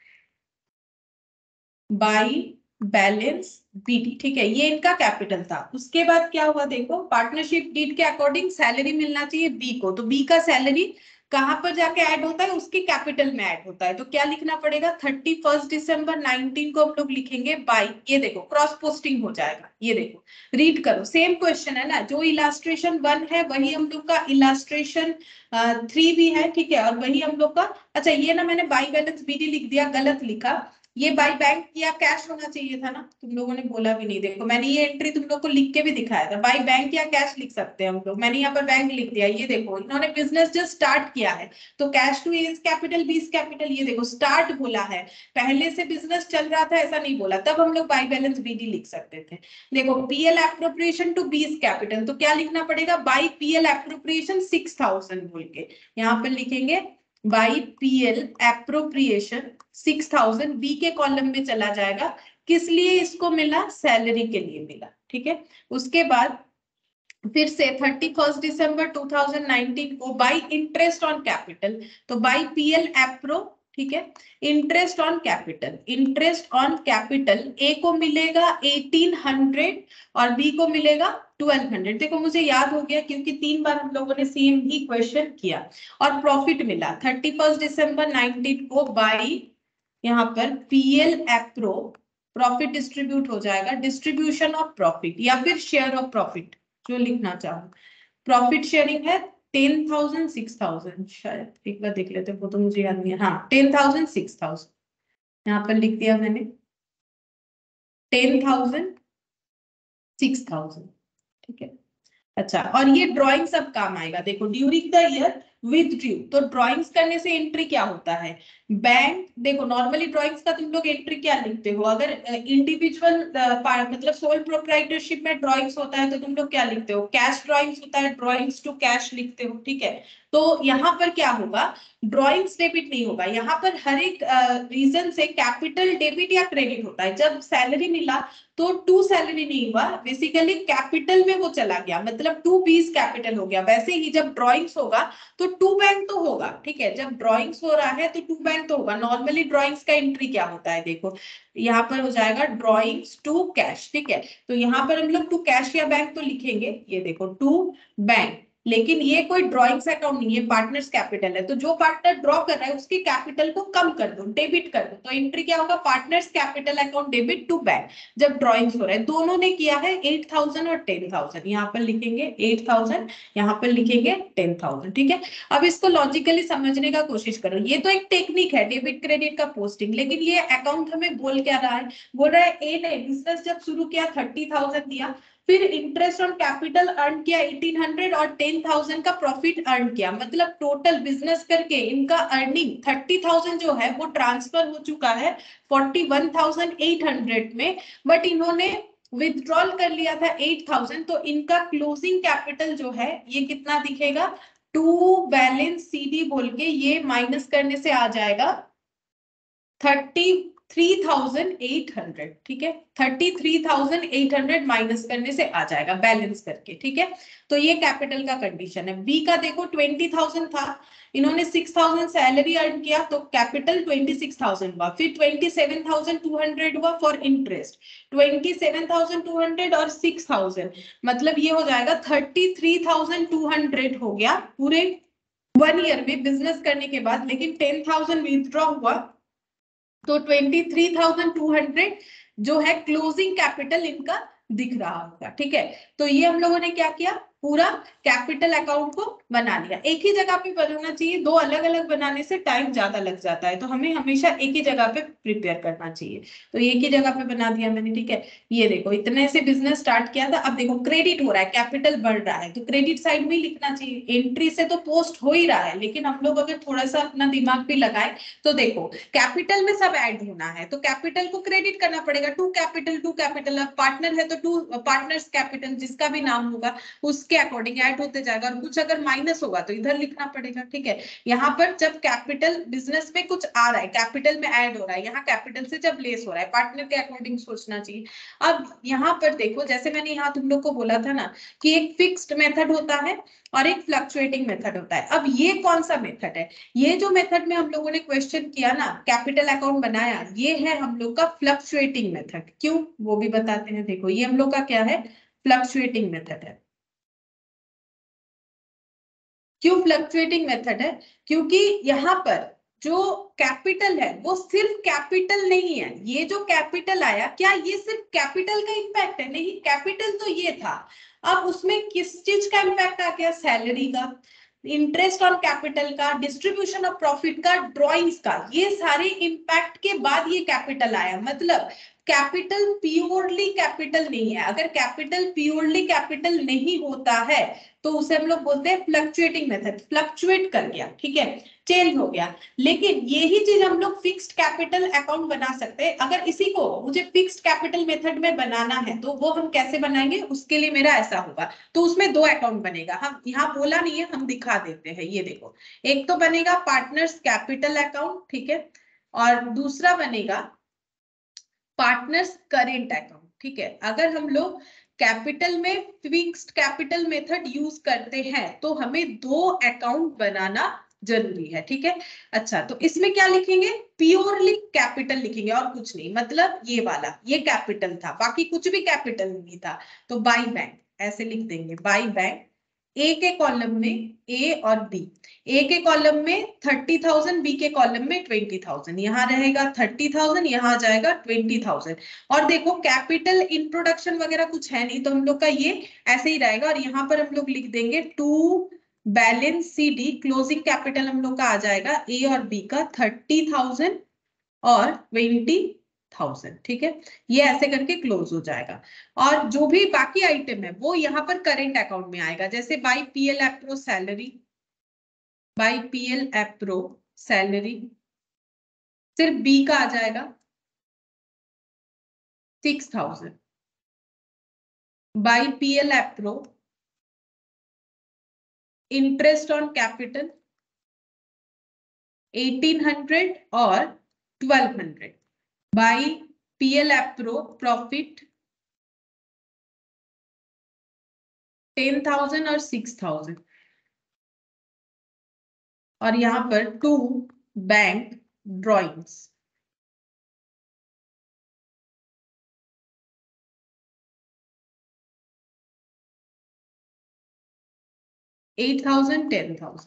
बाई बैलेंस बीडी। ठीक है, ये इनका कैपिटल था। उसके बाद क्या हुआ देखो, पार्टनरशिप डीड के अकॉर्डिंग सैलरी मिलना चाहिए बी को, तो बी का सैलरी कहां पर जाके ऐड होता है, उसके कैपिटल में ऐड होता है। तो क्या लिखना पड़ेगा, 31 दिसंबर 19 को हम लोग लिखेंगे बाई, ये देखो क्रॉस पोस्टिंग हो जाएगा, ये देखो रीड करो, सेम क्वेश्चन है ना, जो इलास्ट्रेशन 1 है वही हम लोग का इलास्ट्रेशन 3 भी है, ठीक है, और वही हम लोग का, अच्छा ये ना मैंने बाई बैलेंस बीडी लिख दिया, गलत लिखा, ये बाई बैंक या कैश होना चाहिए था ना, तुम लोगों ने बोला भी नहीं, देखो मैंने ये एंट्री तुम लोग को लिख के भी दिखाया था, बाई बैंक या कैश लिख सकते हैं हम लोग, मैंने यहाँ पर बैंक लिख दिया, ये देखो इन्होंने बिजनेस जस्ट स्टार्ट किया है, तो cash to A's capital B's capital, ये देखो स्टार्ट बोला है, पहले से बिजनेस चल रहा था ऐसा नहीं बोला, तब हम लोग बाई बैलेंस बीडी लिख सकते थे। देखो PL appropriation to B's capital, तो क्या लिखना पड़ेगा, बाई पीएल एप्रोप्रिएशन 6000 बोल के यहाँ पर लिखेंगे, बाई पीएल एप्रोप्रिएशन 6000, बी के कॉलम में चला जाएगा, किस लिए इसको मिला, सैलरी के लिए मिला, ठीक है। उसके बाद फिर से 31 दिसंबर 2019 को बाई इंटरेस्ट ऑन कैपिटल, तो बाई पीएल एप्रो, ठीक है, interest on capital, interest on capital A को मिलेगा 1800 और बी को मिलेगा 1200, देखो मुझे याद हो गया क्योंकि 3 बार हम लोगों ने सेम ही क्वेश्चन किया, और प्रॉफिट मिला 31 दिसंबर 19 को बाई, यहाँ पर पीएल एप्रो, प्रॉफिट डिस्ट्रीब्यूट हो जाएगा, डिस्ट्रीब्यूशन ऑफ प्रॉफिट या फिर शेयर ऑफ प्रॉफिट, जो लिखना चाहो, प्रॉफिट शेयरिंग है 10,000 6,000, शायद एक बार देख लेते, वो तो मुझे याद नहीं है, हाँ 10,000 6,000, यहाँ पर लिख दिया मैंने 10,000 6,000, ठीक है। अच्छा, और ये ड्राइंग सब काम आएगा, देखो ड्यूरिंग द ईयर विथड्रू, तो ड्राइंग्स करने से एंट्री क्या होता है, बैंक, देखो नॉर्मली ड्राइंग्स का तुम लोग एंट्री क्या लिखते हो, अगर इंडिविजुअल मतलब सोल प्रोप्राइटरशिप में ड्राइंग्स होता है तो तुम लोग क्या लिखते हो, कैश ड्राइंग्स होता है, ड्राइंग्स टू कैश लिखते हो, ठीक है। तो यहाँ पर क्या होगा, ड्राइंग्स डेबिट नहीं होगा, यहाँ पर हर एक रीजन से कैपिटल डेबिट या क्रेडिट होता है, जब सैलरी मिला तो टू सैलरी नहीं हुआ, बेसिकली कैपिटल में वो चला गया, मतलब टू बीस कैपिटल हो गया, वैसे ही जब ड्राइंग्स होगा तो टू बैंक तो होगा, ठीक है, जब ड्राइंग्स हो रहा है तो टू बैंक तो होगा, नॉर्मली ड्राइंग्स का एंट्री क्या होता है, देखो यहाँ पर हो जाएगा ड्राइंग्स टू कैश, ठीक है, तो यहाँ पर हम लोग टू कैश या बैंक तो लिखेंगे, ये देखो टू बैंक, लेकिन ये कोई ड्राइंग्स अकाउंट नहीं है, पार्टनर्स कैपिटल है, तो जो पार्टनर ड्रॉ कर रहा है उसके कैपिटल को कम कर दो, डेबिट कर दो, तो एंट्री क्या होगा, partners capital account debit to bank, जब ड्राइंग्स हो रहा है, दोनों ने किया है 8,000 और 10,000, यहाँ पर लिखेंगे 8,000, यहाँ पर लिखेंगे 10,000, ठीक है। अब इसको लॉजिकली समझने का कोशिश करो, ये तो एक टेक्निक है डेबिट क्रेडिट का पोस्टिंग, लेकिन ये अकाउंट हमें बोल क्या रहा है, बोल रहा है ए ने बिजनेस जब शुरू किया 30,000 दिया, फिर इंटरेस्ट ऑन कैपिटल अर्न किया 1800 और 10,000 का प्रॉफिट अर्न किया, मतलब टोटल बिजनेस करके इनका अर्निंग 30,000 जो है वो ट्रांसफर हो चुका है 41,800 में, बट इन्होंने विथड्रॉल कर लिया था 8,000, तो इनका क्लोजिंग कैपिटल जो है ये कितना दिखेगा, टू बैलेंस सीडी बोल के ये माइनस करने से आ जाएगा 33,800, ठीक है, 33,800 माइनस करने से आ जाएगा बैलेंस करके, ठीक है। तो ये कैपिटल का कंडीशन है। बी का देखो 20,000 था, इन्होंने 6,000 सैलरी अर्न किया तो कैपिटल 26,000 हुआ, फिर 27,200 हुआ फॉर इंटरेस्ट, 27,200 और 6,000, मतलब ये हो जाएगा 33,200 हो गया पूरे 1 ईयर में बिजनेस करने के बाद, लेकिन 10,000 विथड्रॉ हुआ तो 23,200 जो है क्लोजिंग कैपिटल इनका दिख रहा होगा, ठीक है। तो ये हम लोगों ने क्या किया, पूरा कैपिटल अकाउंट को बना लिया, एक ही जगह पे बनाना चाहिए, दो अलग अलग बनाने से टाइम ज्यादा लग जाता है, तो हमें हमेशा एक ही जगह पे प्रिपेयर करना चाहिए, तो एक ही जगह पे बना दिया मैंने, ठीक है। ये देखो इतने से बिजनेस स्टार्ट किया था, अब देखो क्रेडिट हो रहा है, कैपिटल बढ़ रहा है, तो क्रेडिट साइड में लिखना चाहिए, एंट्री से तो पोस्ट हो ही रहा है, लेकिन हम लोग अगर थोड़ा सा अपना दिमाग भी लगाए तो देखो कैपिटल में सब ऐड होना है, तो कैपिटल को क्रेडिट करना पड़ेगा, टू कैपिटल, अब पार्टनर है तो टू पार्टनर्स कैपिटल जिसका भी नाम होगा उसके अकॉर्डिंग ऐड होते जाएगा, और कुछ अगर माइनस होगा तो इधर लिखना पड़ेगा, ठीक है। यहाँ पर जब कैपिटल बिजनेस में कुछ आ रहा है कैपिटल में ऐड हो रहा है, यहाँ कैपिटल से जब लेस हो रहा है पार्टनर के अकॉर्डिंग सोचना चाहिए। अब यहाँ पर देखो जैसे मैंने यहाँ तुम लोग को बोला था ना कि एक फिक्स्ड मेथड होता है और एक फ्लक्चुएटिंग मेथड होता है, अब ये कौन सा मेथड है, ये जो मेथड में हम लोगों ने क्वेश्चन किया ना कैपिटल अकाउंट बनाया, ये है हम लोग का फ्लक्चुएटिंग मेथड, क्यों वो भी बताते हैं, देखो ये हम लोग का क्या है, फ्लक्चुएटिंग मेथड है, क्यों फ्लक्चुएटिंग मेथड है? क्योंकि यहाँ पर जो कैपिटल है वो सिर्फ कैपिटल नहीं है। ये जो कैपिटल आया, क्या ये सिर्फ कैपिटल का इम्पैक्ट है? नहीं, कैपिटल तो ये था, अब उसमें किस चीज का इम्पैक्ट आ गया? सैलरी का, इंटरेस्ट ऑन कैपिटल का, डिस्ट्रीब्यूशन ऑफ प्रॉफिट का, ड्रॉइंग्स का, ये सारे इम्पैक्ट के बाद ये कैपिटल आया। मतलब कैपिटल प्योरली कैपिटल नहीं है। अगर कैपिटल प्योरली कैपिटल नहीं होता है तो उसे हम लोग बोलते हैं फ्लक्चुएटिंग मेथड, फ्लक्चुएट कर गया, ठीक है, चेंज हो गया। लेकिन यही चीज हम लोग फिक्स्ड कैपिटल अकाउंट बना सकते हैं। अगर इसी को मुझे फिक्स्ड कैपिटल मेथड में बनाना है तो वो हम कैसे बनाएंगे? उसके लिए मेरा ऐसा होगा, तो उसमें दो अकाउंट बनेगा। हम यहाँ बोला नहीं है, हम दिखा देते हैं। ये देखो, एक तो बनेगा पार्टनर्स कैपिटल अकाउंट, ठीक है, और दूसरा बनेगा पार्टनर्स करेंट अकाउंट, ठीक है। अगर हम लोग कैपिटल में फिक्स्ड कैपिटल मेथड यूज करते हैं तो हमें दो अकाउंट बनाना जरूरी है, ठीक है। अच्छा, तो इसमें क्या लिखेंगे? प्योरली कैपिटल लिखेंगे और कुछ नहीं। मतलब ये वाला, ये कैपिटल था, बाकी कुछ भी कैपिटल नहीं था, तो बाई बैंक ऐसे लिख देंगे। बाई बैंक, ए के कॉलम में ए और बी, ए के कॉलम में 30,000, बी के कॉलम में 20,000। यहाँ रहेगा 30,000, यहाँ जाएगा 20,000। और देखो कैपिटल इंट्रोडक्शन वगैरह कुछ है नहीं, तो हम लोग का ये ऐसे ही रहेगा। और यहाँ पर हम लोग लिख देंगे to balance C D, closing capital हम लोग का आ जाएगा ए और बी का 30,000 और 20,000, ठीक है। ये ऐसे करके क्लोज हो जाएगा। और जो भी बाकी आइटम है वो यहाँ पर करेंट अकाउंट में आएगा। जैसे by PL appro salary, by PL appro salary सिर्फ बी का आ जाएगा 6,000। By PL appro interest on capital 1,800 और 1,200। बाई पीएल एप्रो प्रॉफिट 10,000 और 6,000। और यहाँ पर टू बैंक ड्रॉइंग्स, $8,000, $10,000,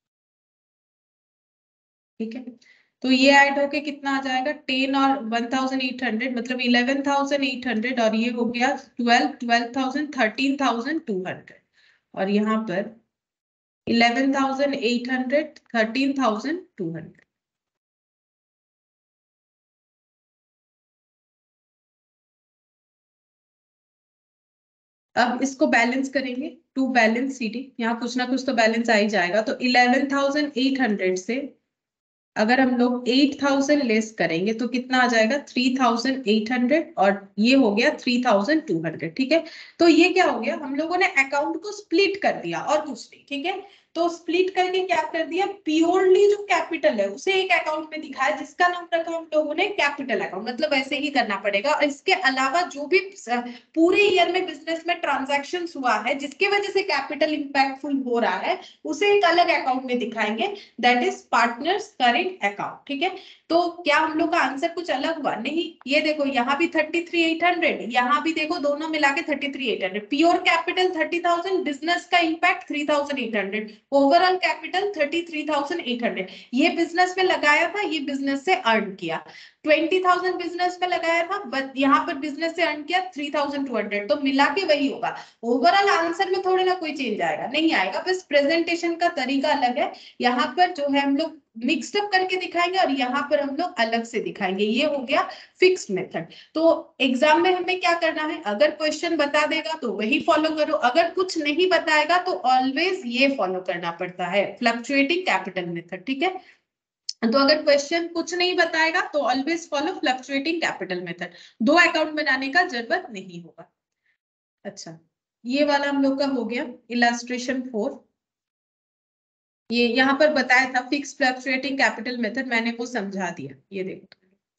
ठीक है। तो ये ऐड होके कितना आ जाएगा? 10 और 1,800, मतलब 11,800, और ये हो गया 12,000, 13,200। और यहाँ पर 11,800, 13,200। अब इसको बैलेंस करेंगे, टू बैलेंस सीडी, यहाँ कुछ ना कुछ तो बैलेंस आ ही जाएगा। तो 11,800 से अगर हम लोग 8,000 लेस करेंगे तो कितना आ जाएगा? 3,800, और ये हो गया 3,200, ठीक है। तो ये क्या हो गया? हम लोगों ने अकाउंट को स्प्लिट कर दिया और कुछ नहीं, ठीक है। तो स्प्लिट करके क्या कर दिया? प्योरली जो कैपिटल है उसे एक अकाउंट में दिखाया, जिसका नाम रखा हम लोगों ने कैपिटल अकाउंट। मतलब ऐसे ही करना पड़ेगा। और इसके अलावा जो भी पूरे ईयर में बिजनेस में ट्रांजैक्शन हुआ है जिसकी वजह से कैपिटल इंपैक्टफुल हो रहा है, उसे एक अलग अकाउंट में दिखाएंगे, that is partners current account, ठीक है। तो क्या हम लोग का आंसर कुछ अलग हुआ? नहीं। ये देखो, यहाँ भी 33,800, यहाँ भी देखो, दोनों मिला के 33,800। प्योर कैपिटल 30,000, बिजनेस का इंपैक्ट 3,800, ओवरऑल कैपिटल 33,800। ये बिजनेस में लगाया था, ये बिजनेस से अर्न किया। 20,000 बिजनेस में लगाया था, बट यहाँ पर बिजनेस से अर्न किया 3,200, तो मिला के वही होगा। ओवरऑल आंसर में थोड़ी ना कोई चेंज आएगा, नहीं आएगा, बस प्रेजेंटेशन का तरीका अलग है। यहाँ पर जो है हम लोग मिक्सअप करके दिखाएंगे और यहाँ पर हम लोग अलग से दिखाएंगे। ये हो गया फिक्स्ड मेथड। तो एग्जाम में हमें क्या करना है? अगर क्वेश्चन बता देगा तो वही फॉलो करो, अगर कुछ नहीं बताएगा तो ऑलवेज ये फॉलो करना पड़ता है, फ्लक्चुएटिंग कैपिटल मेथड, ठीक है। तो अगर क्वेश्चन कुछ नहीं बताएगा तो always follow fluctuating capital method, दो अकाउंट बनाने का जरूरत नहीं होगा। अच्छा, ये वाला हम लोग का हो गया इलस्ट्रेशन 4। ये यहाँ पर बताया था फिक्स फ्लक्चुएटिंग कैपिटल मेथड, मैंने वो समझा दिया। ये देखो,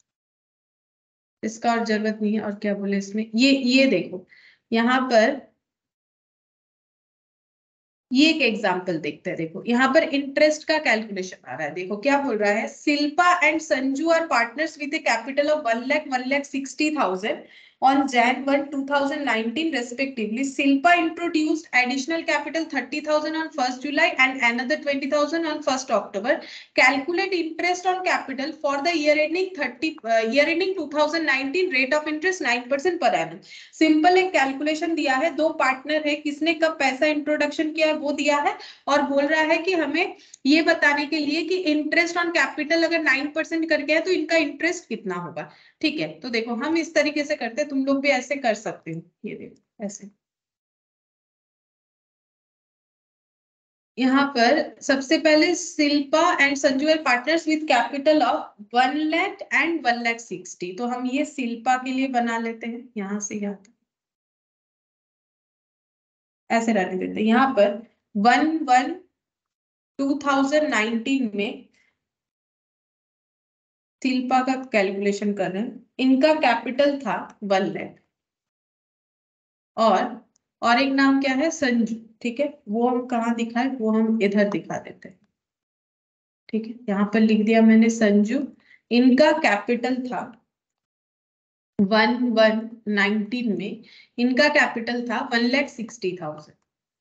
इसका और जरूरत नहीं है। और क्या बोले इसमें, ये देखो, यहाँ पर ये एक एग्जांपल देखते हैं। देखो यहाँ पर इंटरेस्ट का कैलकुलेशन आ रहा है। देखो क्या बोल रहा है, Shilpa and Sanju are partners with a capital of 1,60,000 on Jan 1, 2019 respectively, Silpa introduced additional capital 30,000 on 1st July and another 20,000 on 1st October. Calculate interest on capital for the year ending 2019, rate of interest 9% per annum. Simple एक calculation दिया है, दो partner है, किसने कब पैसा introduction किया है वो दिया है, और बोल रहा है कि हमें ये बताने के लिए कि इंटरेस्ट ऑन कैपिटल अगर 9% करके है तो इनका इंटरेस्ट कितना होगा। ठीक है, तो देखो हम इस तरीके से करते हैं, तुम लोग भी ऐसे कर सकते हो। ये देखो ऐसे, यहाँ पर सबसे पहले Shilpa and Sanju are partners with capital of 1 lakh and 1,60,000। तो हम ये शिल्पा के लिए बना लेते हैं, यहाँ से यहाँ तक ऐसे रहने देते हैं। यहाँ पर 1/1/2019 में शिल्पा का कैलकुलेशन कर रहे हैं, इनका कैपिटल था 1 लाख, और एक नाम क्या है, संजू। ठीक है, वो हम कहाँ दिखाए, वो हम इधर दिखा देते हैं। ठीक है, यहाँ पर लिख दिया मैंने संजू, इनका कैपिटल था 1/1/19 में, इनका कैपिटल था 1,60,000।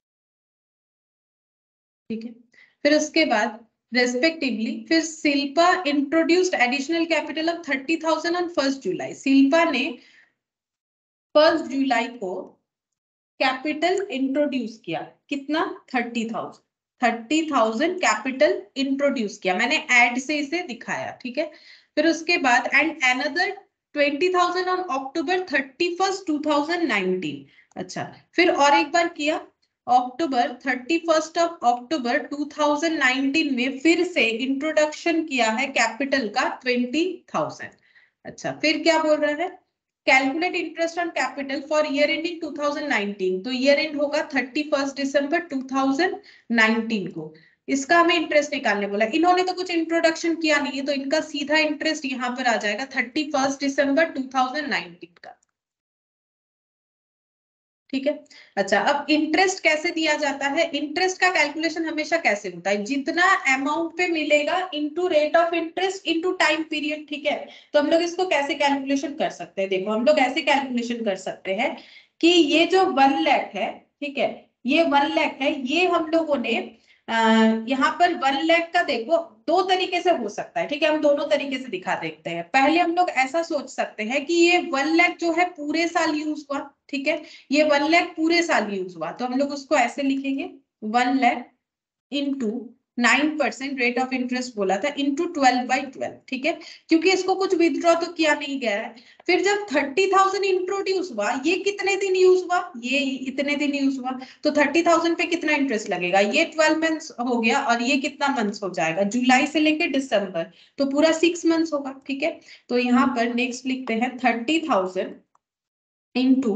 ठीक है, फिर उसके बाद रेस्पेक्टिवली फिर Shilpa introduced additional capital of 30,000 on 1st July. Shilpa ने 1 जुलाई को कैपिटल इंट्रोड्यूस किया, कितना, 30,000 कैपिटल इंट्रोड्यूस किया, मैंने ऐड से इसे दिखाया। ठीक है, फिर उसके बाद एंड अनदर 20,000 ऑन अक्टूबर 31, 2019। अच्छा, फिर और एक बार किया अक्टूबर 31 ऑफ अक्टूबर 2019 में फिर से इंट्रोडक्शन किया है कैपिटल का 20,000। अच्छा, फिर क्या बोल रहा है, calculate interest on capital for year ending 2019। तो ईयर एंड होगा 31 दिसंबर 2019 को, इसका हमें इंटरेस्ट निकालने बोला। इन्होंने तो कुछ इंट्रोडक्शन किया नहीं है, तो इनका सीधा इंटरेस्ट यहाँ पर आ जाएगा 31 दिसंबर 2019 का। ठीक है, अच्छा, अब इंटरेस्ट कैसे दिया जाता है, इंटरेस्ट का कैलकुलेशन हमेशा कैसे होता है, जितना अमाउंट पे मिलेगा into rate of interest into time period. ठीक है, तो हम लोग इसको कैसे कैलकुलेशन कर सकते हैं, देखो हम लोग ऐसे कैलकुलेशन कर सकते हैं कि ये जो 1 लाख है, ठीक है, ये 1 लाख है, ये हम लोगों ने यहाँ पर 1 लाख का देखो दो तरीके से हो सकता है। ठीक है, हम दोनों तरीके से दिखा देखते हैं। पहले हम लोग ऐसा सोच सकते हैं कि ये 1 लाख जो है पूरे साल यूज हुआ। ठीक है, ये 1 लाख पूरे साल यूज हुआ, तो हम लोग उसको ऐसे लिखेंगे 1 lakh into 9% rate of interest बोला था इंटू 12/12। ठीक है, क्योंकि इसको कुछ विथड्रॉ तो किया नहीं गया है। फिर जब 30,000 इंट्रोड्यूस हुआ, ये कितने दिन यूज हुआ, ये इतने दिन यूज हुआ, तो 30,000 पे कितना इंटरेस्ट लगेगा, ये 12 मंथ्स हो गया, और ये कितना मंथ्स हो जाएगा, जुलाई से लेके दिसंबर, तो पूरा 6 मंथ्स होगा। ठीक है, तो यहाँ पर नेक्स्ट लिखते हैं 30,000 इंटू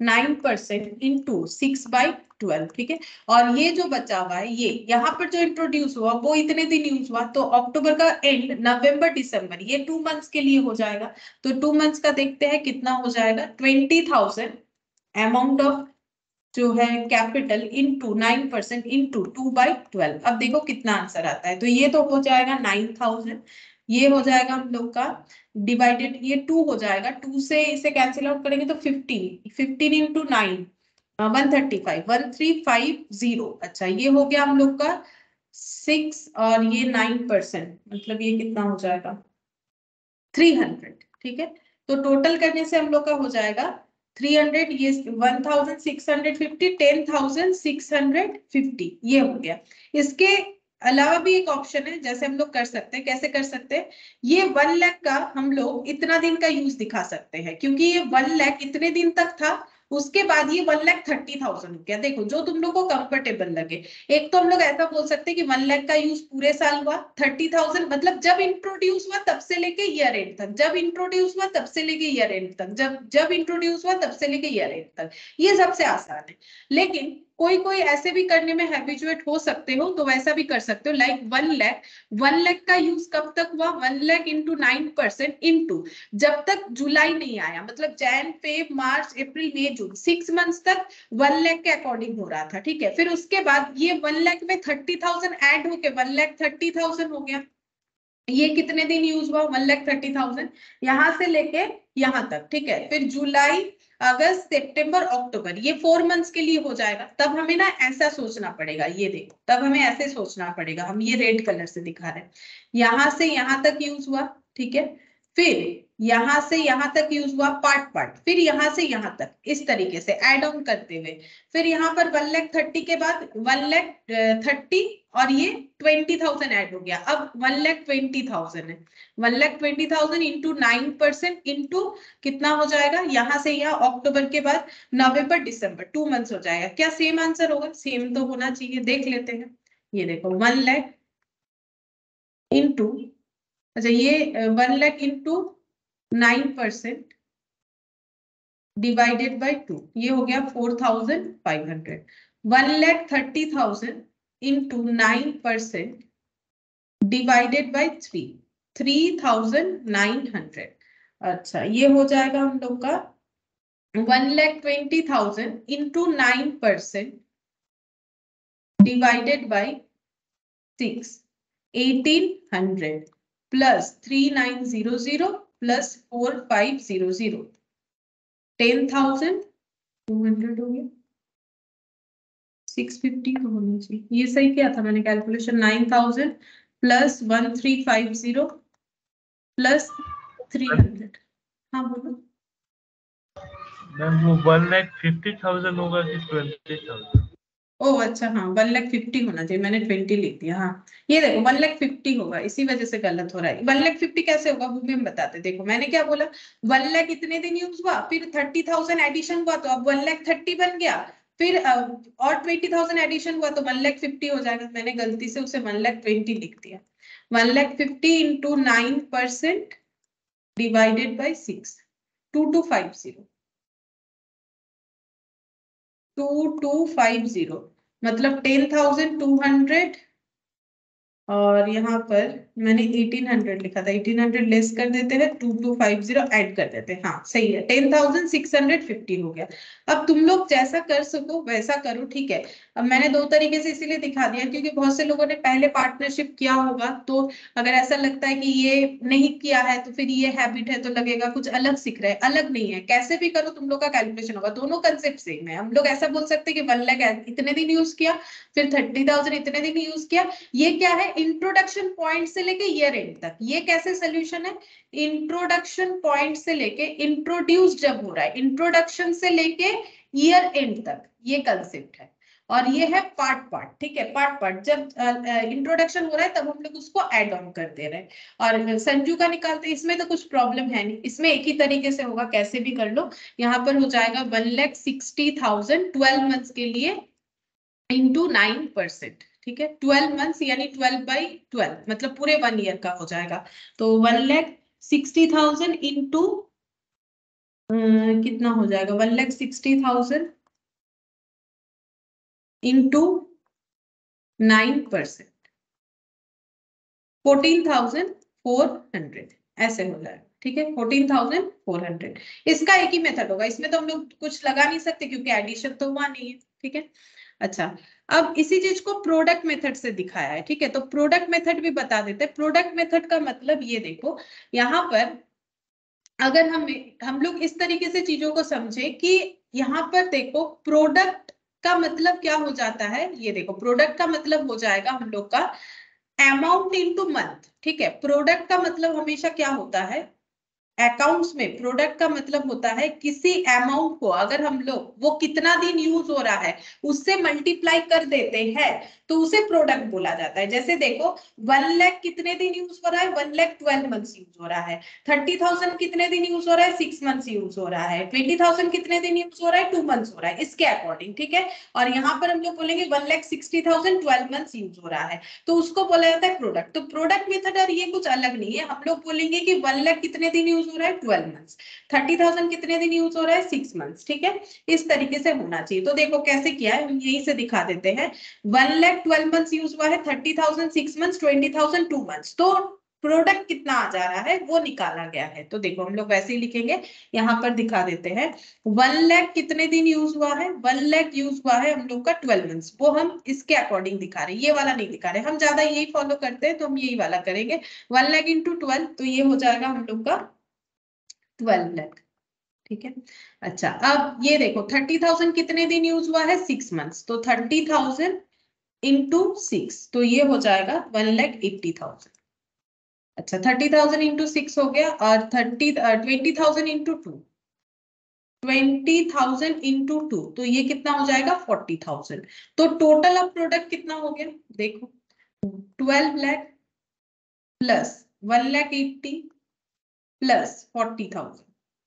9% इंटू 6/12। ठीक है, और ये जो बचा हुआ है, ये यहाँ पर जो इंट्रोड्यूस हुआ वो इतने दिन यूज हुआ, तो अक्टूबर का एंड, नवंबर दिसंबर, ये 2 मंथ्स के लिए हो जाएगा। तो 2 मंथ्स का देखते हैं कितना हो जाएगा, 20,000 अमाउंट ऑफ जो है कैपिटल इंटू 9% इंटू 2/12। अब देखो कितना आंसर आता है, तो ये तो हो जाएगा 9,000, ये हो जाएगा हम लोग का डिवाइडेड, ये 2 हो जाएगा, 2 से इसे कैंसिल आउट करेंगे तो 15 इंटू 9 135 1350। अच्छा, ये हो गया हम लोग का 6, और ये 9%, मतलब ये कितना हो जाएगा 300। ठीक है, तो टोटल करने से हम लोग का हो जाएगा 300, ये 1,650, 10,650, ये हो गया। इसके अलावा भी एक ऑप्शन है, जैसे हम लोग कर सकते हैं, कैसे कर सकते हैं, ये 1 लाख का हम लोग इतना दिन का यूज दिखा सकते हैं, क्योंकि ये 1 लाख इतने दिन तक था, उसके बाद ये 1,30,000 हो गया। देखो जो तुम लोग को कंफर्टेबल लगे, एक तो हम लोग ऐसा बोल सकते हैं कि 1 लाख का यूज पूरे साल हुआ, 30,000 मतलब जब इंट्रोड्यूस हुआ तब से लेके ईयर एंड तक, जब इंट्रोड्यूस हुआ तब से लेके ईयर एंड तक, जब इंट्रोड्यूस हुआ तब से लेके ईयर एंड तक, ये सबसे आसान है। लेकिन कोई कोई ऐसे भी करने में हैबिचुएट हो सकते हो, तो वैसा भी कर सकते हो, लाइक 1 लाख का यूज कब तक हुआ, 1 लाख इंटू 9% इंटू जब तक जुलाई नहीं आया, मतलब Jan Feb March April May June 6 months तक 1 लाख के अकॉर्डिंग हो रहा था। ठीक है, फिर उसके बाद ये 1 लाख में 30,000 ऐड होके 1,30,000 हो गया। ये कितने दिन यूज हुआ 1,30,000 यहाँ से लेके यहाँ तक, ठीक है। फिर जुलाई अगस्त सितंबर अक्टूबर, ये 4 मंथ्स के लिए हो जाएगा। तब हमें ना ऐसा सोचना पड़ेगा, ये देखो, तब हमें ऐसे सोचना पड़ेगा, हम ये रेड कलर से दिखा रहे हैं, यहाँ से यहाँ तक यूज हुआ, ठीक है। फिर यहाँ से यहाँ तक यूज हुआ पार्ट पार्ट, फिर यहाँ से यहाँ तक, इस तरीके से ऐड ऑन करते हुए, फिर यहाँ पर 1,30,000 के बाद 1,30,000 और ये 20,000 ऐड हो गया, अब 1,20,000 है। 1,20,000 इंटू 9% इंटू कितना हो जाएगा, यहाँ से यहाँ अक्टूबर के बाद नवंबर दिसंबर, 2 मंथ्स हो जाएगा। क्या सेम आंसर होगा? सेम तो होना चाहिए, देख लेते हैं। ये देखो 1 लाख इंटू, अच्छा ये 1 लाख इंटू 9% डिवाइडेड बाई 2, ये हो गया 4,500। 1,30,000 इंटू 9% डिवाइडेड बाई 3, 3,900। अच्छा ये हो जाएगा हम लोग का 1,20,000 into 9% divided by 6, 1,800 plus 3,900 plus 4,500, 10,200 हो गया। 650 तो होना चाहिए, ये सही क्या था मैंने कैलकुलेशन, 9,000 प्लस 1,350 प्लस 300। हाँ बोलो मैम, वो 1,50,000 होगा कि 20,000? ओह अच्छा, हाँ 1,50,000 होना चाहिए, मैंने 20 लिख दिया। हाँ ये देखो 1,50,000 होगा, इसी वजह से गलत हो रहा है। 1,50,000 कैसे होगा वो भी हम बताते। देखो मैंने क्या बोला, 1 लाख इतने दिन यूज हुआ, फिर 30,000 एडिशन हुआ तो अब 1,30,000 बन गया, फिर और 20,000 एडिशन हुआ तो 1,50,000 हो जाएगा। मैंने गलती से उसे 1,20,000 लिख दिया। 1,50,000 इंटू 9% डिवाइडेड बाई 6, 2250, 2250 मतलब 10,200, और यहाँ पर मैंने 1,800 लिखा था, 1,800 लेस कर देते हैं, 2250 ऐड कर देते हैं। हाँ सही है, 10,650 हो गया। अब तुम लोग जैसा कर सको वैसा करो, ठीक है। अब मैंने 2 तरीके से इसीलिए दिखा दिया क्योंकि बहुत से लोगों ने पहले पार्टनरशिप किया होगा, तो अगर ऐसा लगता है कि ये नहीं किया है तो फिर ये हैबिट है तो लगेगा कुछ अलग सीख रहे हैं। अलग नहीं है, कैसे भी करो तुम लोग का कैलकुलेशन होगा, दोनों कंसेप्ट सेम है। हम लोग ऐसा बोल सकते हैं कि 1 लाख इतने दिन यूज किया, फिर 30,000 इतने दिन यूज किया। ये क्या है, इंट्रोडक्शन पॉइंट से लेके ईयर एंड तक। ये कैसे सोल्यूशन है, इंट्रोडक्शन पॉइंट से लेके इंट्रोड्यूस जब हो रहा है, इंट्रोडक्शन से लेके ईयर एंड तक, ये कंसेप्ट है। और ये है पार्ट पार्ट, ठीक है। पार्ट पार्ट जब इंट्रोडक्शन हो रहा है तब हम लोग उसको ऐड ऑन कर दे रहे हैं। और संजू का निकालते हैं, इसमें तो कुछ प्रॉब्लम है नहीं, इसमें एक ही तरीके से होगा, कैसे भी कर लो। यहाँ पर हो जाएगा 1,60,000 12 मंथ्स के लिए इंटू 9%, ठीक है। 12 मंथ्स यानी 12/12 मतलब पूरे 1 ईयर का हो जाएगा। तो 1,60,000 इंटू कितना हो जाएगा, 1,60,000 इंटू 9%, 14,400 ऐसे हो जाएगा, ठीक है। 14,400। इसका एक ही मेथड होगा, इसमें तो हम लोग कुछ लगा नहीं सकते क्योंकि एडिशन तो हुआ नहीं है, ठीक है। अच्छा अब इसी चीज को प्रोडक्ट मेथड से दिखाया है, ठीक है। तो प्रोडक्ट मेथड भी बता देते हैं। प्रोडक्ट मेथड का मतलब ये देखो, यहाँ पर अगर हम लोग इस तरीके से चीजों को समझे कि यहाँ पर देखो प्रोडक्ट का मतलब क्या हो जाता है, ये देखो प्रोडक्ट का मतलब हो जाएगा हम लोग का अमाउंट इनटू मंथ, ठीक है। प्रोडक्ट का मतलब हमेशा क्या होता है, अकाउंट्स में प्रोडक्ट का मतलब होता है किसी अमाउंट को अगर हम लोग वो कितना दिन यूज हो रहा है उससे मल्टीप्लाई कर देते हैं तो उसे प्रोडक्ट बोला जाता है। जैसे देखो 1 लाख कितने दिन यूज हो रहा है, 1,12 मंथ्स यूज हो रहा है। 30,000 कितने दिन यूज हो रहा है, 6 मंथ्स यूज हो रहा है। 20,000 कितने दिन यूज हो रहा है, 2 मंथ्स हो रहा है, इसके अकॉर्डिंग, ठीक है। और यहाँ पर हम लोग बोलेंगे 1,60,000 12 मंथ्स यूज हो रहा है तो उसको बोला जाता है प्रोडक्ट। तो प्रोडक्ट मेथड और ये कुछ अलग नहीं है। हम लोग बोलेंगे कि 1 लाख कितने दिन यूज हो रहा है, 12 मंथ्स। 30,000 कितने दिन यूज हो रहा है, 6 मंथ्स, ठीक है। इस तरीके से होना चाहिए। तो देखो कैसे किया है, हम यही से दिखा देते हैं। 1 लाख 12 मंथ्स यूज हुआ है, 30,000 6 मंथ्स, 20,000 2 मंथ्स। तो प्रोडक्ट कितना आ जा रहा है वो निकाला गया है। तो देखो हम लोग वैसे ही लिखेंगे, यहाँ पर दिखा देते हैं। 1 लाख कितने दिन यूज हुआ है? 1 लाख यूज हुआ है हम लोग का 12 मंथ्स, वो हम इसके अकॉर्डिंग दिखा रहे हैं, ये वाला नहीं दिखा रहे। हम ज्यादा यही फॉलो करते हैं तो हम यही वाला करेंगे। 1 लाख इंटू 12, तो ये हो जाएगा हम लोग का 12 लाख। ठीक है, अच्छा अब ये देखो 30,000 कितने दिन यूज हुआ है? 6 मंथ्स, तो 30,000 इंटू 6, तो ये हो जाएगा 1,80,000। अच्छा 30,000 इंटू 6 हो गया, और 20,000 इंटू 2, 20,000 इंटू 2, तो ये कितना हो जाएगा? 40,000। तो टोटल अब प्रोडक्ट कितना हो गया देखो, 12 लाख प्लस 1,80,000 प्लस 40,000,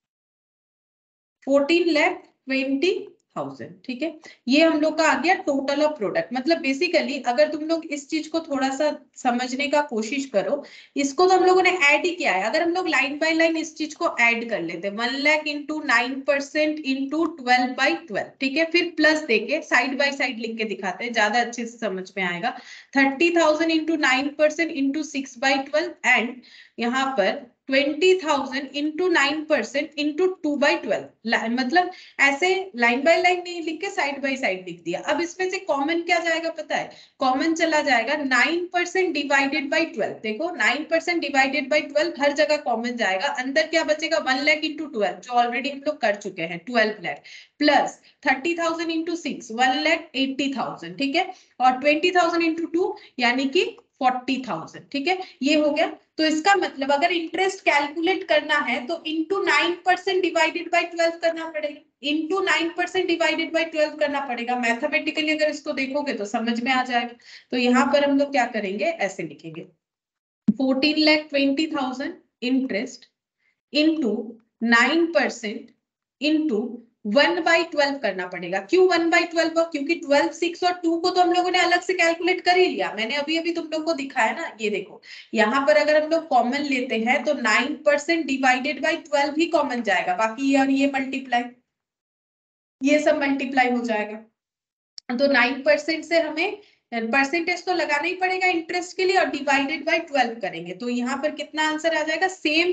14,20,000। ठीक है, ये हम लोग का आ गया टोटल ऑफ प्रोडक्ट। मतलब बेसिकली अगर तुम लोग इस चीज को थोड़ा सा समझने का कोशिश करो, इसको तो हम लोगों ने ऐड ही किया है। अगर हम लोग लाइन बाय लाइन इस चीज को ऐड कर लेते, 1 लाख इंटू 9% इंटू 12/12, ठीक है, फिर प्लस देके साइड बाय साइड लिख के दिखाते हैं, ज्यादा अच्छे से समझ में आएगा। 30,000 इंटू 9% इंटू 6/12 एंड यहाँ पर 20,000 इंटू 9% इंटू 2/12, मतलब ऐसे लाइन बाय लाइन नहीं लिख के साइड बाय साइड लिख दिया। अब इसमें से कॉमन क्या जाएगा पता है? कॉमन चला जाएगा 9% डिवाइडेड बाय 12। देखो 9% डिवाइडेड बाय 12 हर जगह कॉमन जाएगा, अंदर क्या बचेगा? 1 लाख इंटू 12, जो ऑलरेडी हम लोग कर चुके हैं, 12 लाख, प्लस 30,000 इंटू 6, 1,80,000, ठीक है, और 20,000 इंटू 2 यानी कि 40,000। ठीक है, ये हो गया। तो इसका मतलब अगर इंटरेस्ट कैलकुलेट करना है तो इंटू 9% डिवाइडेड बाय 12 करना पड़ेगा, इंटू 9% डिवाइडेड बाय 12 करना पड़ेगा। मैथमेटिकली अगर इसको देखोगे तो समझ में आ जाएगा। तो यहाँ पर हम लोग क्या करेंगे, ऐसे लिखेंगे 14,20,000 इंटरेस्ट इंटू 9% इंटू 1/12 करना पड़ेगा। क्यों 1/12? क्योंकि 12, 6 और 2 को तो हम लोगों ने अलग से कैलकुलेट कर ही लिया, मैंने अभी अभी तुम लोग को दिखाया ना। ये देखो यहाँ पर अगर हम लोग कॉमन लेते हैं तो 9% डिवाइडेड बाय 12 ही कॉमन जाएगा, बाकी यार ये मल्टीप्लाई, ये सब मल्टीप्लाई हो जाएगा। तो 9% से हमें परसेंटेज तो लगाना ही पड़ेगा इंटरेस्ट के लिए, और डिवाइडेड बाय 12 करेंगे तो यहाँ पर कितना आंसर आ जाएगा? सेम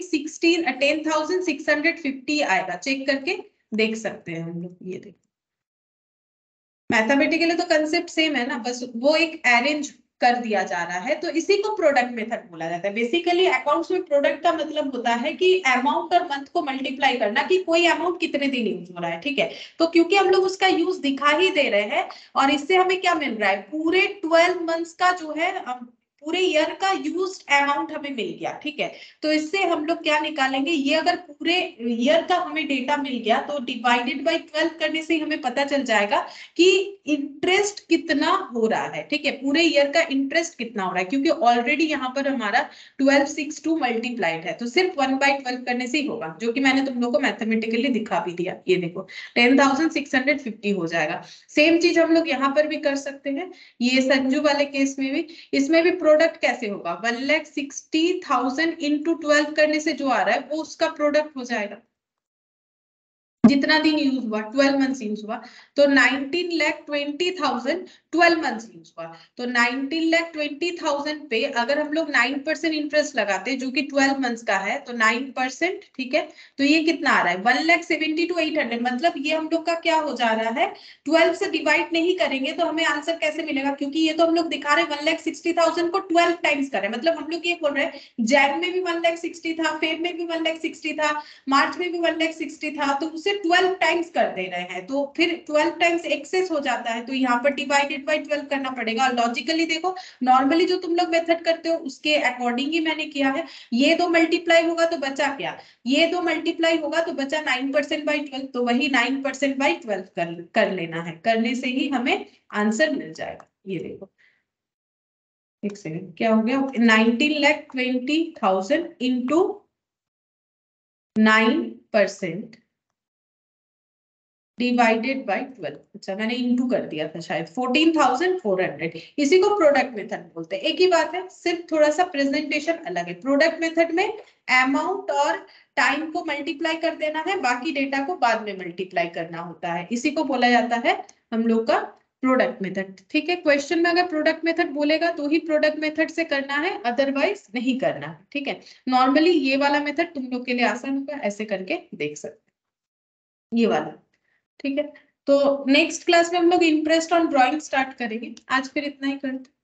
10,650 आएगा। चेक करके देख सकते हैं हम लोग। ये देखो मैथमेटिकली तो कंसेप्ट सेम है ना, बस वो एक अरेंज कर दिया जा रहा है। तो इसी को प्रोडक्ट मेथड बोला जाता है। बेसिकली अकाउंट्स में प्रोडक्ट का मतलब होता है कि अमाउंट और मंथ को मल्टीप्लाई करना, कि कोई अमाउंट कितने दिन यूज हो रहा है। ठीक है, तो क्योंकि हम लोग उसका यूज दिखा ही दे रहे हैं, और इससे हमें क्या मिल रहा है? पूरे 12 मंथ्स का जो है, पूरे ईयर का यूज्ड अमाउंट हमें मिल गया। ठीक है, तो इससे हम लोग क्या निकालेंगे? ये अगर पूरे ईयर का हमें डेटा मिल गया तो डिवाइडेड बाय 12 करने से हमें पता चल जाएगा कि इंटरेस्ट कितना हो रहा है। ठीक है, पूरे ईयर का इंटरेस्ट कितना हो रहा है, क्योंकि ऑलरेडी यहाँ पर हमारा 1262 मल्टीप्लाइड है, तो सिर्फ 1/12 करने से ही होगा, जो कि मैंने तुम लोग को मैथमेटिकली दिखा भी दिया। ये देखो 10,650 हो जाएगा। सेम चीज हम लोग यहाँ पर भी कर सकते हैं, ये संजू वाले केस में भी। इसमें भी प्रोडक्ट कैसे होगा? 1,60,000 इंटू 12 करने से जो आ रहा है वो उसका प्रोडक्ट हो जाएगा, जितना दिन यूज हुआ, 12 मंथ्स यूज हुआ। तो 19,20,000 12 मंथ्स यूज हुआ, तो 19,20,000 पे अगर हम लोग 9% इंटरेस्ट लगाते जो कि 12 मंथ्स का है, तो 9%, ठीक है, तो ये कितना आ रहा है? 1,70,800। मतलब ये हम लोग का क्या हो जा रहा है? 12 से डिवाइड नहीं करेंगे तो हमें आंसर कैसे मिलेगा? क्योंकि ये तो हम लोग दिखा रहे 1,60,000 को 12 टाइम्स कर रहे हैं। मतलब हम लोग ये बोल रहे हैं जैन में भी 1,60,000 था, फेब में भी 1,60,000 था, मार्च में भी 1,60,000 था, तो उसे 12 टाइम्स कर दे रहे हैं, तो फिर 12 टाइम्स एक्सेस हो जाता है, तो यहाँ पर डिवाइडेड बाय 12 करना पड़ेगा। और लॉजिकली देखो, नॉर्मली जो तुम लोग मेथड करते हो उसके अकॉर्डिंग ही मैंने किया है। ये दो मल्टीप्लाई होगा तो बचा क्या? ये दो मल्टीप्लाई होगा तो बचा 9% बाय 12, तो वही 9% बाय 12 कर लेना है, करने से ही हमें आंसर मिल जाएगा। ये देखो एक सेकंड, क्या हो गया? 19,20,000 इंटू 9% डिवाइडेड बाय 12। अच्छा मैंने इंटू कर दिया था शायद, 14,400। इसी को प्रोडक्ट मेथड बोलते हैं। एक ही बात है, सिर्फ थोड़ा सा प्रेजेंटेशन अलग है। प्रोडक्ट मेथड में अमाउंट और टाइम को मल्टीप्लाई कर देना है, बाकी डेटा को बाद में मल्टीप्लाई करना होता है। इसी को बोला जाता है हम लोग का प्रोडक्ट मेथड, ठीक है। क्वेश्चन में अगर प्रोडक्ट मेथड बोलेगा तो ही प्रोडक्ट मेथड से करना है, अदरवाइज नहीं करना है, ठीक है। नॉर्मली ये वाला मेथड तुम लोग के लिए आसान होगा, ऐसे करके देख सकते ये वाला, ठीक है। तो नेक्स्ट क्लास में हम लोग इंटरेस्ट ऑन ड्राइंग स्टार्ट करेंगे। आज फिर इतना ही करते।